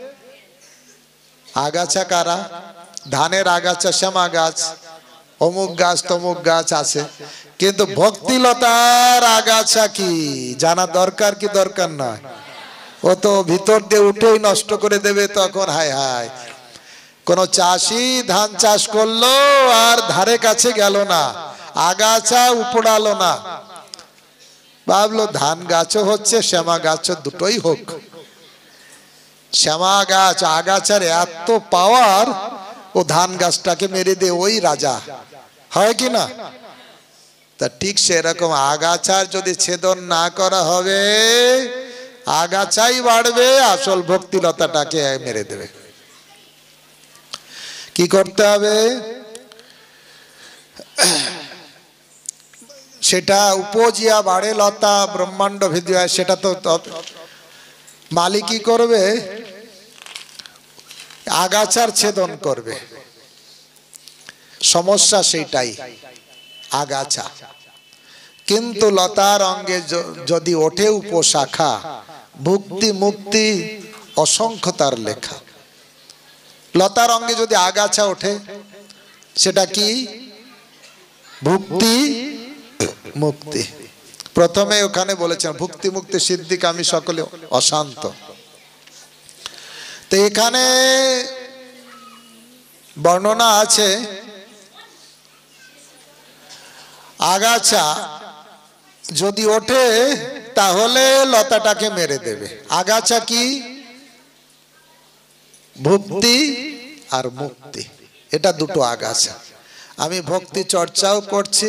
আগাছা কারা? ধানের আগাছা, শ্যামা গাছ, অমুক গাছ তমুক গাছ আছে, কিন্তু ভক্তিলতার আগাছা কি জানা দরকার কি দরকার নয়? ও তো ভিতর দিয়ে উঠেই নষ্ট করে দেবে। তখন হায় হায়, কোন চাষি ধান চাষ করলো আর ধারে কাছে গেল না, আগাছা উপড়ালো না, ভাবলো ধান গাছও হচ্ছে শ্যামা গাছও, দুটোই হোক। শ্যামা গাছ আগাছার এত পাওয়ার, ও ধান গাছটাকে মেরে দে, ওই রাজা হয় কি না? তা ঠিক সেরকম আগাছার যদি ছেদন না করা হবে, আগাছাই বাড়বে, আসল ভক্তিলতাটাকে মেরে দেবে। কি করতে হবে? সেটা উপজিয়া বাড়ে লতা ব্রহ্মাণ্ড ভিদি হয়, সেটা তো মালিক কি করবে? আগাছার ছেদন করবে। সমস্যা সেইটাই, আগাছা। কিন্তু লতার অঙ্গে যদি ওঠে উপশাখা, ভুক্তি মুক্তি অসংখ্য তার লেখা। লতার অঙ্গে যদি আগাছা ওঠে, সেটা কি? ভুক্তি মুক্তি। প্রথমে ওখানে বলেছেন ভুক্তি মুক্তি সিদ্ধিকামী সকলে অশান্ত। তো এখানে বর্ণনা আছে, আগাছা যদি ওঠে তাহলে লতাটাকে মেরে দেবে। আগাছা কি? ভক্তি আর মুক্তি, এটা দুটো আগাছা। আমি ভক্তি চর্চাও করছি,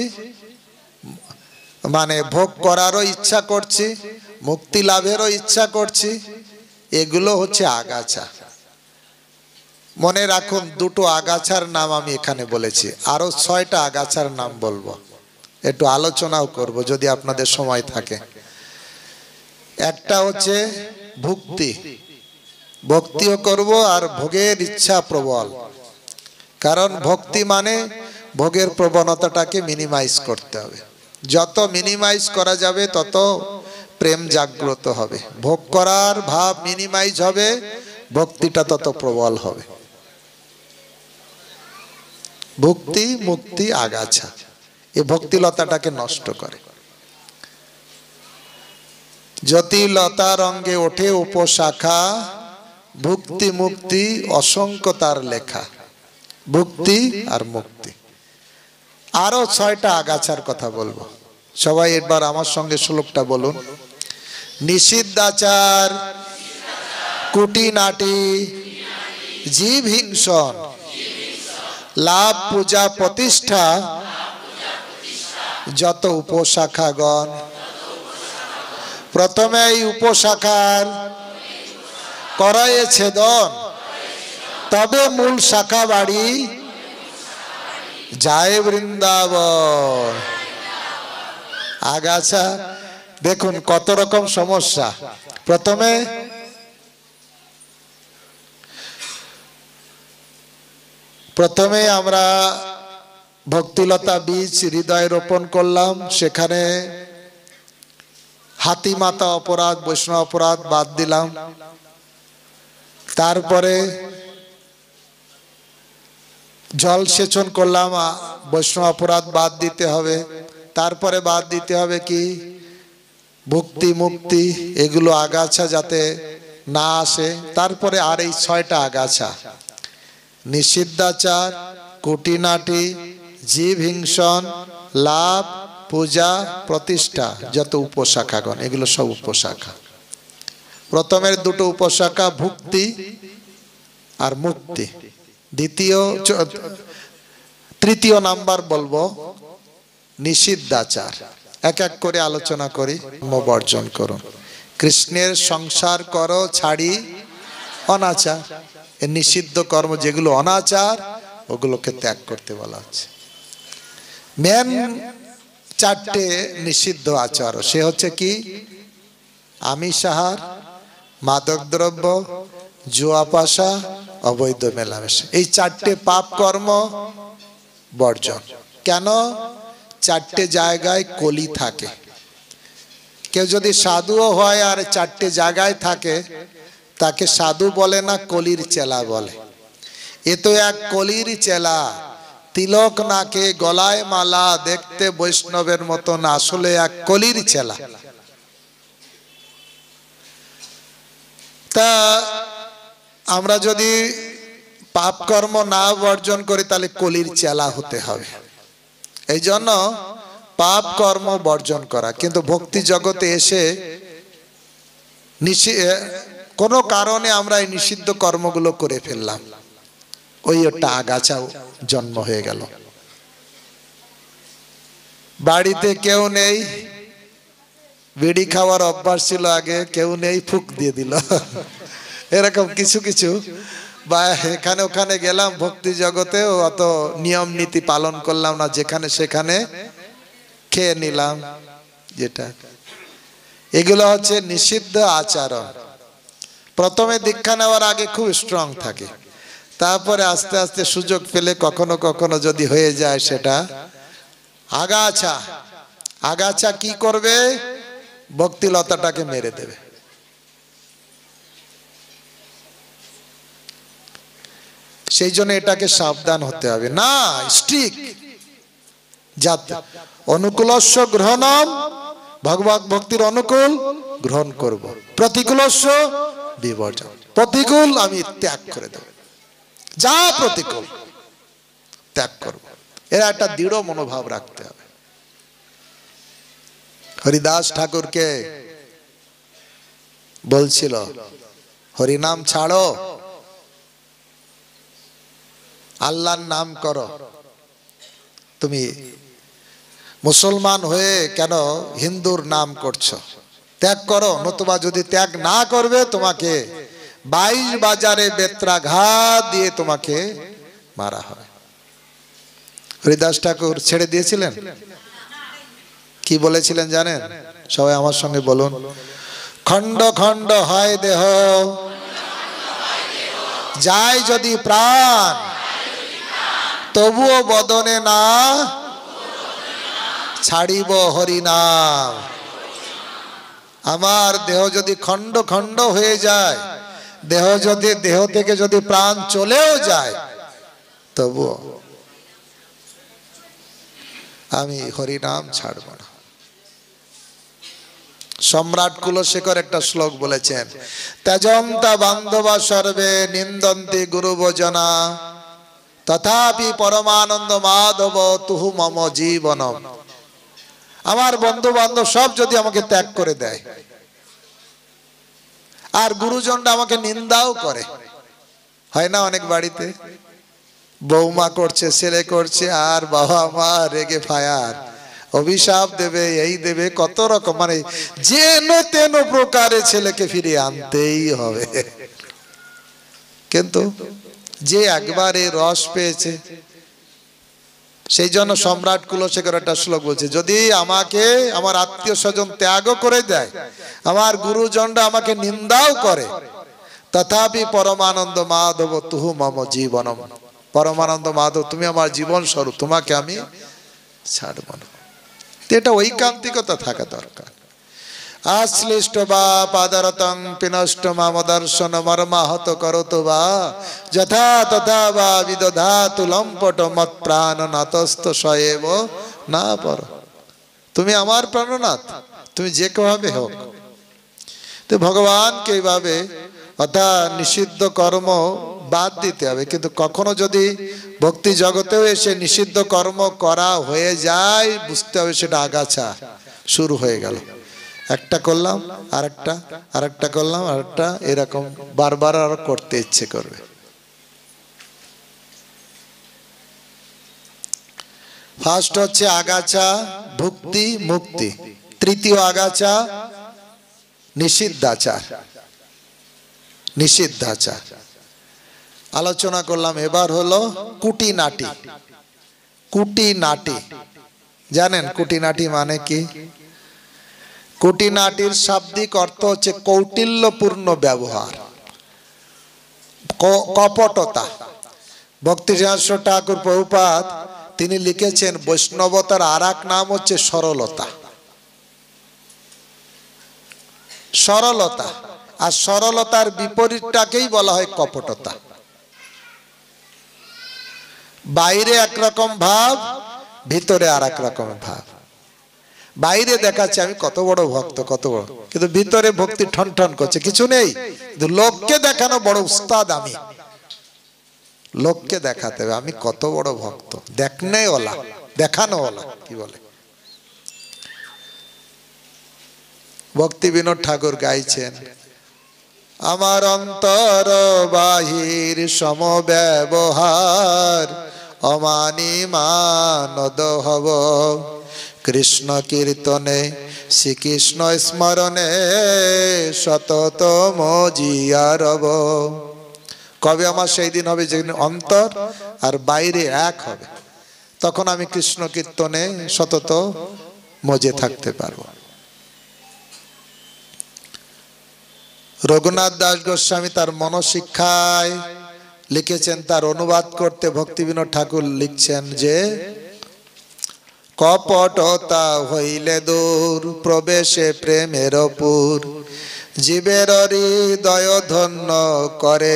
মানে ভোগ করারও ইচ্ছা করছি, মুক্তি লাভেরও ইচ্ছা করছি, এগুলো হচ্ছে আগাছা। মনে রাখুন, দুটো আগাছার নাম আমি এখানে বলেছি, আরো ছয়টা আগাছার নাম বলবো, একটু আলোচনাও করব যদি আপনাদের সময় থাকে। একটা হচ্ছে ভুক্তি, ভক্তিও করব, আর ভোগের ইচ্ছা প্রবল। কারণ ভক্তি মানে ভোগের প্রবণতাটাকে মিনিমাইজ করতে হবে। যত মিনিমাইজ করা যাবে তত প্রেম জাগ্রত হবে, ভোগ করার ভাব মিনিমাইজ হবে, ভক্তিটা তত প্রবল হবে। ভক্তি মুক্তি আগাছা, এই ভক্তিলতাটাকে নষ্ট করে। যতি লতার অঙ্গে ওঠে উপশাখা, ভক্তি মুক্তি অসংখ্য তার লেখা। ভক্তি আর মুক্তি। আরো ছয়টা আগাছার কথা বলবো, সবাই একবার আমার সঙ্গে শ্লোকটা বলুন। নিষিদ্ধাচার, কুটিনাটি, জীব হিংসন, লাভ পূজা প্রতিষ্ঠা, যত উপশাখাগণ। প্রথমে এই উপশাখার করায় ছেদন, তবে মূল শাখা বাড়ি যায় বৃন্দাবন। আগাছা দেখুন কত রকম সমস্যা। প্রথমে প্রথমে আমরা ভক্তিলতা বীজ হৃদয়ে রোপণ করলাম, সেখানে হাতিমাতা অপরাধ বৈষ্ণব অপরাধ বাদ দিলাম। তারপরে জল সেচন করলাম, বৈষ্ণব অপরাধ বাদ দিতে হবে। তারপরে বাদ দিতে হবে কি ভক্তি মুক্তি, এগুলো আগাছা যাতে না আসে। তারপরে আর এই ছয়টা আগাছা, নিষিদ্ধাচার, কুটিনাটি, জীব হিংসন, লাভ, পূজা, প্রতিষ্ঠা, যত উপশাখাগণ, এগুলো সব উপশাখা। প্রথমের দুটো উপশাখা ভক্তি আর মুক্তি। দ্বিতীয় তৃতীয় নাম্বার বলবো নিষিদ্ধাচার। এক এক করে আলোচনা করি। বর্জন করুন, কৃষ্ণের সংসার করো ছাড়ি অনাচার। এ নিষিদ্ধ কর্ম যেগুলো অনাচার, ওগুলোকে ত্যাগ করতে বলা হচ্ছে। মেন চারটে নিষিদ্ধ আচার, সে হচ্ছে কি আমিষাহার, মাদক দ্রব্য, জুয়াপাশা, অবৈধ মেলামেশা। এই চারটে পাপ কর্ম বর্জন। কেন? চারটে জায়গায় কলি থাকে। কেউ যদি সাধুও হয় আর চারটে জায়গায় থাকে, তাকে সাধু বলে না, কলির চেলা বলে। এ তো এক কলির চেলা, তিলক নাকে, গলায় মালা, দেখতে বৈষ্ণবের মতন, আসলে এক কলির চেলা। তা আমরা যদি পাপ কর্ম না বর্জন করি, তাহলে কলির চেলা হতে হবে। এই জন্য পাপ কর্ম বর্জন করা। কিন্তু ভক্তি জগতে এসে কোনো কারণে আমরা এই নিষিদ্ধ কর্মগুলো করে ফেললাম, ওই একটা আগাছা জন্ম হয়ে গেল। বাড়িতে কেউ নেই, বিড়ি খাওয়ার অভ্যাস ছিল আগে, কেউ নেই, ফুক দিয়ে দিল। এরকম কিছু কিছু, বা এখানে ওখানে গেলাম ভক্তি জগতে, অত নিয়ম নীতি পালন করলাম না, যেখানে সেখানে খেয়ে নিলাম। যেটা এগুলো হচ্ছে নিষিদ্ধ আচরণ। প্রথমে দীক্ষা নেওয়ার আগে খুব স্ট্রং থাকে, তারপরে আস্তে আস্তে সুযোগ পেলে কখনো কখনো যদি হয়ে যায় সেটা আগাছা। আগাছা কি করবে? ভক্তিলতাটাকে মেরে দেবে। সেই জন্য এটাকে সাবধান হতে হবে না, স্ট্রিক। যাতে অনুকূলস্য গ্রহণম, ভগবত ভক্তির অনুকূল গ্রহণ করব, প্রতিকূলস্য বিবর্জন, প্রতিকূল আমি ত্যাগ করে দেব, যা প্রতিকূল ত্যাগ করব। এরা একটা দৃঢ় মনোভাব রাখতে হবে। হরিদাস ঠাকুরকে বলছিল হরিনাম ছাড়ো, আল্লাহর নাম করো। তুমি মুসলমান হয়ে কেন হিন্দুর নাম করছো? ত্যাগ করো, নতুবা যদি ত্যাগ না করবে তোমাকে বাইশ বাজারে বেত্রাঘাত দিয়ে তোমাকে মারা হবে। হরিদাস ঠাকুর ছেড়ে দিয়েছিলেন? কি বলেছিলেন জানেন? সবাই আমার সঙ্গে বলুন, খণ্ড খণ্ড হয় দেহ, যায় যদি প্রাণ, তবুও বদনে না ছাড়িব হরিনাম। আমার দেহ যদি খণ্ড খণ্ড হয়ে যায়, দেহ যদি দেহ থেকে যদি প্রাণ চলেও যায়, তবুও আমি হরিনাম ছাড়ব না। সম্রাট কুলশেখর একটা শ্লোক বলেছেন, ত্যজন্তা বান্ধবা সর্বে নিন্দন্তি গুরুবজনা, তথাপি পরমানন্দ মাধব তুহু মম জীবনম। আমার বন্ধু বান্ধব সব যদি আমাকে ত্যাগ করে দেয়, আর গুরুজনরা আমাকে নিন্দাও করে, হয় না অনেক বাড়িতে বৌমা করছে, ছেলে করছে, আর বাবা মা রেগে ফায়ার, অভিশাপ দেবে, এই দেবে, কত রকম, মানে যেন তেন প্রকারে ছেলেকে ফিরিয়ে আনতেই হবে। কিন্তু যে একবার এই রস পেয়েছে, সেই জন্য সম্রাট কুলশেখর একটা শ্লোক বলছে, যদি আমাকে আমার আত্মীয় স্বজন ত্যাগ করে দেয়, আমার গুরুজনরা আমাকে নিন্দাও করে, তথাপি পরমানন্দ মাধব তুহু মম জীবনম, পরমানন্দ মাধব তুমি আমার জীবন স্বরূপ, তোমাকে আমি ছাড়ব না। এটা ঐকান্তিকতা থাকা দরকার। আশ্লিষ্ট বা পাদরতং পিনষ্ট মাম দর্শন মর্মাহত করতো বা যথা তথা বা বিদধাতু লম্পট মত প্রাণ নাতস্থ সয়েব না পর। তুমি আমার প্রাণনাথ, তুমি যে কেভাবে হোক। তো ভগবানকে এইভাবে অর্থাৎ নিষিদ্ধ কর্ম বাদ দিতে হবে। কিন্তু কখনো যদি ভক্তি জগতেও এসে নিষিদ্ধ কর্ম করা হয়ে যায়, বুঝতে হবে সেটা আগাছা শুরু হয়ে গেল। একটা করলাম আর একটা, আর একটা করলাম আর একটা, এরকম বারবার আরো করতে ইচ্ছে করবে। ফার্স্ট হচ্ছে আগাছা ভুক্তি মুক্তি, তৃতীয় আগাছা নিষিদ্ধাচার। নিষিদ্ধাচার আলোচনা করলাম। এবার হলো কুটিনাটি। কুটিনাটি জানেন কুটিনাটি মানে কি? কুটিনাটির শাব্দিক অর্থ হচ্ছে কৌটিল্যপূর্ণ ব্যবহার, কপটতা। ভক্তি সিংহাস ঠাকুর প্রভুপাদ তিনি লিখেছেন বৈষ্ণবতার আর এক নাম হচ্ছে সরলতা। সরলতা আর সরলতার বিপরীতটাকেই বলা হয় কপটতা। বাইরে একরকম ভাব, ভিতরে আর এক রকম ভাব। বাইরে দেখাচ্ছে আমি কত বড় ভক্ত, কত বড়, কিন্তু ভিতরে ভক্তি ঠন ঠন করছে, কিছু নেই। কিন্তু লোককে দেখানো বড় উস্তাদ আমি, লোককে দেখাতে হবে আমি কত বড় ভক্ত, দেখনে ওলা, দেখানো ওলা কি বলে। ভক্তি বিনোদ ঠাকুর গাইছেন আমার অন্তর বাহির সমব্যবহার অমানি মানদ হব কৃষ্ণ কীর্তনে শ্রীকৃষ্ণ স্মরণে সতত মজিয়া রব। কবে আমার সেই দিন হবে যেদিন অন্তর আর বাইরে এক হবে, তখন আমি কৃষ্ণ কীর্তনে সতত মজে থাকতে পারবো। রঘুনাথ দাস গোস্বামী তার মনশিক্ষায় লিখেছেন, তার অনুবাদ করতে ভক্তি বিনোদ ঠাকুর লিখছেন যে কপটতা হইলে দূর প্রবেশে প্রেমের পুর জীবের হৃদয় ধন্য করে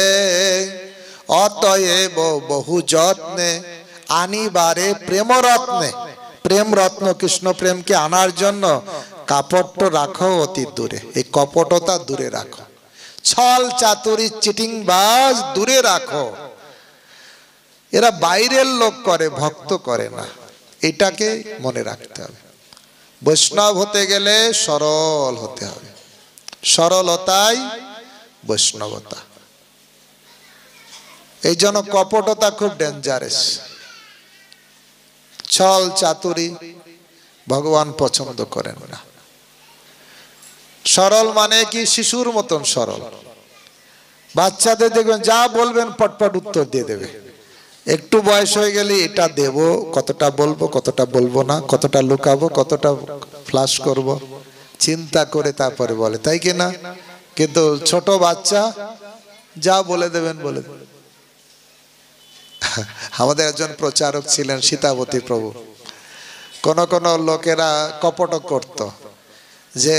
অতএব বহু যত্নে আনিবারে প্রেম রত্নে। প্রেম রত্ন কৃষ্ণ প্রেমকে আনার জন্য কাপট রাখো অতি দূরে, এই কপটতা দূরে রাখো, ছল চাতুরি চিটিং বাজ দূরে রাখো। এরা বাইরের লোক করে, ভক্ত করে না, এটাকে মনে রাখতে হবে। বৈষ্ণব হতে গেলে সরল হতে হবে, সরলতাই বৈষ্ণবতা। এই জন্য কপটতা খুব ডেঞ্জারাস। ছল চাতুরি ভগবান পছন্দ করেন না। সরল মানে কি? শিশুর মতন সরল। বাচ্চাদের দেখবেন যা বলবেন পটপট উত্তর দিয়ে দেবে। একটু বয়স হয়ে গেলে এটা দেব, কতটা বলবো, কতটা বলবো না, কতটা লুকাবো, কতটা ফ্লাশ করব, চিন্তা করে তারপরে বলে, তাই কি না? কিন্তু ছোট বাচ্চা যা বলে দেবেন বলে দেবেন। আমাদের একজন প্রচারক ছিলেন সীতাবতী প্রভু। কোন কোন লোকেরা কপট করত যে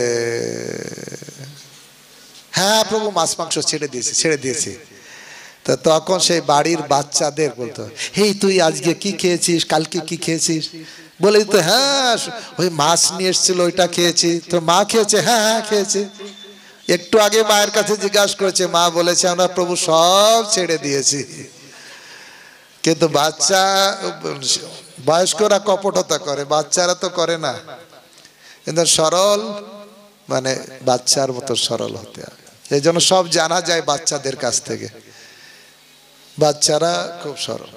হ্যাঁ প্রভু মাছ মাংস ছেড়ে দিয়েছি ছেড়ে দিয়েছি তো তখন সেই বাড়ির বাচ্চাদের বলতো, হেই তুই আজকে কি খেয়েছিস, কালকে কি খেয়েছিস? বলে দিত হ্যাঁ ওই মাছ নিয়ে এসেছিল ওইটা খেয়েছি। তো মা খেয়েছে? হ্যাঁ হ্যাঁ খেয়েছে। একটু আগে মায়ের কাছে জিজ্ঞাসা করেছে, মা বলেছে আমরা প্রভু সব ছেড়ে দিয়েছি। কিন্তু বাচ্চা, বয়স্করা কপটতা করে, বাচ্চারা তো করে না। কিন্তু সরল মানে বাচ্চার মতো সরল হতে হবে। এই জন্য সব জানা যায় বাচ্চাদের কাছ থেকে, বাচ্চারা খুব সরল।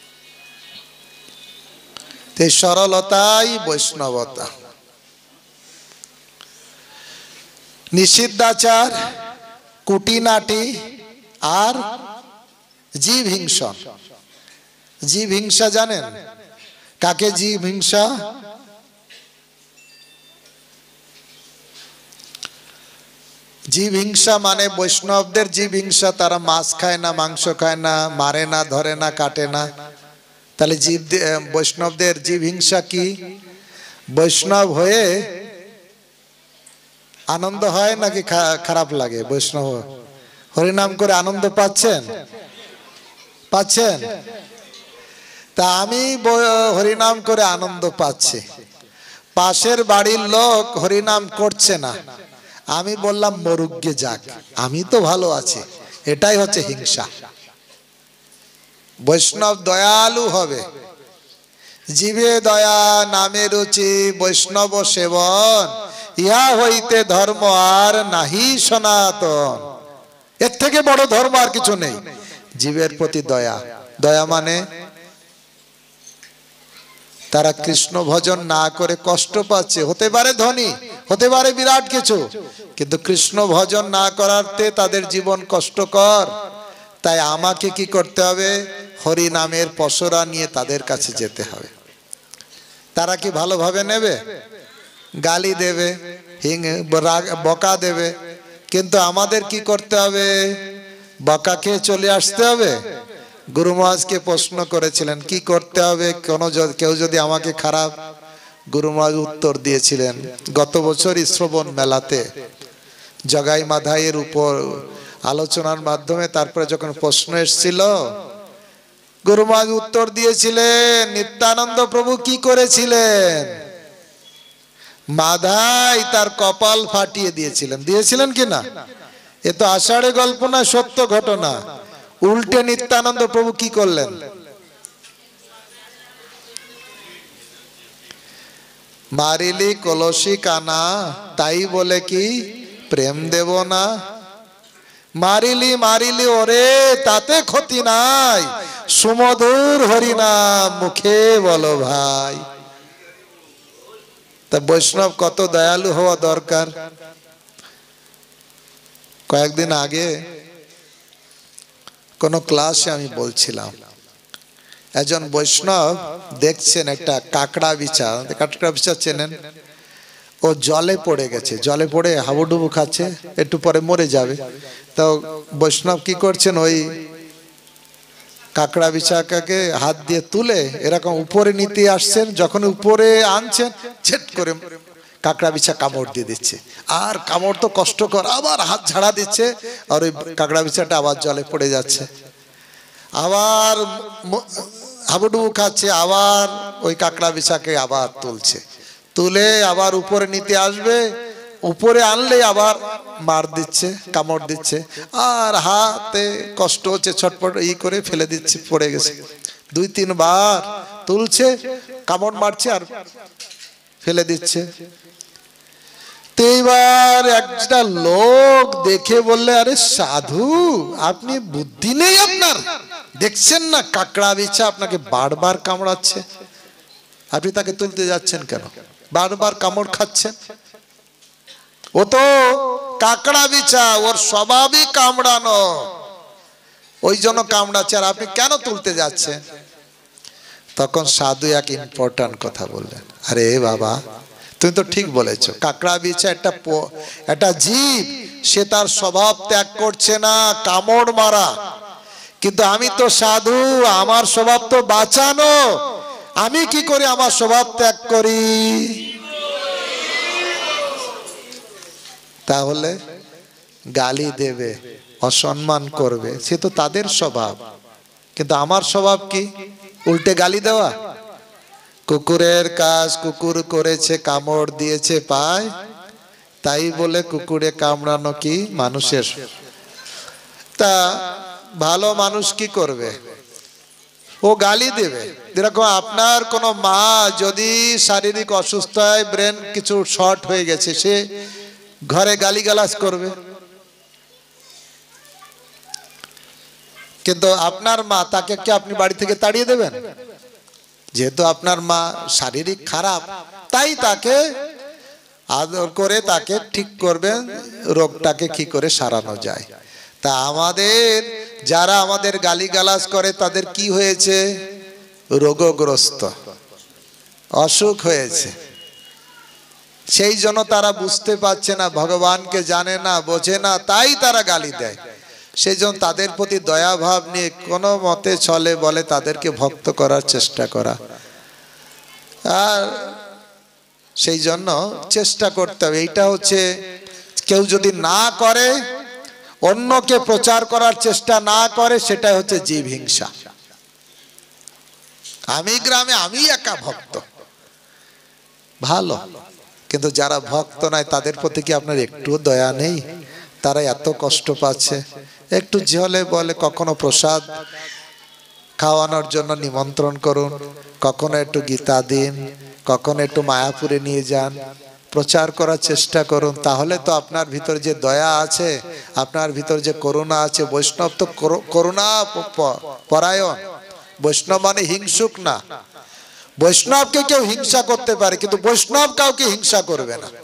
এই সরলতাই বৈষ্ণবতা। নিষিদ্ধাচার, কুটিনাটি আর জীব হিংসা। জীব হিংসা জানেন কাকে? জীব হিংসা জীব হিংসা মানে বৈষ্ণবদের জীব হিংসা, তারা মাছ খায় না, মাংস খায় না, মারে না, ধরে না, কাটে না। তাহলে জীব বৈষ্ণবদের জীব হিংসা কি? বৈষ্ণব হয়ে আনন্দ হয় নাকি খারাপ লাগে? বৈষ্ণব হরিনাম করে আনন্দ পাচ্ছেন? পাচ্ছেন? তা আমি হরিনাম করে আনন্দ পাচ্ছি, পাশের বাড়ির লোক হরিনাম করছে না, আমি বললাম মরুগ্গে যাক, আমি তো ভালো আছি। এটাই হচ্ছে হিংসা। বৈষ্ণব দয়ালু হবে। জীবে দয়া নামে রুচি বৈষ্ণব সেবন, ইহা হইতে ধর্ম আর নাহি সনাতন। এর থেকে বড় ধর্ম আর কিছু নেই। জীবের প্রতি দয়া। দয়া মানে তারা কৃষ্ণ ভজন না করে কষ্ট পাচ্ছে, হতে পারে ধনী, হতে পারে বিরাট কিছু, কিন্তু কৃষ্ণ ভজন না করাতে তাদের জীবন কষ্টকর। তাই আমাকে কি করতে হবে? হরি নামের পসরা নিয়ে তাদের কাছে যেতে হবে। তারা কি ভালোভাবে নেবে? গালি দেবে, হিং বকা দেবে, কিন্তু আমাদের কি করতে হবে? বকা খেয়ে চলে আসতে হবে। গুরু মহারাজকে প্রশ্ন করেছিলেন কি করতে হবে কোনো কেউ যদি আমাকে খারাপ, গুরু মহারাজ উত্তর দিয়েছিলেন গত বছর শ্রবণ মেলাতে জগাই মাধাইয়ের উপর আলোচনার মাধ্যমে। তারপরে যখন প্রশ্ন এসেছিল, গুরু মহারাজ উত্তর দিয়েছিলেন নিত্যানন্দ প্রভু কি করেছিলেন? মাধাই তার কপাল ফাটিয়ে দিয়েছিলেন। দিয়েছিলেন কিনা? এ তো আষাঢ়ে গল্প না, সত্য ঘটনা। উল্টে নিত্যানন্দ প্রভু কি করলেন? মারিলি কলসি কানা, তাই বলে কি প্রেম দেব না? মারিলি মারিলি ওরে, তাতে ক্ষতি নাই, সুমধুর হরিনাম মুখে বলো ভাই। তা বৈষ্ণব কত দয়ালু হওয়া দরকার। কয়েকদিন আগে কোন ক্লাসে আমি বলছিলাম, একজন বৈষ্ণব দেখছেন একটা কাঁকড়া বিছা, কাঁকড়া বিছা চেনেন? ও জলে পড়ে গেছে, জলে পড়ে হাবুডুবু খাচ্ছে, একটু পরে মরে যাবে। তো বৈষ্ণব কি করছেন? ওই কাঁকড়া বিছাকে হাত দিয়ে তুলে এরকম উপরে নিতে আসছেন, যখন উপরে আনছেন ছেট করে কাঁকড়া বিছা কামড় দিয়ে দিচ্ছে। আর কামড় তো কষ্টকর, আবার হাত ঝাড়া দিচ্ছে, আর ওই কাঁকড়া বিছাটা আবার জলে পড়ে যাচ্ছে। আবার হাবুডুবু খাচ্ছে, আবার ওই কাঁকড়া বিছাকে আবার তুলছে, তুলে আবার উপরে নিতে আসবে, উপরে আনলে আবার মার দিচ্ছে, কামড় দিচ্ছে, আর হাতে কষ্ট হচ্ছে, ছটপট ই করে ফেলে দিচ্ছে, পড়ে গেছে। দুই তিনবার তুলছে, কামড় মারছে আর ফেলে দিচ্ছে। তো এইবার একটা লোক দেখে বললে, আরে সাধু আপনি বুদ্ধি নেই আপনার? দেখছেন না কাঁকড়া বিছা আপনাকে বারবার কামড়াচ্ছে, আপনি তাকে তুলতে যাচ্ছেন কেন? বারবার কামড় খাচ্ছেন। ও তো কাঁকড়া বিছা, ওর স্বভাবই কামড়ানো, ওই জন্য কামড়াচ্ছে, আর আপনি কেন তুলতে যাচ্ছেন? তখন সাধু এক ইম্পর্টেন্ট কথা বললেন, আরে বাবা তুমি তো ঠিক বলেছো, কাঁকড়া বিছা একটা একটা জীব, সে তার স্বভাব ত্যাগ করছে না কামড় মারা, কিন্তু আমি তো সাধু, আমার স্বভাব তো বাঁচানো, আমি কি করে আমার স্বভাব ত্যাগ করি? তাহলে গালি দেবে, অসম্মান করবে, সে তো তাদের স্বভাব, কিন্তু আমার স্বভাব কি? উল্টে গালি দেওয়া। কুকুরের কাজ কুকুর করেছে, কামড় দিয়েছে পায়, তাই বলে কুকুরে কামড়ানো কি মানুষের? তা ভালো মানুষ কি করবে? ও গালি দেবে। যেরকম আপনার কোনো মা যদি শারীরিক অসুস্থ হয়, ব্রেন কিছু শর্ট হয়ে গেছে, সে ঘরে গালিগালাজ করবে, কিন্তু আপনার মা, তাকে কি আপনি বাড়ি থেকে তাড়িয়ে দেবেন? যেহেতু আপনার মা শারীরিক খারাপ, তাই তাকে আদর করে তাকে ঠিক করবেন, রোগটাকে কি করে সারানো যায়। তা আমাদের যারা আমাদের গালিগালাজ করে তাদের কি হয়েছে? রোগগ্রস্ত, অসুখ হয়েছে। সেই জন্য তারা বুঝতে পারছে না, ভগবানকে জানে না, বোঝে না, তাই তারা গালি দেয়। সেই জন্য তাদের প্রতি দয়া ভাব নিয়ে কোনো মতে চলে বলে তাদেরকে ভক্ত করার চেষ্টা করা। আর সেই জন্য চেষ্টা করতে হবে। এইটা হচ্ছে, কেউ যদি না করে, অন্যকে প্রচার করার চেষ্টা না করে, সেটা হচ্ছে জীব হিংসা। আমি গ্রামে আমি একা ভক্ত, ভালো, কিন্তু যারা ভক্ত নয় তাদের প্রতি কি আপনার একটু দয়া নেই? তারা এত কষ্ট পাচ্ছে। একটু ঝলে বলে কখনো প্রসাদ খাওয়ানোর জন্য নিমন্ত্রণ করুন, কখনো একটু গীতা দিন, কখনো একটু মায়াপুরে নিয়ে যান, প্রচার করার চেষ্টা করুন। তাহলে তো আপনার ভিতর যে দয়া আছে, আপনার ভিতর যে করুণা আছে, বৈষ্ণব তো করুণা পরায়ণ। বৈষ্ণব মানে হিংসুক না। বৈষ্ণবকে কেউ হিংসা করতে পারে, কিন্তু বৈষ্ণব কাউকে হিংসা করবে না।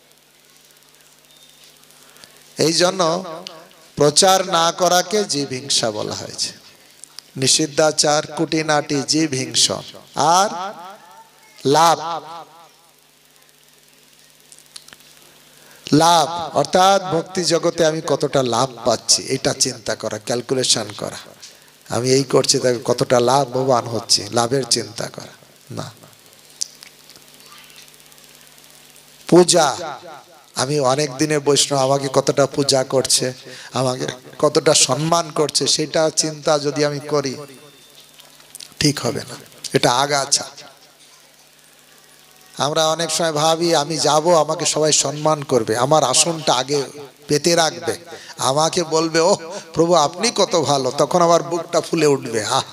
এই জন্য প্রচার না করাকে জীব হিংসা বলা হয়েছে। নিষিদ্ধাচার, কুটিনাটি, জীব হিংসা। আর লাভ, লাভ অর্থাৎ ভক্তি জগতে আমি কতটা লাভ পাচ্ছি এটা চিন্তা করা, ক্যালকুলেশন করা। আমি এই করছি তাকে কতটা লাভবান হচ্ছে, লাভের চিন্তা করা না। পূজা, আমি অনেক দিনের বৈষ্ণব, আমাকে কতটা পূজা করছে, আমাকে কতটা সম্মান করছে, সেটা চিন্তা যদি আমি করি ঠিক হবে না, এটা আগাছা। আমরা অনেক সময় ভাবি আমি যাব, আমাকে সবাই সম্মান করবে, আমার আসনটা আগে পেতে রাখবে, আমাকে বলবে ও প্রভু আপনি কত ভালো, তখন আমার বুকটা ফুলে উঠবে। আহ,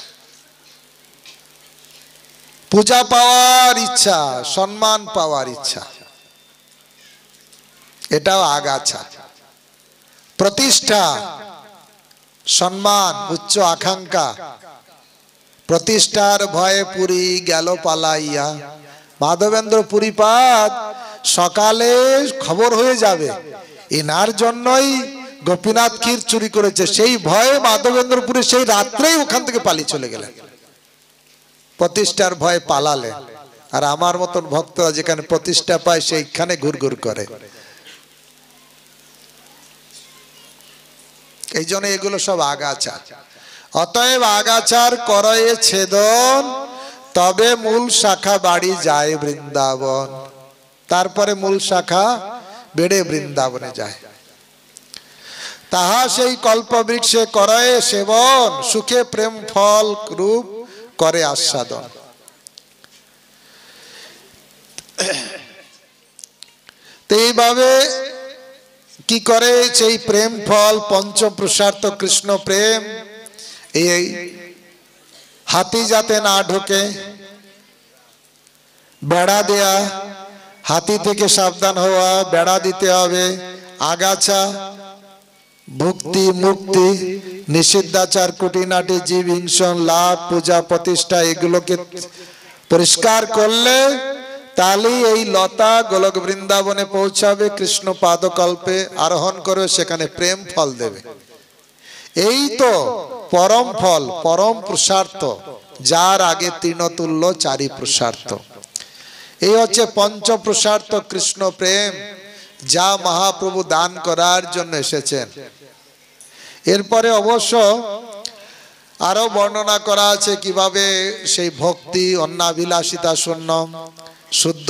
পূজা পাওয়ার ইচ্ছা, সম্মান পাওয়ার ইচ্ছা, এটাও আগাছা। প্রতিষ্ঠা, সম্মান, উচ্চ আকাঙ্ক্ষা, প্রতিষ্ঠার ভয়ে পুরী গেল পালাইয়া। মাধবেন্দ্র পুরীপাদ সকালে খবর হয়ে যাবে এনার জন্যই গোপীনাথ ক্ষীর চুরি করেছে, সেই ভয়ে মাধবেন্দ্রপুরে সেই রাত্রেই ওখান থেকে পালিয়ে চলে গেলেন, প্রতিষ্ঠার ভয়ে পালালে। আর আমার মতন ভক্তরা যেখানে প্রতিষ্ঠা পায় সেইখানে ঘুরঘুর করে। এই জন্য এগুলো সব আগাছা। অতএব আগাছার করয়ে ছেদন, তবে মূল শাখা বাড়ি যায় বৃন্দাবন। তারপরে মূল শাখা বেড়ে বৃন্দাবনে যায়। তাহা সেই কল্পবৃক্ষে করয়ে সেবন, সুখে প্রেম ফল রূপ করে আস্বাদন। তো এইভাবে কি করে সেই প্রেম ফল পঞ্চপ্রসার্থ কৃষ্ণ প্রেম, এই হাতি যাতে না ঢোকে, বেড়া দেয়া, হাতি থেকে সাবধান হওয়া, বেড়া দিতে হবে। আগাছা, ভক্তি মুক্তি, নিষিদ্ধাচার, কুটিনাটি, জীব হিংসন, লাভ, পূজা প্রতিষ্ঠা, এগুলোকে পরিষ্কার করলে তাহলেই এই লতা গোলক বৃন্দাবনে পৌঁছাবে, কৃষ্ণ পাদকল্পে আরোহণ করবে, সেখানে প্রেম ফল দেবে। এই তো পরম ফল, পরম পুরুষার্থ, যার আগে তৃণতুল্য চারি পুরুষার্থ। এই হচ্ছে পঞ্চ পুরুষার্থ কৃষ্ণ প্রেম, যা মহাপ্রভু দান করার জন্য এসেছেন। এরপরে অবশ্য আরো বর্ণনা করা আছে কিভাবে সেই ভক্তি, অন্নাভিলাষিতা শূন্য, শুদ্ধ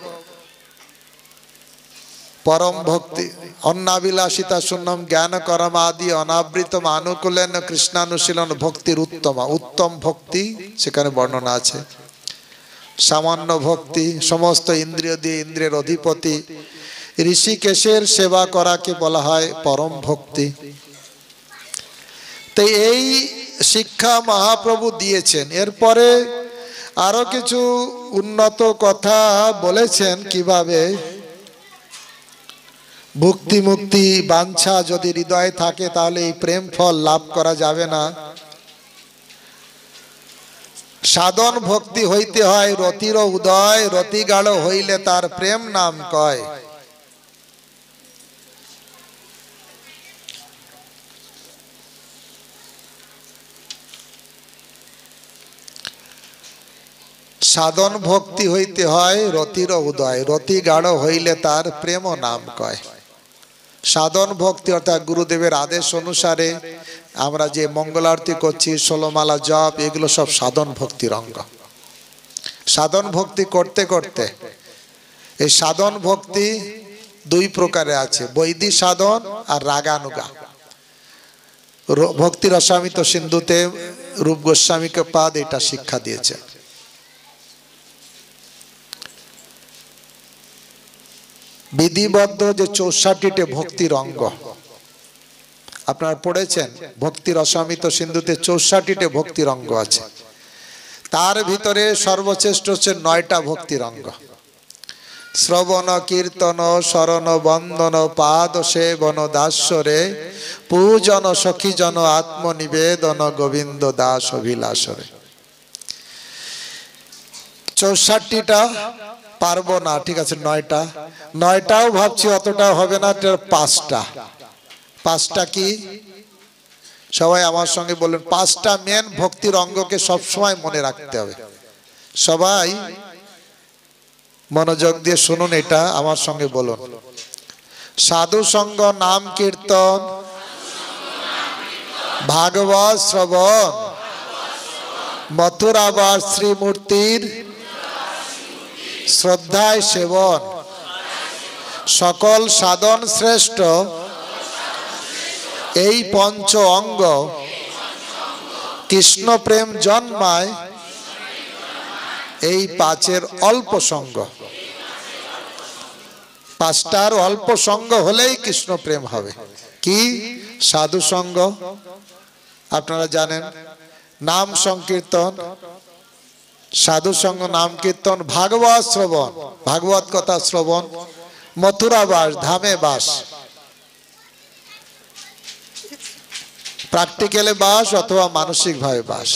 পরম ভক্তি, অন্নাভিলাষিতা শূন্যম জ্ঞান করম আদি অনাবৃতম আনুকূলেন কৃষ্ণানুশীলন ভক্তির উত্তমা। উত্তম ভক্তি সেখানে বর্ণনা আছে। সামান্য ভক্তি, সমস্ত ইন্দ্রিয় দিয়ে ইন্দ্রিয়ের অধিপতি, ঋষিকেশের সেবা করাকে বলা হয় পরম ভক্তি। তো এই শিক্ষা মহাপ্রভু দিয়েছেন। এরপরে আরো কিছু উন্নত কথা বলেছেন, কিভাবে ভক্তি মুক্তি বাঞ্ছা যদি হৃদয়ে থাকে তাহলে এই প্রেম ফল লাভ করা যাবে না। সাধন ভক্তি হইতে হয় রতির উদয়, রতি গাঢ় হইলে তার প্রেম নাম কয়। সাধন ভক্তি হইতে হয় রতির উদয়, রতি গাঢ় হইলে তার প্রেম নাম কয়। সাধন ভক্তি অর্থাৎ গুরুদেবের আদেশ অনুসারে আমরা যে মঙ্গল আরতি করছি, ষোলমালা জপ, এগুলো সব সাধন ভক্তির অঙ্গ। সাধন ভক্তি করতে করতে এই সাধন ভক্তি দুই প্রকারে আছে, বৈদিক সাধন আর রাগানুগা। ভক্তি রসামিত সিন্ধুতে রূপ গোস্বামীকে পাদ এটা শিক্ষা দিয়েছে। বিধিবদ্ধ যে চৌষট্টিটি ভক্তির অঙ্গ আপনারা পড়েছেন, ভক্তি রসামিত সিন্ধুতে চৌষট্টিটি ভক্তির অঙ্গ আছে। তার ভিতরে সর্বশ্রেষ্ঠ হচ্ছে নয়টা ভক্তির অঙ্গ। শ্রবণ কীর্তন শরণ বন্দন পাদ সেবন দাসরে পূজন সখীজন আত্মনিবেদন গোবিন্দ দাস অভিলাষরে। চৌষট্টিটা পারবো না, ঠিক আছে, নয়টা নয়টাও ভাবছি অতটা হবে না, পাঁচটা। পাঁচটা কি সবাই আমার সঙ্গে বলুন? পাঁচটা মেন ভক্তির অঙ্গকে সবসময় মনে রাখতে হবে। সবাই মনোযোগ দিয়ে শুনুন, এটা আমার সঙ্গে বলুন। সাধু সঙ্গ, নাম কীর্তন, ভাগবত শ্রবণ, মথুরাবাস শ্রীমূর্তির শ্রদ্ধায় সেবন, সকল সাধন শ্রেষ্ঠ এই পঞ্চ অঙ্গ কৃষ্ণ প্রেম জন্মায় এই পাঁচের অল্প সঙ্গ। পাঁচটার অল্প সঙ্গ হলেই কৃষ্ণ প্রেম হবে। কি? সাধু সঙ্গ আপনারা জানেন, নাম সংকীর্তন, সাধু সঙ্গ নাম কীর্তন, ভাগবত শ্রবণ, ভাগবত কথা শ্রবণ, মথুরা বাস, ধামে বাস, প্র্যাকটিক্যালে বাস অথবা মানসিক ভাবে বাস,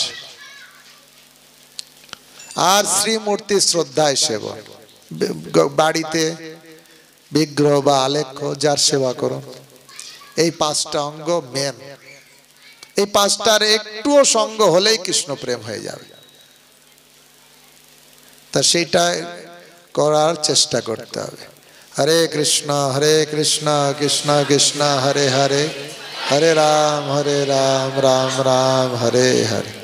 আর শ্রীমূর্তি শ্রদ্ধায় সেবন, বাড়িতে বিগ্রহ বা আলেখ্য যার সেবা করুন। এই পাঁচটা অঙ্গ মেন। এই পাঁচটার একটুও সঙ্গ হলেই কৃষ্ণ প্রেম হয়ে যাবে। তা সেইটা করার চেষ্টা করতে হবে। হরে কৃষ্ণ হরে কৃষ্ণ কৃষ্ণ কৃষ্ণ হরে হরে, হরে রাম হরে রাম রাম রাম হরে হরে।